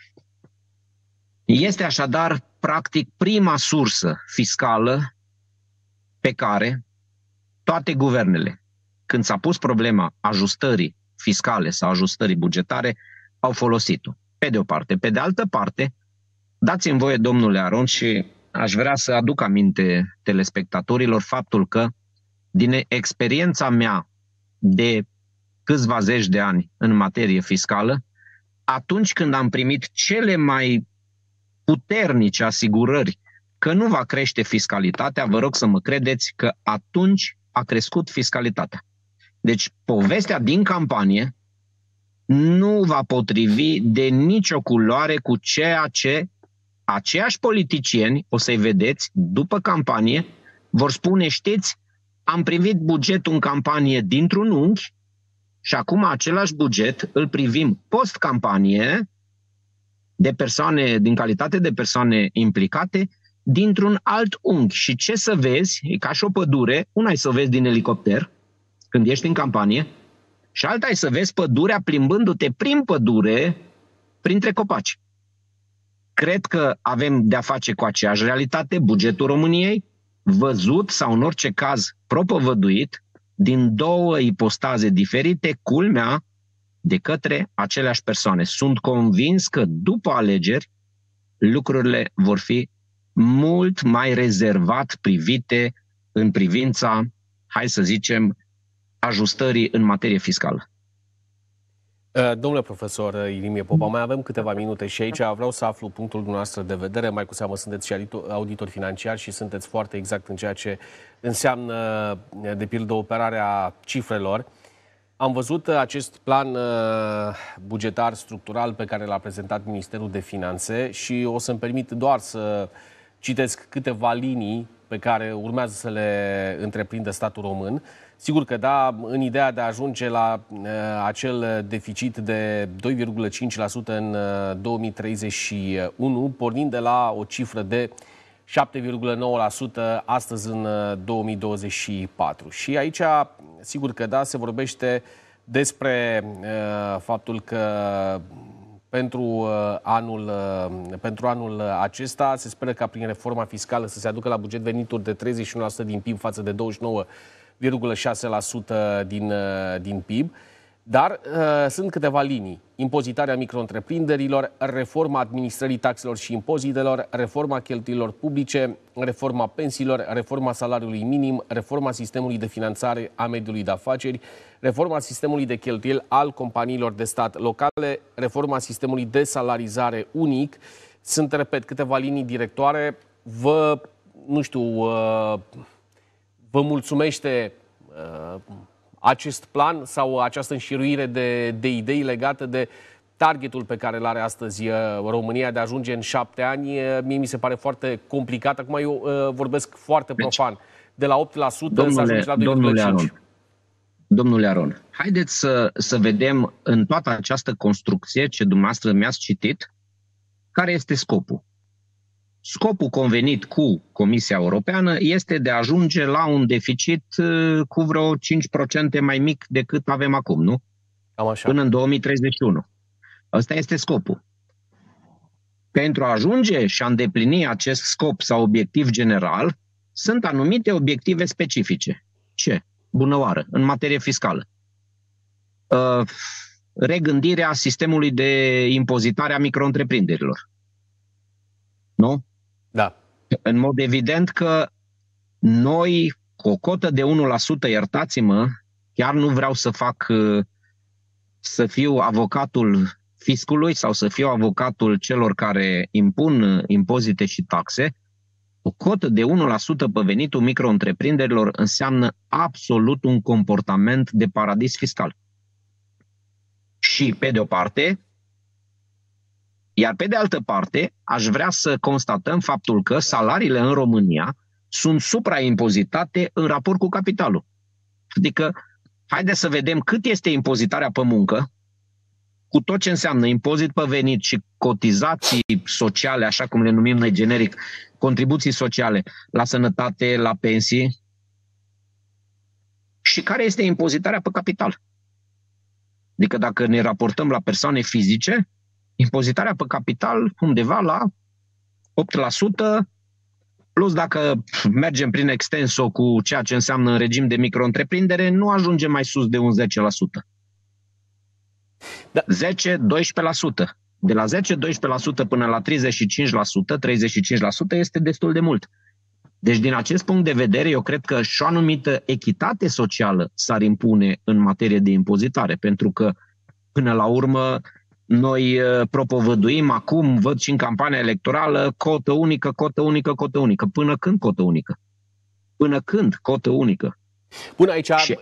Este așadar, practic, prima sursă fiscală pe care toate guvernele, când s-a pus problema ajustării fiscale sau ajustării bugetare, au folosit-o. Pe de o parte. Pe de altă parte, dați-mi voie, domnule Aron, și aș vrea să aduc aminte telespectatorilor faptul că, din experiența mea de câțiva zeci de ani în materie fiscală, atunci când am primit cele mai puternice asigurări că nu va crește fiscalitatea, vă rog să mă credeți că atunci a crescut fiscalitatea. Deci, povestea din campanie nu va potrivi de nicio culoare cu ceea ce aceiași politicieni, o să-i vedeți, după campanie, vor spune, știți, am privit bugetul în campanie dintr-un unghi și acum același buget îl privim post-campanie de persoane, din calitate de persoane implicate, dintr-un alt unghi. Și ce să vezi, e ca și o pădure, una e să o vezi din elicopter, când ești în campanie, și alta e să vezi pădurea plimbându-te prin pădure, printre copaci. Cred că avem de-a face cu aceeași realitate, bugetul României, văzut sau în orice caz propovăduit, din două ipostaze diferite, culmea, de către aceleași persoane. Sunt convins că după alegeri lucrurile vor fi mult mai rezervat privite în privința, hai să zicem, ajustării în materie fiscală. Domnule profesor Irimie Popa, mai avem câteva minute și aici vreau să aflu punctul dumneavoastră de vedere. Mai cu seamă sunteți și auditor financiar și sunteți foarte exact în ceea ce înseamnă, de pildă, operarea cifrelor. Am văzut acest plan bugetar structural pe care l-a prezentat Ministerul de Finanțe și o să-mi permit doar să citesc câteva linii pe care urmează să le întreprindă statul român. Sigur că da, în ideea de a ajunge la acel deficit de 2,5% în 2031, pornind de la o cifră de 7,9% astăzi în 2024. Și aici, sigur că da, se vorbește despre faptul că pentru anul acesta se speră ca prin reforma fiscală să se aducă la buget venituri de 31% din PIB față de 29,6% din PIB. Dar sunt câteva linii. Impozitarea micro-întreprinderilor, reforma administrării taxelor și impozitelor, reforma cheltuielilor publice, reforma pensiilor, reforma salariului minim, reforma sistemului de finanțare a mediului de afaceri, reforma sistemului de cheltuieli al companiilor de stat locale, reforma sistemului de salarizare unic. Sunt, repet, câteva linii directoare. Vă mulțumește acest plan sau această înșiruire de idei legate de targetul pe care îl are astăzi România de a ajunge în 7 ani? Mie mi se pare foarte complicat. Acum eu vorbesc foarte profan. De la 8% să ajungi la 2,5%. Domnule Aron, haideți să vedem în toată această construcție ce dumneavoastră mi-ați citit, care este scopul. Scopul convenit cu Comisia Europeană este de a ajunge la un deficit cu vreo 5% mai mic decât avem acum, nu? Cam așa. Până în 2031. Ăsta este scopul. Pentru a ajunge și a îndeplini acest scop sau obiectiv general, sunt anumite obiective specifice. Ce? Bună oară, în materie fiscală. Regândirea sistemului de impozitare a micro-întreprinderilor. Nu? Da. În mod evident că noi, cu o cotă de 1%, iertați-mă, chiar nu vreau să fiu avocatul fiscului sau să fiu avocatul celor care impun impozite și taxe, o cotă de 1% pe venitul micro-întreprinderilor înseamnă absolut un comportament de paradis fiscal. Și pe de o parte, iar pe de altă parte, aș vrea să constatăm faptul că salariile în România sunt supraimpozitate în raport cu capitalul. Adică, haideți să vedem cât este impozitarea pe muncă, cu tot ce înseamnă impozit pe venit și cotizații sociale, așa cum le numim noi generic, contribuții sociale la sănătate, la pensii, și care este impozitarea pe capital. Adică dacă ne raportăm la persoane fizice, impozitarea pe capital undeva la 8%, plus dacă mergem prin extenso cu ceea ce înseamnă în regim de micro-întreprindere, nu ajungem mai sus de un 10%. Da. 10-12%. De la 10-12% până la 35% este destul de mult. Deci din acest punct de vedere, eu cred că și o anumită echitate socială s-ar impune în materie de impozitare, pentru că până la urmă noi propovăduim acum, văd și în campania electorală, cotă unică, cotă unică, cotă unică. Până când cotă unică? Până când cotă unică? Bun, aici... Și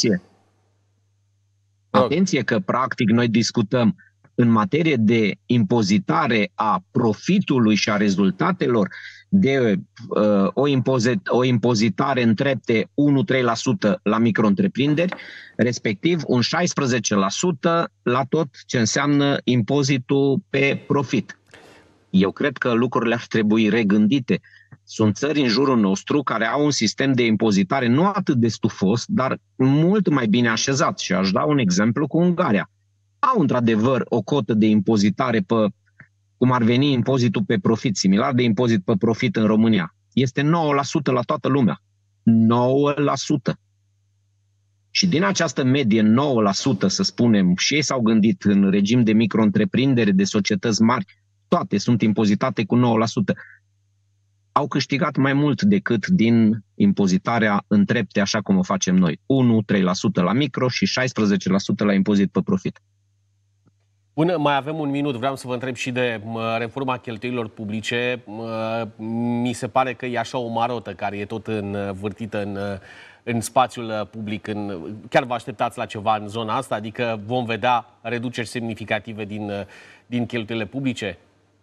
atenție că practic noi discutăm în materie de impozitare a profitului și a rezultatelor de o impozitare în trepte 1-3% la micro-întreprinderi, respectiv un 16% la tot ce înseamnă impozitul pe profit. Eu cred că lucrurile ar trebui regândite. Sunt țări în jurul nostru care au un sistem de impozitare nu atât de stufos, dar mult mai bine așezat. Și aș da un exemplu cu Ungaria. Au într-adevăr o cotă de impozitare pe, cum ar veni impozitul pe profit, similar de impozit pe profit în România. Este 9% la toată lumea. 9%. Și din această medie 9%, să spunem, și ei s-au gândit în regim de micro-întreprindere, de societăți mari, toate sunt impozitate cu 9%. au câștigat mai mult decât din impozitarea în trepte, așa cum o facem noi. 1-3% la micro și 16% la impozit pe profit. Bun, mai avem un minut. Vreau să vă întreb și de reforma cheltuielilor publice. Mi se pare că e așa o marotă care e tot învârtită în spațiul public. Chiar vă așteptați la ceva în zona asta? Adică vom vedea reduceri semnificative din cheltuielile publice?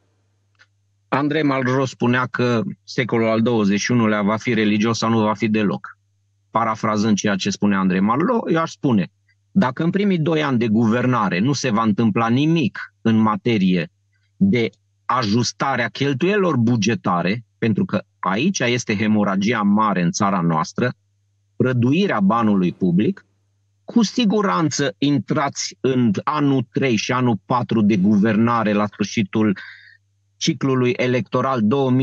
Andrei Malraux spunea că secolul al XXI-lea va fi religios sau nu va fi deloc. Parafrazând ceea ce spunea Andrei Malraux, eu aș spune: dacă în primii 2 ani de guvernare nu se va întâmpla nimic în materie de ajustarea cheltuielor bugetare, pentru că aici este hemoragia mare în țara noastră, prăduirea banului public, cu siguranță intrați în anul 3 și anul 4 de guvernare la sfârșitul ciclului electoral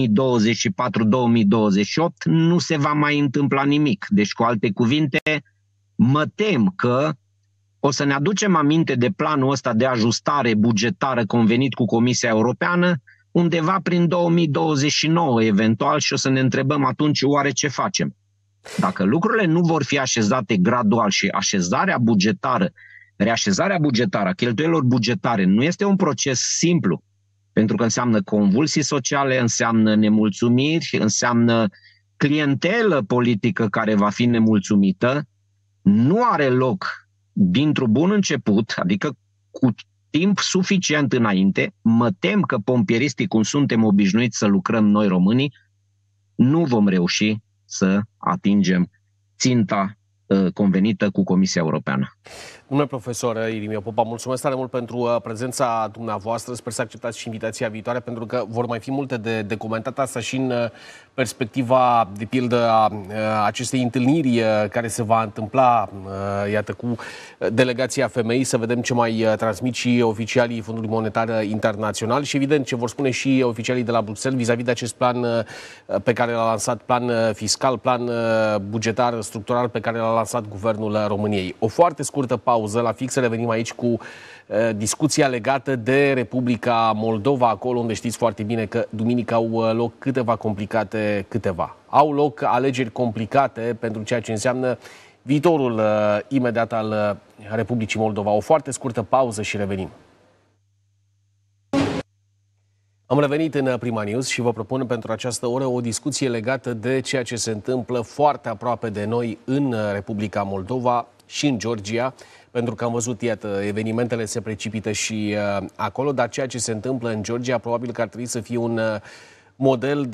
2024-2028, nu se va mai întâmpla nimic. Deci, cu alte cuvinte, mă tem că o să ne aducem aminte de planul ăsta de ajustare bugetară convenit cu Comisia Europeană undeva prin 2029 eventual și o să ne întrebăm atunci oare ce facem. Dacă lucrurile nu vor fi așezate gradual și reașezarea bugetară a cheltuielor bugetare nu este un proces simplu, pentru că înseamnă convulsii sociale, înseamnă nemulțumiri, înseamnă clientelă politică care va fi nemulțumită, nu are loc dintr-un bun început, adică cu timp suficient înainte. Mă tem că pompieristii, cum suntem obișnuiți să lucrăm noi românii, nu vom reuși să atingem ținta convenită cu Comisia Europeană. Domnule profesor Irimie Popa, mulțumesc tare mult pentru prezența dumneavoastră. Sper să acceptați și invitația viitoare, pentru că vor mai fi multe de comentat, asta și în perspectiva, de pildă, a acestei întâlniri care se va întâmpla, iată, cu delegația FMI, să vedem ce mai transmit și oficialii Fondului Monetar Internațional și, evident, ce vor spune și oficialii de la Bruxelles vis-a-vis de acest plan pe care l-a lansat, plan fiscal, plan bugetar, structural, pe care l-a lansat Guvernul României. O foarte scurtă pauză, la fix revenim aici cu discuția legată de Republica Moldova, acolo unde știți foarte bine că duminică au loc au loc alegeri complicate pentru ceea ce înseamnă viitorul imediat al Republicii Moldova. O foarte scurtă pauză și revenim. Am revenit în Prima News și vă propun pentru această oră o discuție legată de ceea ce se întâmplă foarte aproape de noi în Republica Moldova și în Georgia, pentru că am văzut, iată, evenimentele se precipită și acolo, dar ceea ce se întâmplă în Georgia probabil că ar trebui să fie un model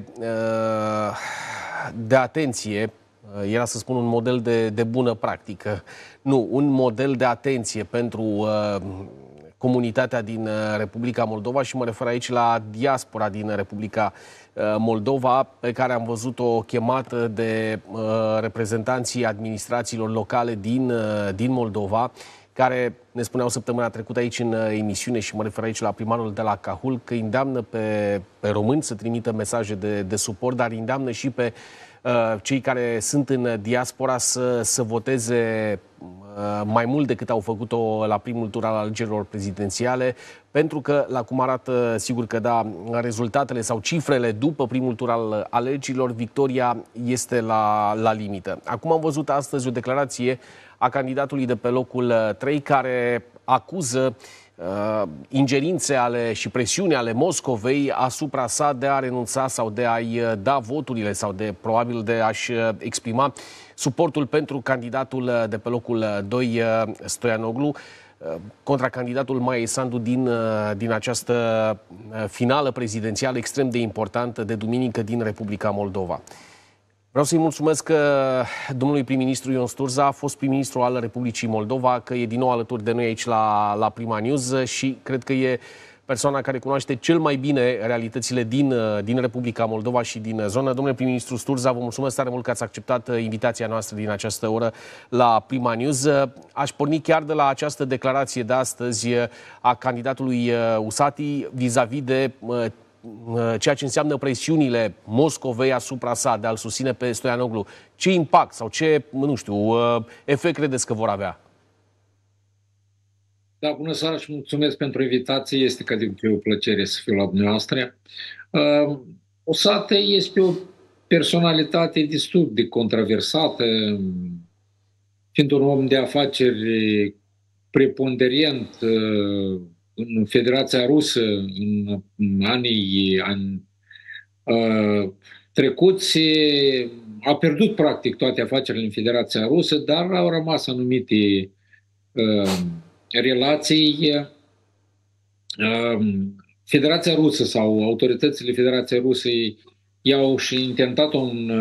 de atenție, era să spun un model de bună practică, nu, un model de atenție pentru comunitatea din Republica Moldova și mă refer aici la diaspora din Republica Moldova, pe care am văzut-o chemată de reprezentanții administrațiilor locale din Moldova, care ne spuneau săptămâna trecută aici în emisiune, și mă refer aici la primarul de la Cahul, că îndeamnă pe români să trimită mesaje de suport, dar îndeamnă și pe cei care sunt în diaspora să voteze mai mult decât au făcut-o la primul tur al alegerilor prezidențiale, pentru că, la cum arată, sigur că da, rezultatele sau cifrele după primul tur al alegerilor, victoria este la limită. Acum am văzut astăzi o declarație a candidatului de pe locul 3 care acuză ingerințe și presiuni ale Moscovei asupra sa de a renunța sau de a-i da voturile sau probabil de a-și exprima suportul pentru candidatul de pe locul 2, Stoianoglu, contra candidatul Maia Sandu din această finală prezidențială extrem de importantă de duminică din Republica Moldova. Vreau să-i mulțumesc domnului prim-ministru Ion Sturza, a fost prim-ministru al Republicii Moldova, că e din nou alături de noi aici la Prima News și cred că e persoana care cunoaște cel mai bine realitățile din Republica Moldova și din zonă. Domnule prim-ministru Sturza, vă mulțumesc tare mult că ați acceptat invitația noastră din această oră la Prima News. Aș porni chiar de la această declarație de astăzi a candidatului Usati vis-a-vis de ceea ce înseamnă presiunile Moscovei asupra sa de a-l susține pe Stoianoglu. Ce impact sau ce, nu știu, efect credeți că vor avea? Da, bună seara și mulțumesc pentru invitație. Este ca de obicei o plăcere să fiu la dumneavoastră. Osate este o personalitate destul de controversată, fiind un om de afaceri preponderent în Federația Rusă în anii trecuți, a pierdut practic toate afacerile în Federația Rusă, dar au rămas anumite relații. Federația Rusă sau autoritățile Federației Rusei i-au și intentat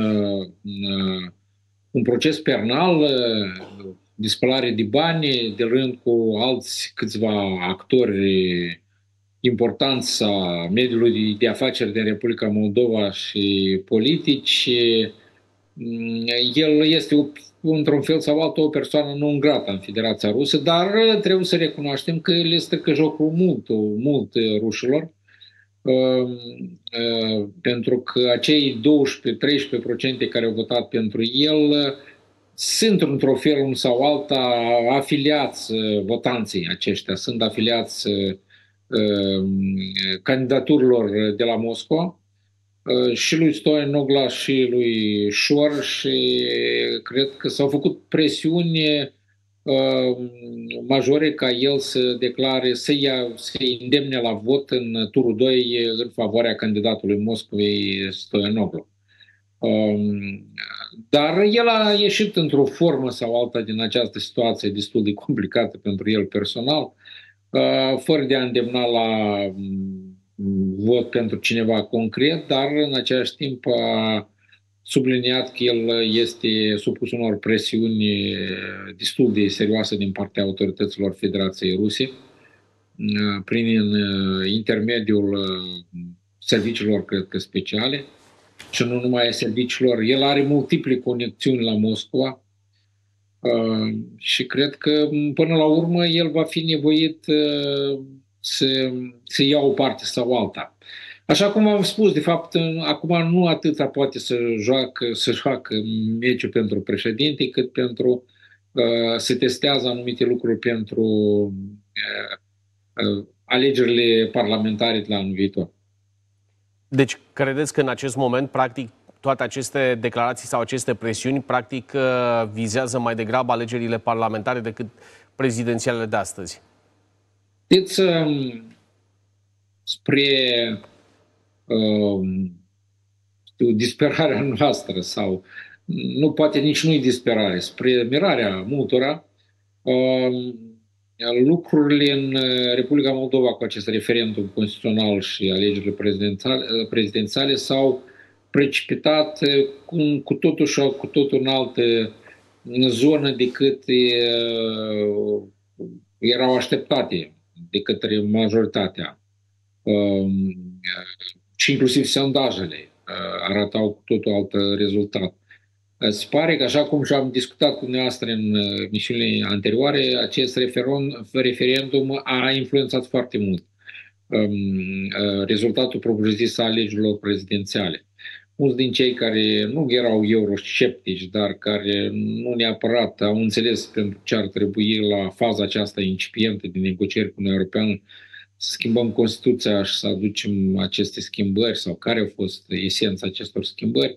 un proces penal de spălare de bani, de rând cu alți câțiva actori importanți a mediului de afaceri din Republica Moldova și politici. El este într-un fel sau altul o persoană non grata în Federația Rusă, dar trebuie să recunoaștem că el este că jocul mult rușilor, pentru că acei 12-13% care au votat pentru el sunt într-un fel sau alta afiliați votanții aceștia, sunt afiliați candidaturilor de la Moscova, și lui Stoian Nogla și lui Șor, și cred că s-au făcut presiuni majore ca el să declare, să îndemne la vot în turul 2 în favoarea candidatului Moscovei, Stoian Nogla. Dar el a ieșit într-o formă sau alta din această situație destul de complicată pentru el personal, fără de a îndemna la vot pentru cineva concret, dar în același timp a subliniat că el este supus unor presiuni destul de serioase din partea autorităților Federației Ruse, prin intermediul serviciilor, cred că speciale, și nu numai serviciilor. El are multiple conexiuni la Moscova și cred că până la urmă el va fi nevoit să ia o parte sau alta. Așa cum am spus, de fapt, acum nu atâta poate să joacă meciul pentru președinte, cât pentru să testează anumite lucruri pentru alegerile parlamentare de la anul viitor. Deci, credeți că în acest moment, practic, toate aceste declarații sau aceste presiuni, practic, vizează mai degrabă alegerile parlamentare decât prezidențialele de astăzi? Știți, spre disperarea noastră, sau nu poate nici nu-i disperare, spre mirarea multora, lucrurile în Republica Moldova cu acest referendum constituțional și alegerile prezidențiale s-au precipitat cu totul și cu totul în altă zonă decât erau așteptate de către majoritatea. Și inclusiv sondajele arătau cu totul alt rezultat. Se pare că, așa cum și-am discutat cu dumneavoastră în misiunile anterioare, acest referendum a influențat foarte mult rezultatul propriu-zis al alegerilor prezidențiale. Mulți din cei care nu erau eurosceptici, dar care nu neapărat au înțeles pentru ce ar trebui la faza aceasta incipientă de negocieri cu Uniunea Europeană să schimbăm Constituția și să aducem aceste schimbări, sau care a fost esența acestor schimbări,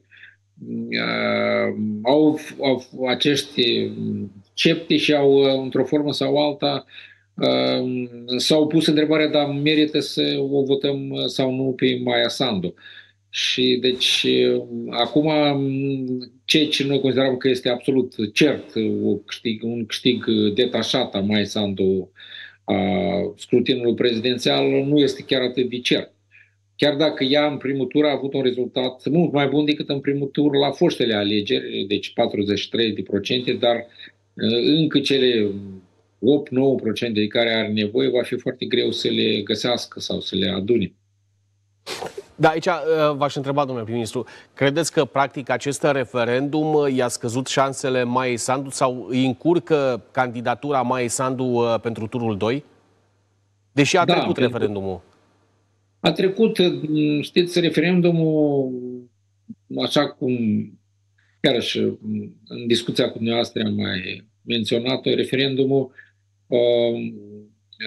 acești sceptici au, într-o formă sau alta, s-au pus întrebarea, dar merită să o votăm sau nu pe Maia Sandu. Și deci acum ceea ce noi considerăm că este absolut cert un câștig detașat a Maia Sandu a scrutinului prezidențial nu este chiar atât de cert. Chiar dacă ea în primul tur a avut un rezultat mult mai bun decât în primul tur la fostele alegeri, deci 43%, dar încă cele 8-9% de care are nevoie va fi foarte greu să le găsească sau să le adune. Da, aici v-aș întreba, domnule prim-ministru, credeți că practic acest referendum i-a scăzut șansele Maiei Sandu sau îi încurcă candidatura Maiei Sandu pentru turul 2? Deși a trecut referendumul. A trecut, știți, referendumul, așa cum chiar și în discuția cu dumneavoastră am mai menționat, referendumul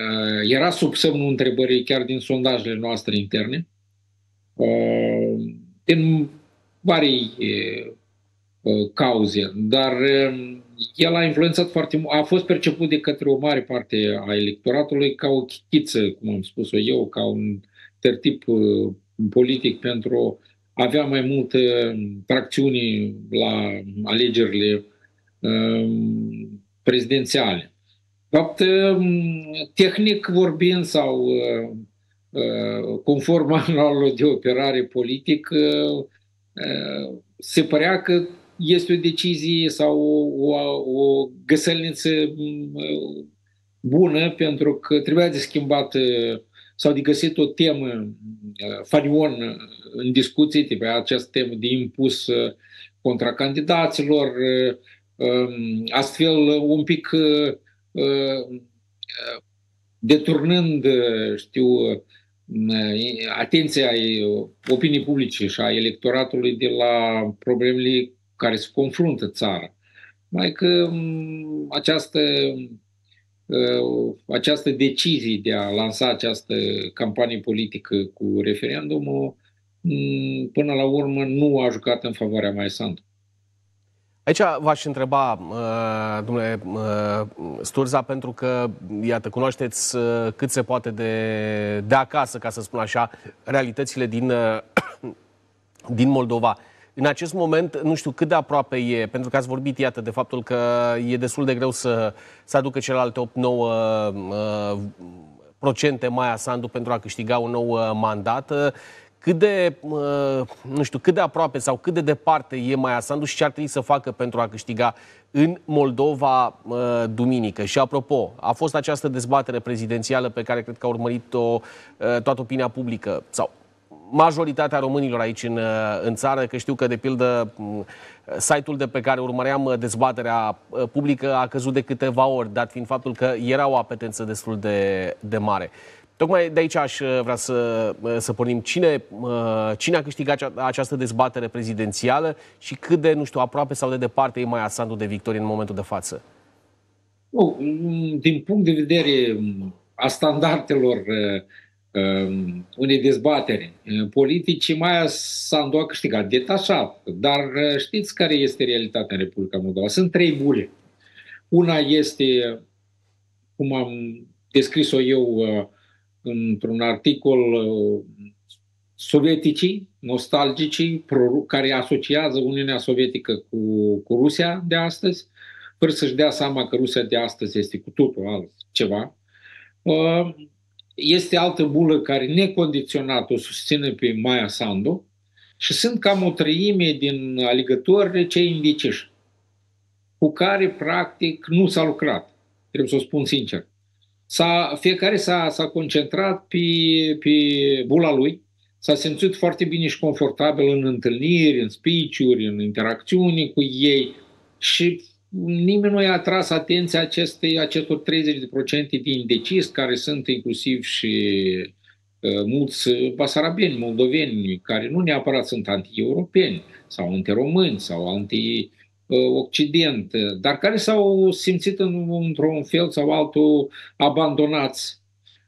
era sub semnul întrebării chiar din sondajele noastre interne. din vari cauze, dar el a influențat foarte mult, a fost perceput de către o mare parte a electoratului ca o chitiță, cum am spus-o eu, ca un tertip politic pentru a avea mai multă tracțiune la alegerile prezidențiale. De fapt, tehnic vorbind sau conform manualului de operare politic, se părea că este o decizie sau o găsălniță bună, pentru că trebuia de schimbat sau de găsit o temă fanion în discuții, pe această temă de impus contra candidaților, astfel un pic deturnând, atenția opiniei publice și a electoratului de la problemele care se confruntă țara. Mai că această decizie de a lansa această campanie politică cu referendumul, până la urmă, nu a jucat în favoarea Maia Sandu. Aici v-aș întreba, domnule Sturza, pentru că, iată, cunoașteți cât se poate de acasă, ca să spun așa, realitățile din Moldova. În acest moment, nu știu cât de aproape e, pentru că ați vorbit, iată, de faptul că e destul de greu să aducă celelalte 8-9% Maia Sandu pentru a câștiga un nou mandat. Cât de, nu știu, cât de aproape sau cât de departe e Maia Sandu și ce ar trebui să facă pentru a câștiga în Moldova duminică? Și apropo, a fost această dezbatere prezidențială pe care cred că a urmărit-o toată opinia publică sau majoritatea românilor aici în țară, că știu că, de pildă, site-ul de pe care urmăream dezbaterea publică a căzut de câteva ori, dat fiind faptul că era o apetență destul de mare. Tocmai de aici aș vrea să pornim. Cine a câștigat această dezbatere prezidențială și cât de, nu știu, aproape sau de departe e Maia Sandu de victorie în momentul de față? Din punct de vedere a standardelor unei dezbateri politice, Maia Sandu a câștigat detașat. Dar știți care este realitatea în Republica Moldova? Sunt trei bule. Una este, cum am descris-o eu într-un articol, sovieticii, nostalgicii, care asociază Uniunea Sovietică cu Rusia de astăzi, fără să-și dea seama că Rusia de astăzi este cu totul altceva. Este altă bulă care necondiționat o susține pe Maia Sandu și sunt cam o treime din alegători cei indeciși, cu care practic nu s-a lucrat, trebuie să o spun sincer. Fiecare s-a concentrat pe bula lui, s-a simțit foarte bine și confortabil în întâlniri, în speech-uri, în interacțiuni cu ei și nimeni nu i-a atras atenția acestor 30% de indecis, care sunt inclusiv și mulți basarabeni, moldoveni, care nu neapărat sunt anti-europeni sau anti-români sau anti-Occident, dar care s-au simțit într-un fel sau altul abandonați.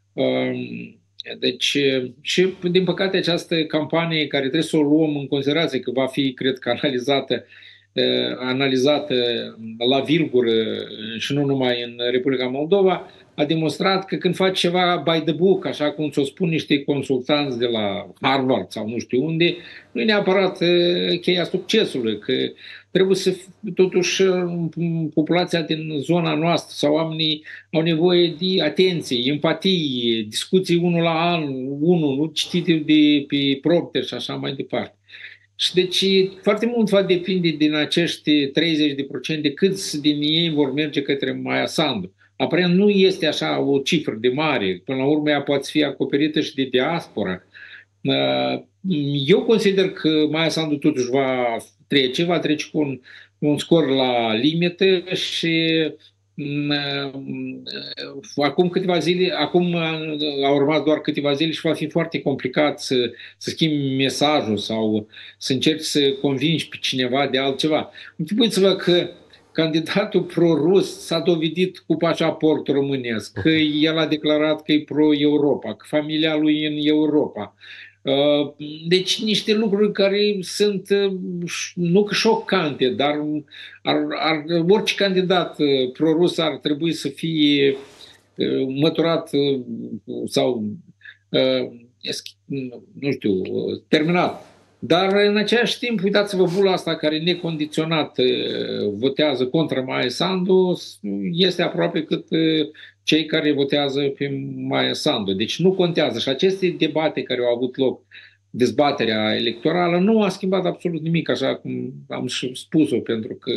Deci, și din păcate această campanie, care trebuie să o luăm în considerație, că va fi, cred că, analizată la virgură și nu numai în Republica Moldova, a demonstrat că când faci ceva by the book, așa cum ți-o spun niște consultanți de la Harvard sau nu știu unde, nu e neapărat cheia succesului, că trebuie să, totuși, populația din zona noastră sau oamenii au nevoie de atenție, empatie, discuții unul la unul, nu citite de pe prompter și așa mai departe. Și deci foarte mult va depinde din acești 30% câți din ei vor merge către Maia Sandu. Aparent nu este așa o cifră de mare, până la urmă ea poate fi acoperită și de diaspora. Eu consider că Maia Sandu totuși va trece cu un scor la limită și acum au urmat doar câteva zile și va fi foarte complicat să schimbi mesajul sau să încerci să convingi pe cineva de altceva. Închipuiți-vă că candidatul pro-rus s-a dovedit cu pașaport românesc, că el a declarat că e pro-Europa, că familia lui e în Europa. Deci niște lucruri care sunt nu că șocante, dar orice candidat prorus ar trebui să fie măturat sau nu știu, terminat. Dar în același timp, uitați-vă, bula asta care necondiționat votează contra Maia Sandu este aproape cât cei care votează pe Maia Sandu. Deci nu contează. Și aceste debate care au avut loc, dezbaterea electorală, nu a schimbat absolut nimic, așa cum am spus-o, pentru că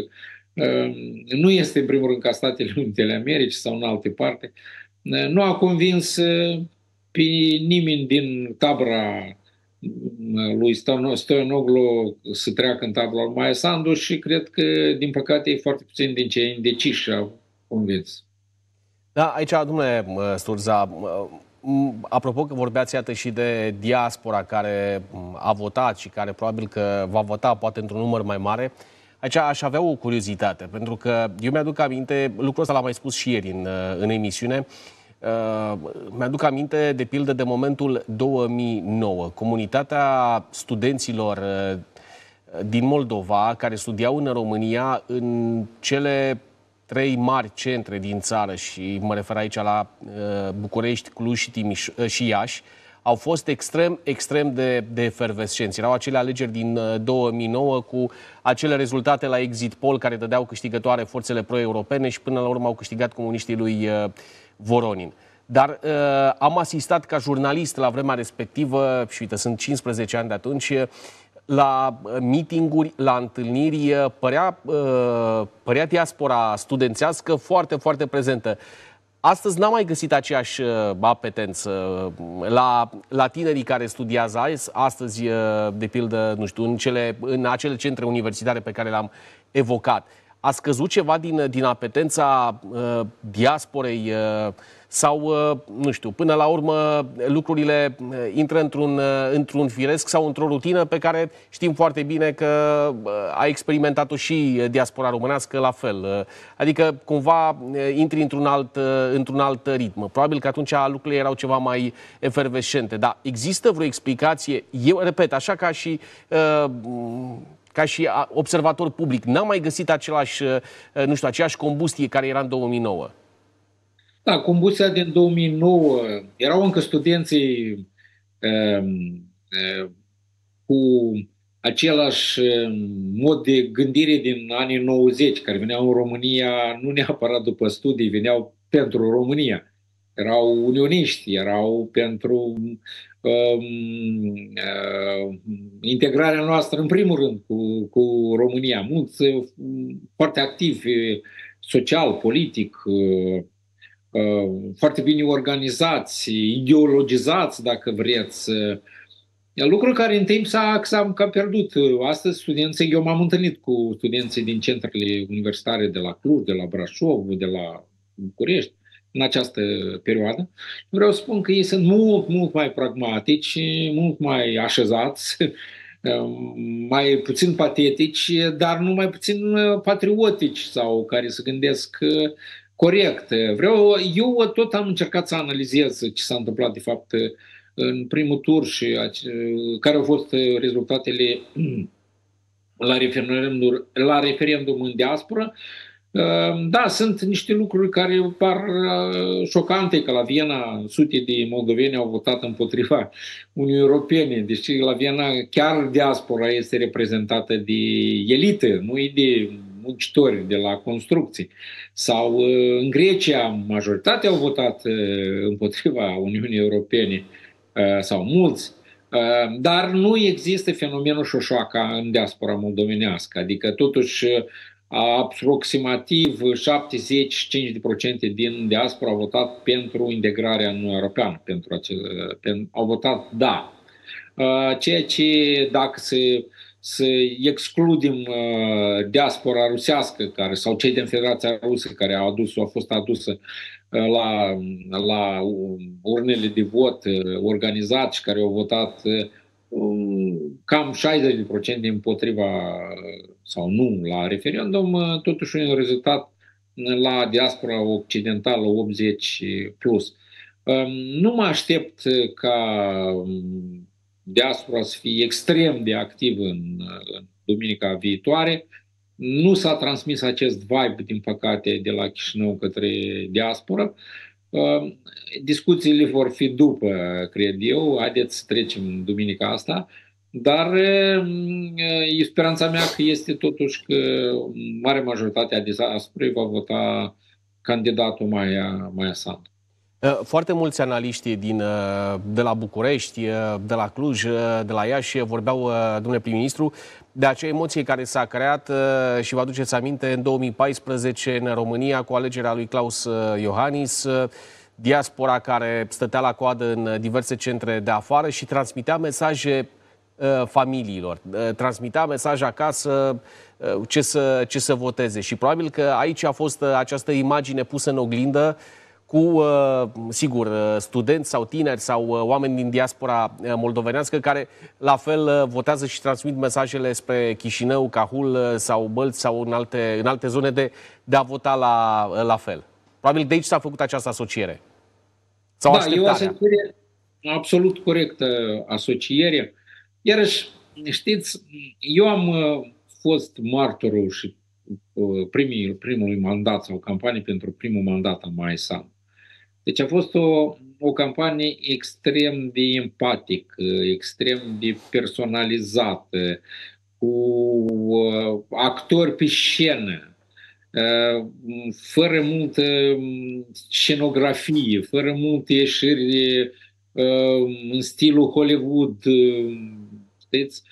nu este, în primul rând, ca Statele Unite ale Americii sau în alte parte. Nu a convins pe nimeni din tabăra lui Stoianoglu să treacă în tabla lui Maia Sandu și cred că, din păcate, e foarte puțin din cei indeciși au convins. Da, aici, domnule Sturza, apropo că vorbeați, iată, și de diaspora care a votat și care probabil că va vota poate într-un număr mai mare, aici aș avea o curiozitate, pentru că eu mi-aduc aminte, lucrul ăsta l-am mai spus și ieri în emisiune, mi-aduc aminte, de pildă, de momentul 2009. Comunitatea studenților din Moldova, care studiau în România, în cele 3 mari centre din țară, și mă refer aici la București, Cluj și Iași, au fost extrem de efervescenți. Erau acele alegeri din 2009 cu acele rezultate la exit poll care dădeau câștigătoare forțele pro-europene și până la urmă au câștigat comuniștii lui Voronin. Dar am asistat ca jurnalist la vremea respectivă, și uite, sunt 15 ani de atunci, la meeting-uri, la întâlniri, părea diaspora studențească foarte prezentă. Astăzi n-am mai găsit aceeași apetență la tinerii care studiază astăzi, de pildă, nu știu, în acele centre universitare pe care le-am evocat. A scăzut ceva din apetența diasporei sau, nu știu, până la urmă lucrurile intră într-un firesc sau într-o rutină pe care știm foarte bine că a experimentat-o și diaspora românească la fel. Adică cumva intri într-un alt ritm. Probabil că atunci lucrurile erau ceva mai efervescente. Dar există vreo explicație? Eu repet, așa ca și observator public, n-am mai găsit aceeași combustie care era în 2009. Da, combustia din 2009, erau încă studenții cu același mod de gândire din anii 90, care veneau în România nu neapărat după studii, veneau pentru România. Erau unioniști, erau pentru integrarea noastră, în primul rând, cu România. Mulți foarte activi, social, politic, foarte bine organizați, ideologizați, dacă vreți. Lucruri care în timp s-a cam pierdut. Astăzi studenții, eu m-am întâlnit cu studenții din centrele universitare de la Cluj, de la Brașov, de la București, în această perioadă. Vreau să spun că ei sunt mult mai pragmatici, mult mai așezați, mai puțin patetici, dar nu mai puțin patriotici sau care se gândesc corect. Eu tot am încercat să analizez ce s-a întâmplat de fapt în primul tur și care au fost rezultatele la referendum în diaspora. Da, sunt niște lucruri care par șocante, că la Viena sute de moldoveni au votat împotriva Uniunii Europene. Deci la Viena chiar diaspora este reprezentată de elită, nu de muncitori de la construcții. Sau în Grecia majoritatea au votat împotriva Uniunii Europene sau mulți. Dar nu există fenomenul șoșoaca în diaspora moldovenească. Adică totuși aproximativ 70-75% din diaspora au votat pentru integrarea în Uniunea Europeană. Au votat da. Ceea ce, dacă să excludem diaspora rusească sau cei din Federația Rusă care au fost adusă la urnele de vot organizat și care au votat cam 60% împotriva sau nu la referendum, totuși un rezultat la diaspora occidentală 80+. Nu mă aștept ca diaspora să fie extrem de activ în duminica viitoare. Nu s-a transmis acest vibe, din păcate, de la Chișinău către diaspora. Discuțiile vor fi după, cred eu. Haideți să trecem duminica asta. Dar e speranța mea că este totuși că mare majoritate a diasporei va vota candidatul Maia Sandu. Foarte mulți analiști de la București, de la Cluj, de la Iași vorbeau, domnule prim-ministru, de acea emoție care s-a creat și vă aduceți aminte în 2014 în România cu alegerea lui Klaus Iohannis, diaspora care stătea la coadă în diverse centre de afară și transmitea mesaje familiilor, transmitea mesaje acasă ce să voteze. Și probabil că aici a fost această imagine pusă în oglindă cu, sigur, studenți sau tineri sau oameni din diaspora moldovenească care la fel votează și transmit mesajele spre Chișinău, Cahul sau Bălți sau în alte zone de a vota la fel. Probabil de aici s-a făcut această asociere. Sau e o asociere absolut corectă, asociere. Iarăși, știți, eu am fost martorul și primului mandat sau campanie pentru primul mandat al Maia Sandu. Deci a fost o campanie extrem de empatică, extrem de personalizată, cu actori pe scenă, fără multă scenografie, fără multe ieșiri în stilul Hollywood, știți?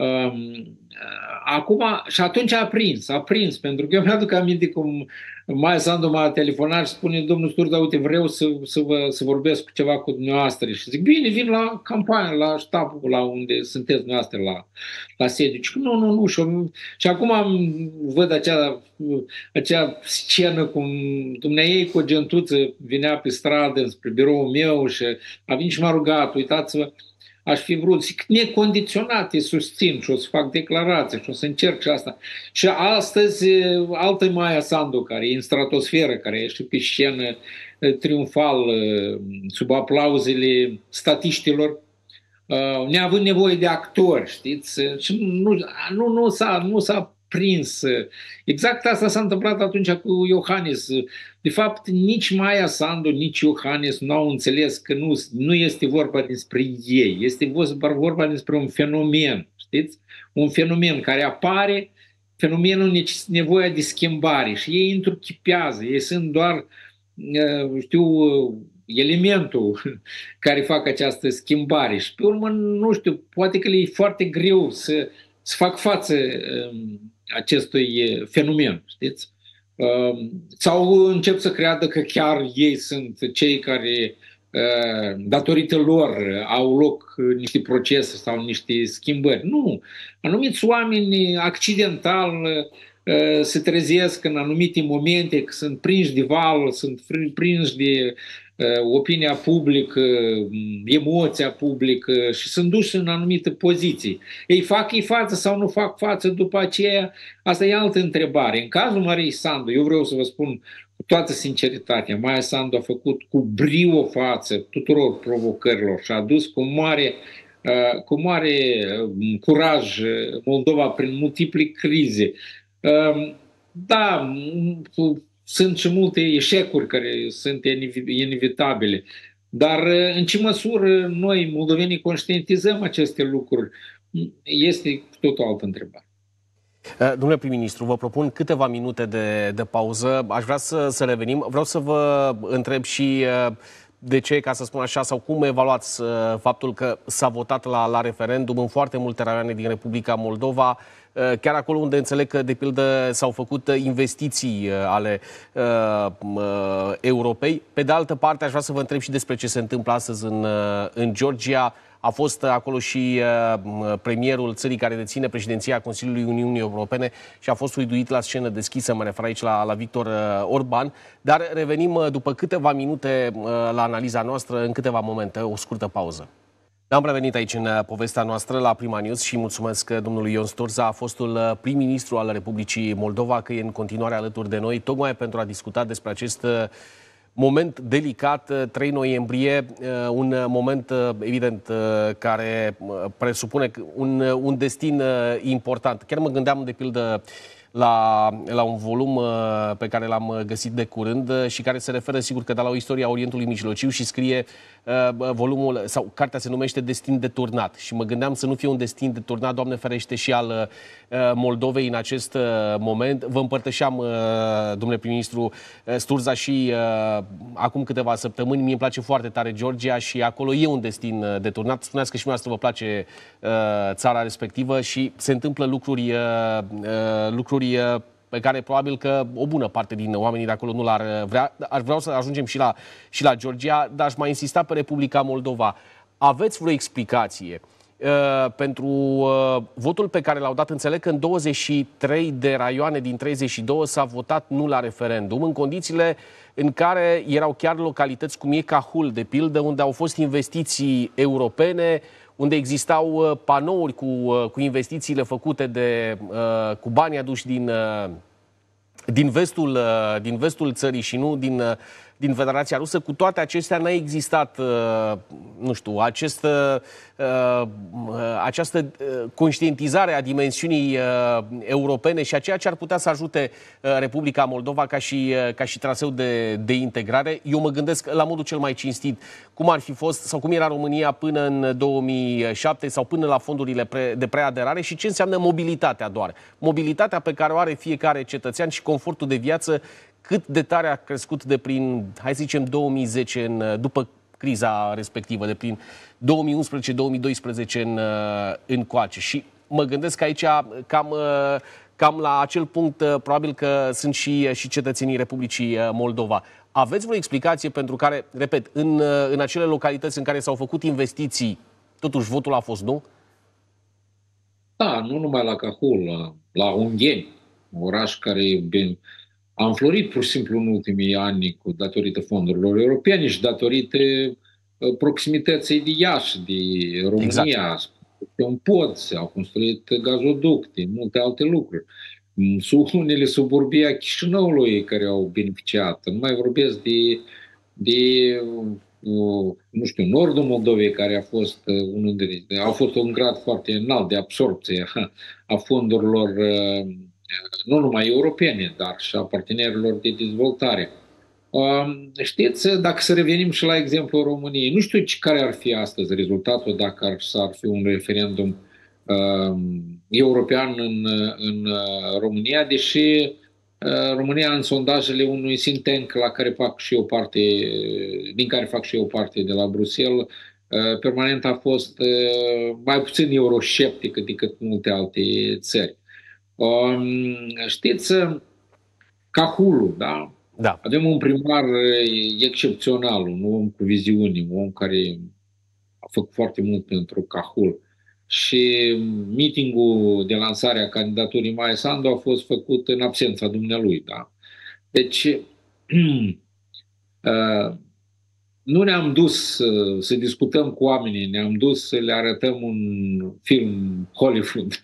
Acum, și atunci a prins, pentru că eu mi-aduc aminte cum Maia Sandu m-a telefonat și spune: domnul Sturda, uite, vreau să vorbesc ceva cu dumneavoastră. Și zic: bine, vin la campanie, la ștabul, la unde sunteți dumneavoastră, la sediu. Și nu. Și acum văd acea scenă cum dumneavoastră cu o gentuță vinea pe stradă spre biroul meu și a venit și m-a rugat: uitați-vă, aș fi vrut, zic, necondiționat îi susțin și o să fac declarații și o să încerc și asta. Și astăzi altă Maia Sandu, care e în stratosferă, care e și pe scenă triumfal sub aplauzele statiștilor, neavând nevoie de actori, știți? Și nu s-a prins. Exact asta s-a întâmplat atunci cu Iohannis. De fapt, nici Maia Sandu, nici Iohannis nu au înțeles că nu este vorba despre ei. Este vorba despre un fenomen, știți? Un fenomen care apare, fenomenul nevoia de schimbare și ei întruchipează. Ei sunt doar, elementul care fac această schimbare. Și pe urmă, nu știu, poate că le e foarte greu să fac față acestui fenomen, știți? Sau încep să creadă că chiar ei sunt cei care, datorită lor, au loc niște procese sau niște schimbări. Nu! Anumiți oameni accidental se trezesc în anumite momente, că sunt prinși de val, sunt prinși de opinia publică, emoția publică și sunt duși în anumite poziții. Ei fac față sau nu fac față după aceea? Asta e altă întrebare. În cazul Mariei Sandu, eu vreau să vă spun cu toată sinceritatea, Maia Sandu a făcut cu brio față tuturor provocărilor și a dus cu mare curaj Moldova prin multiple crize. Da, sunt și multe eșecuri care sunt inevitabile. Dar în ce măsură noi, moldovenii, conștientizăm aceste lucruri, este tot o altă întrebare. Domnule prim-ministru, vă propun câteva minute de pauză. Aș vrea să revenim. Vreau să vă întreb și de ce, ca să spun așa, sau cum evaluați faptul că s-a votat la referendum în foarte multe raioane din Republica Moldova, chiar acolo unde înțeleg că, de pildă, s-au făcut investiții ale Europei. Pe de altă parte, aș vrea să vă întreb și despre ce se întâmplă astăzi în Georgia. A fost acolo și premierul țării care deține președinția Consiliului Uniunii Europene și a fost uiduit la scenă deschisă, mă refer aici la Victor Orban. Dar revenim după câteva minute la analiza noastră, în câteva momente, o scurtă pauză. Am revenit aici în povestea noastră la Prima News și mulțumesc domnului Ion Sturza, fostul prim-ministru al Republicii Moldova, că e în continuare alături de noi, tocmai pentru a discuta despre acest moment delicat, 3 noiembrie, un moment, evident, care presupune un destin important. Chiar mă gândeam, de pildă, la un volum pe care l-am găsit de curând și care se referă, sigur, că la o istorie a Orientului Mijlociu și scrie volumul, sau cartea se numește Destin deturnat. Și mă gândeam să nu fie un destin deturnat, Doamne ferește, și al Moldovei în acest moment. Vă împărtășeam, domnule prim-ministru Sturza, și acum câteva săptămâni. Mie îmi place foarte tare Georgia și acolo e un destin deturnat. Spuneați că și dumneavoastră vă place țara respectivă și se întâmplă lucruri pe care probabil că o bună parte din oamenii de acolo nu l-ar vrea. Aș vrea să ajungem și la Georgia, dar aș mai insista pe Republica Moldova. Aveți vreo explicație pentru votul pe care l-au dat? Înțeleg că în 23 de raioane din 32 s-a votat nu la referendum, în condițiile în care erau chiar localități cum e Cahul, de pildă, unde au fost investiții europene, unde existau panouri cu investițiile făcute cu bani aduși din vestul țării și nu din Federația Rusă. Cu toate acestea n-a existat, nu știu, această conștientizare a dimensiunii europene și a ceea ce ar putea să ajute Republica Moldova ca și traseu de integrare. Eu mă gândesc la modul cel mai cinstit cum ar fi fost sau cum era România până în 2007 sau până la fondurile de preaderare și ce înseamnă mobilitatea doar. Mobilitatea pe care o are fiecare cetățean și confortul de viață, cât de tare a crescut de prin, hai să zicem, 2010, după criza respectivă, de prin 2011-2012 încoace. Și mă gândesc că aici, cam la acel punct, probabil că sunt și cetățenii Republicii Moldova. Aveți vreo explicație pentru care, repet, în acele localități în care s-au făcut investiții, totuși votul a fost nu? Da, nu numai la Cahul, la Ungheni, un oraș care a înflorit pur și simplu în ultimii ani datorită fondurilor europene și datorită proximității de Iași, de România. Exact. Pe un pod, au construit gazoducte, multe alte lucruri. Unele suburbii a Chișinăului care au beneficiat. Nu mai vorbesc de nu știu, nordul Moldovei, care a fost un grad foarte înalt de absorbție a fondurilor nu numai europene, dar și a partenerilor de dezvoltare. Știți, dacă să revenim și la exemplul României, nu știu care ar fi astăzi rezultatul dacă s-ar fi un referendum european în România, deși România, în sondajele unui think tank la care fac și eu parte, din care fac și eu parte de la Bruxelles, permanent a fost mai puțin eurosceptică decât multe alte țări. Știți, Cahulul, da? Da. Avem un primar excepțional, un om cu viziune, un om care a făcut foarte mult pentru Cahul. Și meetingul de lansare a candidaturii Maia Sandu a fost făcut în absența dumnealui. Da? Deci, nu ne-am dus să discutăm cu oamenii, ne-am dus să le arătăm un film Hollywood.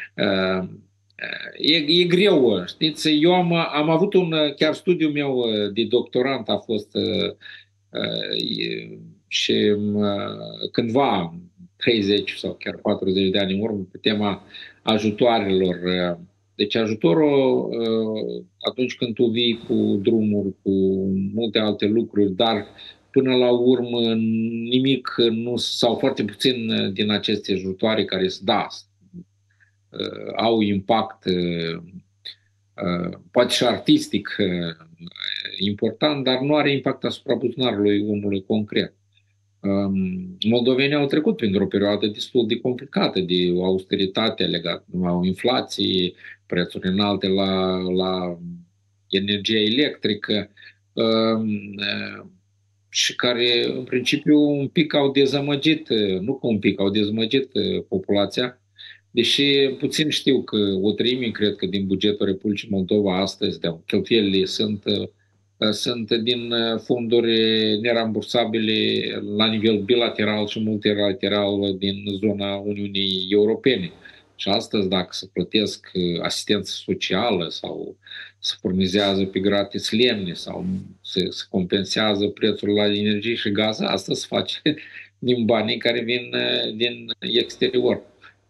E greu, știți? Eu am avut chiar studiul meu de doctorant a fost și cândva 30 sau chiar 40 de ani în urmă pe tema ajutoarelor. Deci ajutorul atunci când tu vii cu drumuri, cu multe alte lucruri, dar până la urmă nimic nu, sau foarte puțin din aceste ajutoare care au impact poate și artistic important, dar nu are impact asupra buzunarului omului concret. Moldovenii au trecut printr-o perioadă destul de complicată de austeritate legată la inflație, prețuri înalte la energia electrică și care în principiu un pic au dezamăgit, nu că un pic, au dezamăgit populația, deși puțin știu că o treime, cred că din bugetul Republicii Moldova astăzi, cheltuielile sunt din fonduri nerambursabile la nivel bilateral și multilateral din zona Uniunii Europene. Și astăzi, dacă se plătesc asistență socială sau se furnizează pe gratis lemne sau se compensează prețul la energie și gaz, asta se face din banii care vin din exterior.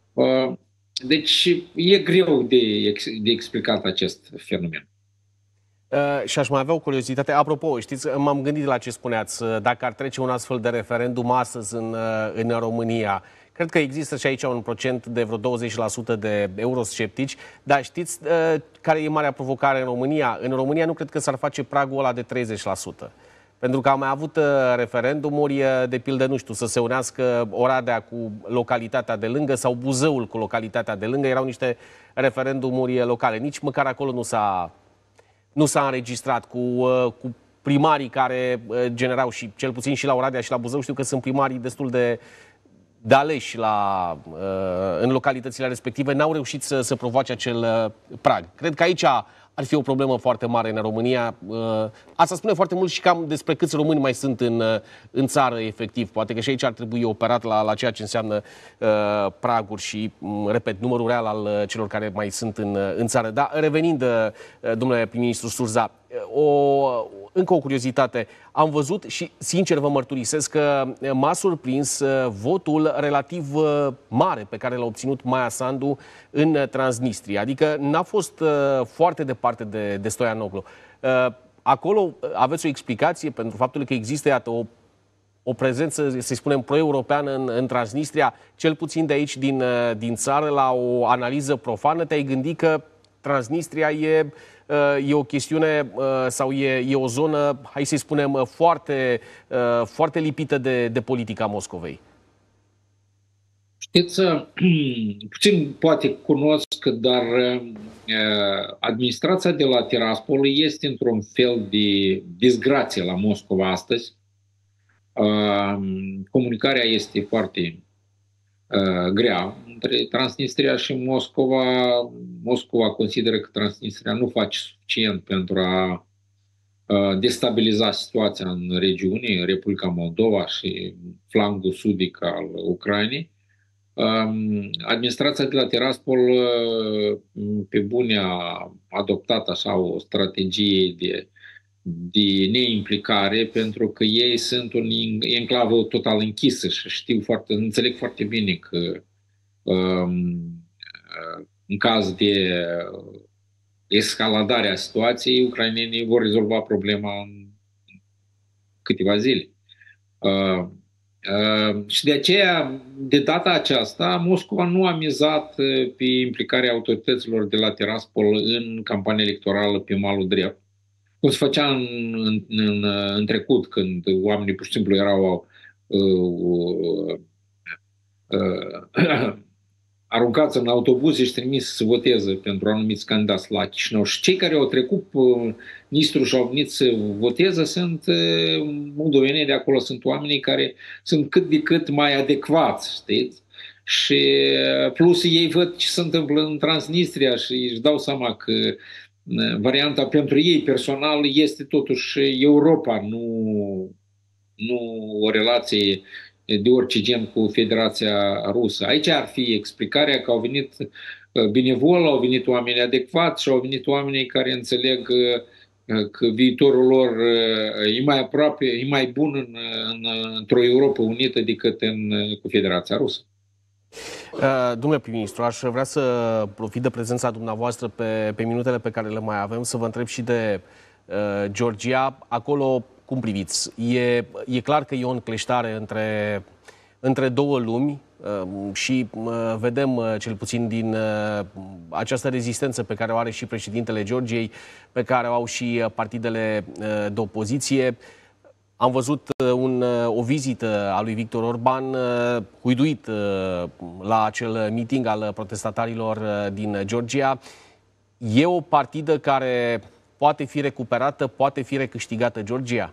Deci e greu de explicat acest fenomen. Și aș mai avea o curiozitate. Apropo, știți, m-am gândit la ce spuneați. Dacă ar trece un astfel de referendum astăzi în România, cred că există și aici un procent de vreo 20% de eurosceptici, dar știți care e marea provocare în România? În România nu cred că s-ar face pragul ăla de 30%. Pentru că am mai avut referendumuri, de pildă, nu știu, să se unească Oradea cu localitatea de lângă sau Buzăul cu localitatea de lângă. Erau niște referendumuri locale. Nici măcar acolo nu s-a înregistrat cu primarii care generau, și cel puțin și la Oradea și la Buzău, știu că sunt primarii destul de aleși în localitățile respective, n-au reușit să provoace acel prag. Cred că aici ar fi o problemă foarte mare în România. Asta spune foarte mult și cam despre câți români mai sunt în țară, efectiv. Poate că și aici ar trebui operat la ceea ce înseamnă praguri și, repet, numărul real al celor care mai sunt în țară. Dar revenind, domnule prim-ministru Surza, încă o curiozitate. Am văzut și, sincer, vă mărturisesc că m-a surprins votul relativ mare pe care l-a obținut Maia Sandu în Transnistria. Adică n-a fost foarte departe de Stoianoglu. Acolo aveți o explicație pentru faptul că există, iată, o prezență, să spunem, pro-europeană în Transnistria, cel puțin de aici din țară, la o analiză profană, te-ai gândit că Transnistria e o chestiune sau e o zonă, hai să-i spunem, foarte lipită de politica Moscovei? Știți, puțin poate cunosc, dar administrația de la Tiraspol este într-un fel de disgrație la Moscova astăzi. Comunicarea este foarte grea între Transnistria și Moscova. Moscova consideră că Transnistria nu face suficient pentru a destabiliza situația în regiune, Republica Moldova și flancul sudic al Ucrainei. Administrația de la Tiraspol, pe bune, a adoptat așa o strategie de neimplicare, pentru că ei sunt o enclavă total închisă și înțeleg foarte bine că în caz de escaladare a situației, ucrainenii vor rezolva problema în câteva zile. Și de aceea, de data aceasta, Moscova nu a mizat pe implicarea autorităților de la Tiraspol în campania electorală pe malul drept, cum se făcea în trecut, când oamenii pur și simplu erau aruncați în autobuze și trimiși să voteze pentru anumiți candidați la Chișinău. Și cei care au trecut Nistru și au venit să voteze sunt moldovenii de acolo, sunt oamenii care sunt cât de cât mai adecvați, știți? Și plus ei văd ce se întâmplă în Transnistria și își dau seama că varianta pentru ei personal este totuși Europa, nu o relație de orice gen cu Federația Rusă. Aici ar fi explicarea că au venit binevol, au venit oameni adecvați și au venit oamenii care înțeleg că viitorul lor e mai aproape, e mai bun într-o Europa unită decât cu Federația Rusă. Domnule prim-ministru, aș vrea să profit de prezența dumneavoastră pe minutele pe care le mai avem, să vă întreb și de Georgia. Acolo, cum priviți? E clar că e o încleștare între două lumi și vedem, cel puțin din această rezistență pe care o are și președintele Georgiei, pe care o au și partidele de opoziție. Am văzut o vizită a lui Victor Orban huiduit la acel meeting al protestatarilor din Georgia. E o partidă care poate fi recuperată, poate fi recâștigată Georgia?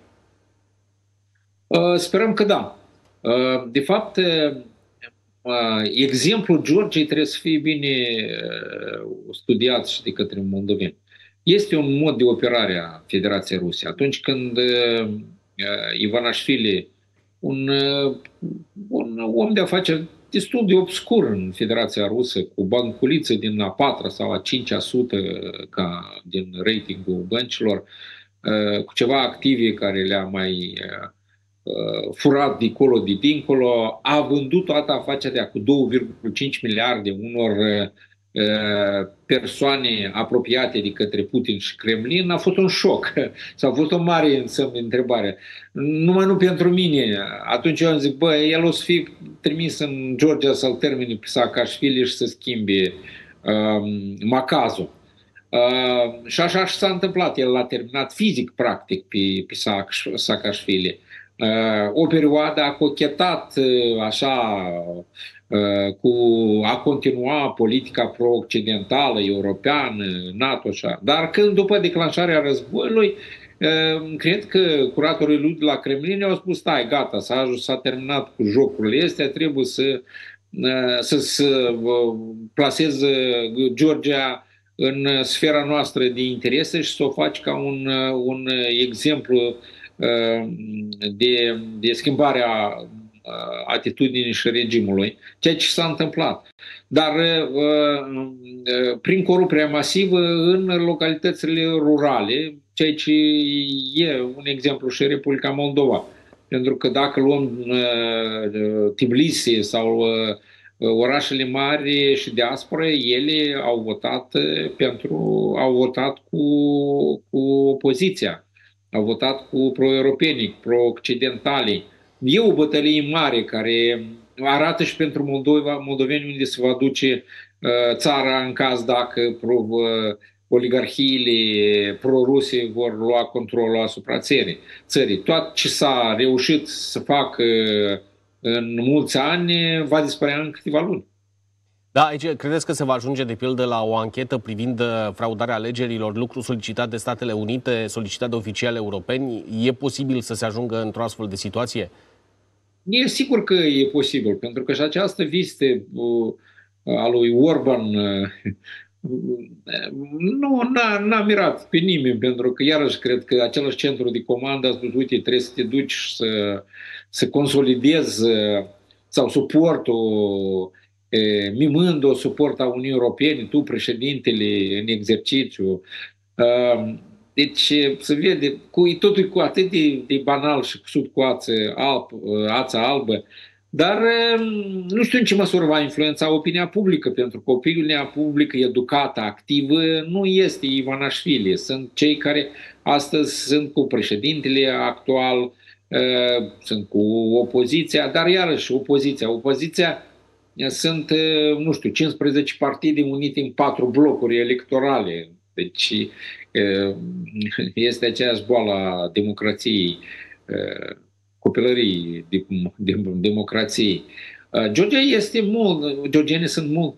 Sperăm că da. De fapt, exemplul Georgiei trebuie să fie bine studiat și de către moldoveni. Este un mod de operare a Federației Ruse. Atunci când Ivanașvili, un om de afaceri destul de obscur în Federația Rusă, cu banculiță din a 4-a sau a 5-a sută din ratingul băncilor, cu ceva active care le-a mai furat dincolo de dincolo, a vândut toată afacerea cu 2,5 miliarde unor persoane apropiate de către Putin și Kremlin. A fost un șoc. S-a fost o mare semn de întrebare. Numai nu pentru mine. Atunci eu am zis, bă, el o să fie trimis în Georgia să-l termine pe Saakashvili și să schimbe macazul. Și așa s-a întâmplat. El l-a terminat fizic, practic, pe Saakashvili. O perioadă a cochetat așa cu a continua politica pro-occidentală, europeană, NATO, așa. Dar când după declanșarea războiului, cred că curatorii lui de la Kremlin au spus, stai, gata, s-a terminat cu jocurile astea, trebuie să plaseze Georgia în sfera noastră de interese și să o faci ca un exemplu de schimbare a atitudinii și regimului, ceea ce s-a întâmplat. Dar prin corupția masivă în localitățile rurale, ceea ce e un exemplu și Republica Moldova. Pentru că dacă luăm Tbilisi sau orașele mari și diaspora, ele au votat cu opoziția. Au votat cu pro-europenii, pro-occidentalii. E o bătălie mare care arată și pentru moldoveni unde se va duce țara în caz dacă oligarhiile pro-ruse vor lua controlul asupra țării. Tot ce s-a reușit să facă în mulți ani va dispărea în câteva luni. Da, aici credeți că se va ajunge de pildă la o anchetă privind fraudarea alegerilor, lucru solicitat de Statele Unite, solicitat de oficiali europeni? E posibil să se ajungă într-o astfel de situație? E sigur că e posibil, pentru că și această veste a lui Orban n-a mirat pe nimeni, pentru că iarăși cred că același centru de comandă a spus, uite, trebuie să te duci să consolidezi sau suportul, mimând o suport a Uniunii Europene, tu, președintele în exercițiu. Deci se vede, totul cu atât de banal și cu sub coață ața albă, dar nu știu în ce măsură va influența opinia publică, pentru că opinia publică educată, activă, nu este Ivanashvili. Sunt cei care astăzi sunt cu președintele actual, sunt cu opoziția, dar iarăși opoziția sunt, nu știu, 15 partide unite în 4 blocuri electorale. Deci este aceeași boală a democrației, copilării democrației. Georgienii sunt mult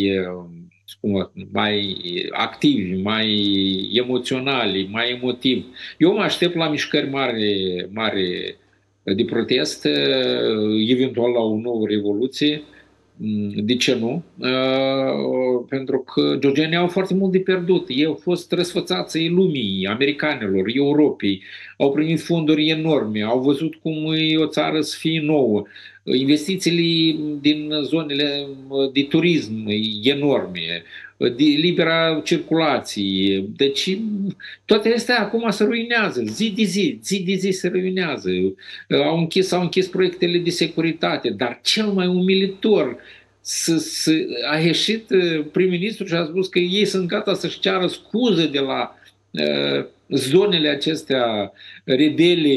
mai activi, mai emoționali, mai emotivi. Eu mă aștept la mișcări mari de protest, eventual la o nouă revoluție. De ce nu? Pentru că georgienii au foarte mult de pierdut. Ei au fost răsfățați lumii, americanilor, Europei, au primit fonduri enorme, au văzut cum e o țară să fie nouă. Investițiile din zonele de turism enorme, de libera circulație. Deci toate astea acum se ruinează, zi de zi se ruinează. S-au închis proiectele de securitate, dar cel mai umilitor a ieșit prim-ministru și a spus că ei sunt gata să-și ceară scuze de la zonele acestea rebele,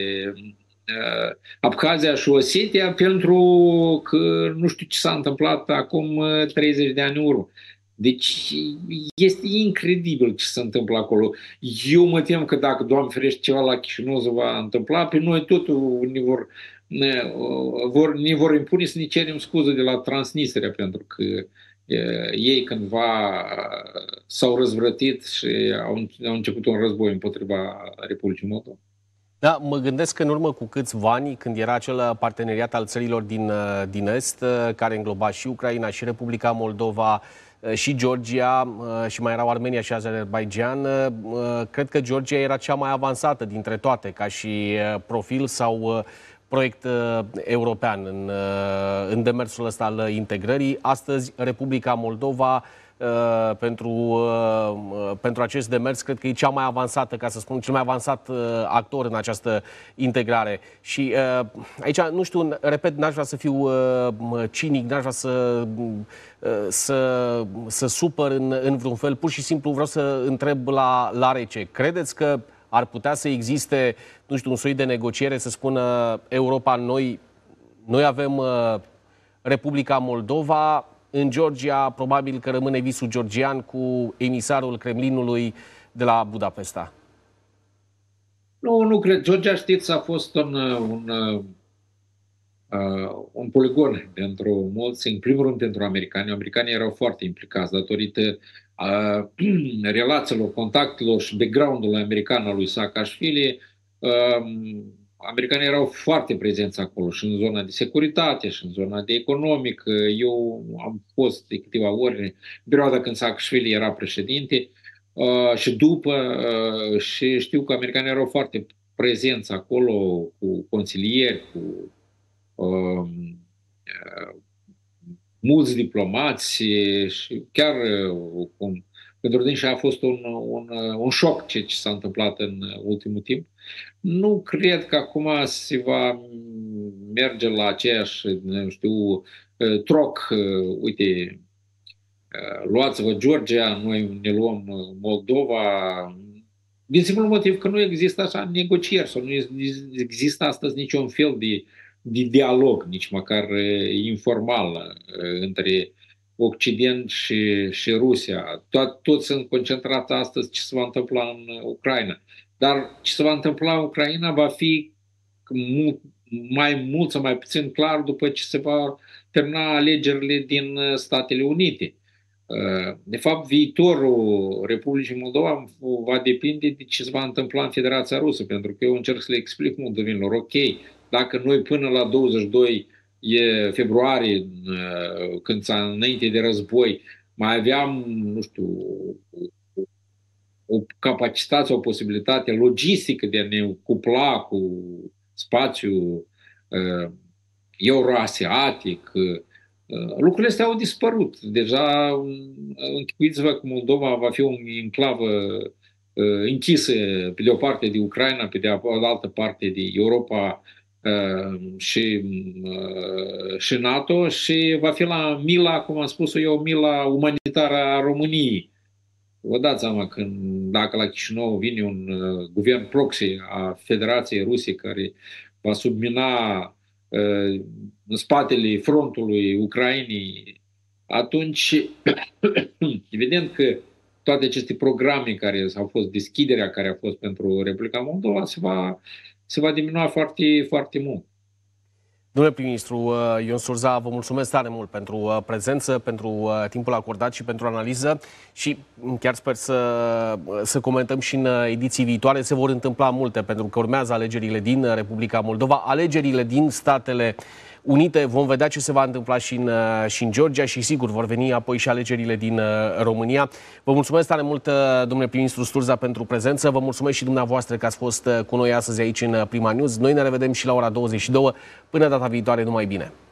Abkhazia și Osetia, pentru că nu știu ce s-a întâmplat acum 30 de ani în urmă. Deci este incredibil ce se întâmplă acolo. Eu mă tem că dacă, Doamne ferește, ceva la Chișinău se va întâmpla, pe noi totul ne vor impune să ne cerem scuze de la Transnistria, pentru că ei cândva s-au răzvrătit și au început un război împotriva Republicii Moldova. Da, mă gândesc că în urmă cu câțiva ani, când era acel parteneriat al țărilor din Est, care îngloba și Ucraina, și Republica Moldova, și Georgia, și mai erau Armenia și Azerbaijan, cred că Georgia era cea mai avansată dintre toate, ca și profil sau proiect european în demersul ăsta al integrării. Astăzi, Republica Moldova, pentru acest demers, cred că e cea mai avansată, ca să spun, cel mai avansat actor în această integrare. Și aici, nu știu, repet, n-aș vrea să fiu cinic, n-aș vrea să supăr în vreun fel. Pur și simplu vreau să întreb la rece. Credeți că ar putea să existe, nu știu, un soi de negociere, să spună Europa, noi avem Republica Moldova, în Georgia probabil că rămâne visul georgian cu emisarul Kremlinului de la Budapesta? Nu cred. Georgia, știți, a fost un poligon pentru mulți, în primul rând pentru americani. Americanii erau foarte implicați datorită relațiilor, contactelor și background-ului american al lui Saakashvili. Americanii erau foarte prezenți acolo și în zona de securitate și în zona de economic. Eu am fost de câteva ori în perioada când Saakashvili era președinte și după, și știu că americanii erau foarte prezenți acolo cu consilieri, cu mulți diplomați și chiar pentru dânsi a fost un șoc ce s-a întâmplat în ultimul timp. Nu cred că acum se va merge la aceeași, nu știu, troc, uite, luați-vă Georgia, noi ne luăm Moldova, din simplu motiv că nu există așa negocieri sau nu există astăzi niciun fel de dialog, nici măcar informal, între Occident și Rusia. Toți sunt concentrați astăzi ce se va întâmpla în Ucraina. Dar ce se va întâmpla în Ucraina va fi mai mult sau mai puțin clar după ce se va termina alegerile din Statele Unite. De fapt, viitorul Republicii Moldova va depinde de ce se va întâmpla în Federația Rusă, pentru că eu încerc să le explic moldovenilor, ok, dacă noi până la 22 februarie, când înainte de război, mai aveam, nu știu, o capacitate, o posibilitate logistică de a ne cupla cu spațiul euroasiatic, lucrurile astea au dispărut. Deja închipuiți-vă că Moldova va fi o enclavă închisă pe de o parte de Ucraina, pe de altă parte de Europa și NATO și va fi la mila, cum am spus eu, mila umanitară a României. Vă dați seama că dacă la Chișinău vine un guvern proxy a Federației Rusiei care va submina în spatele frontului Ucrainei, atunci evident că toate aceste programe care au fost, deschiderea care a fost pentru Republica Moldova se va diminua foarte, foarte mult. Domnule prim-ministru Ion Surza, vă mulțumesc tare mult pentru prezență, pentru timpul acordat și pentru analiză și chiar sper să comentăm și în ediții viitoare. Se vor întâmpla multe pentru că urmează alegerile din Republica Moldova, alegerile din Statele Unite, vom vedea ce se va întâmpla și în Georgia și sigur vor veni apoi și alegerile din România. Vă mulțumesc tare mult, domnule prim-ministru Surza, pentru prezență. Vă mulțumesc și dumneavoastră că ați fost cu noi astăzi aici în Prima News. Noi ne revedem și la ora 22. Până data viitoare, numai bine!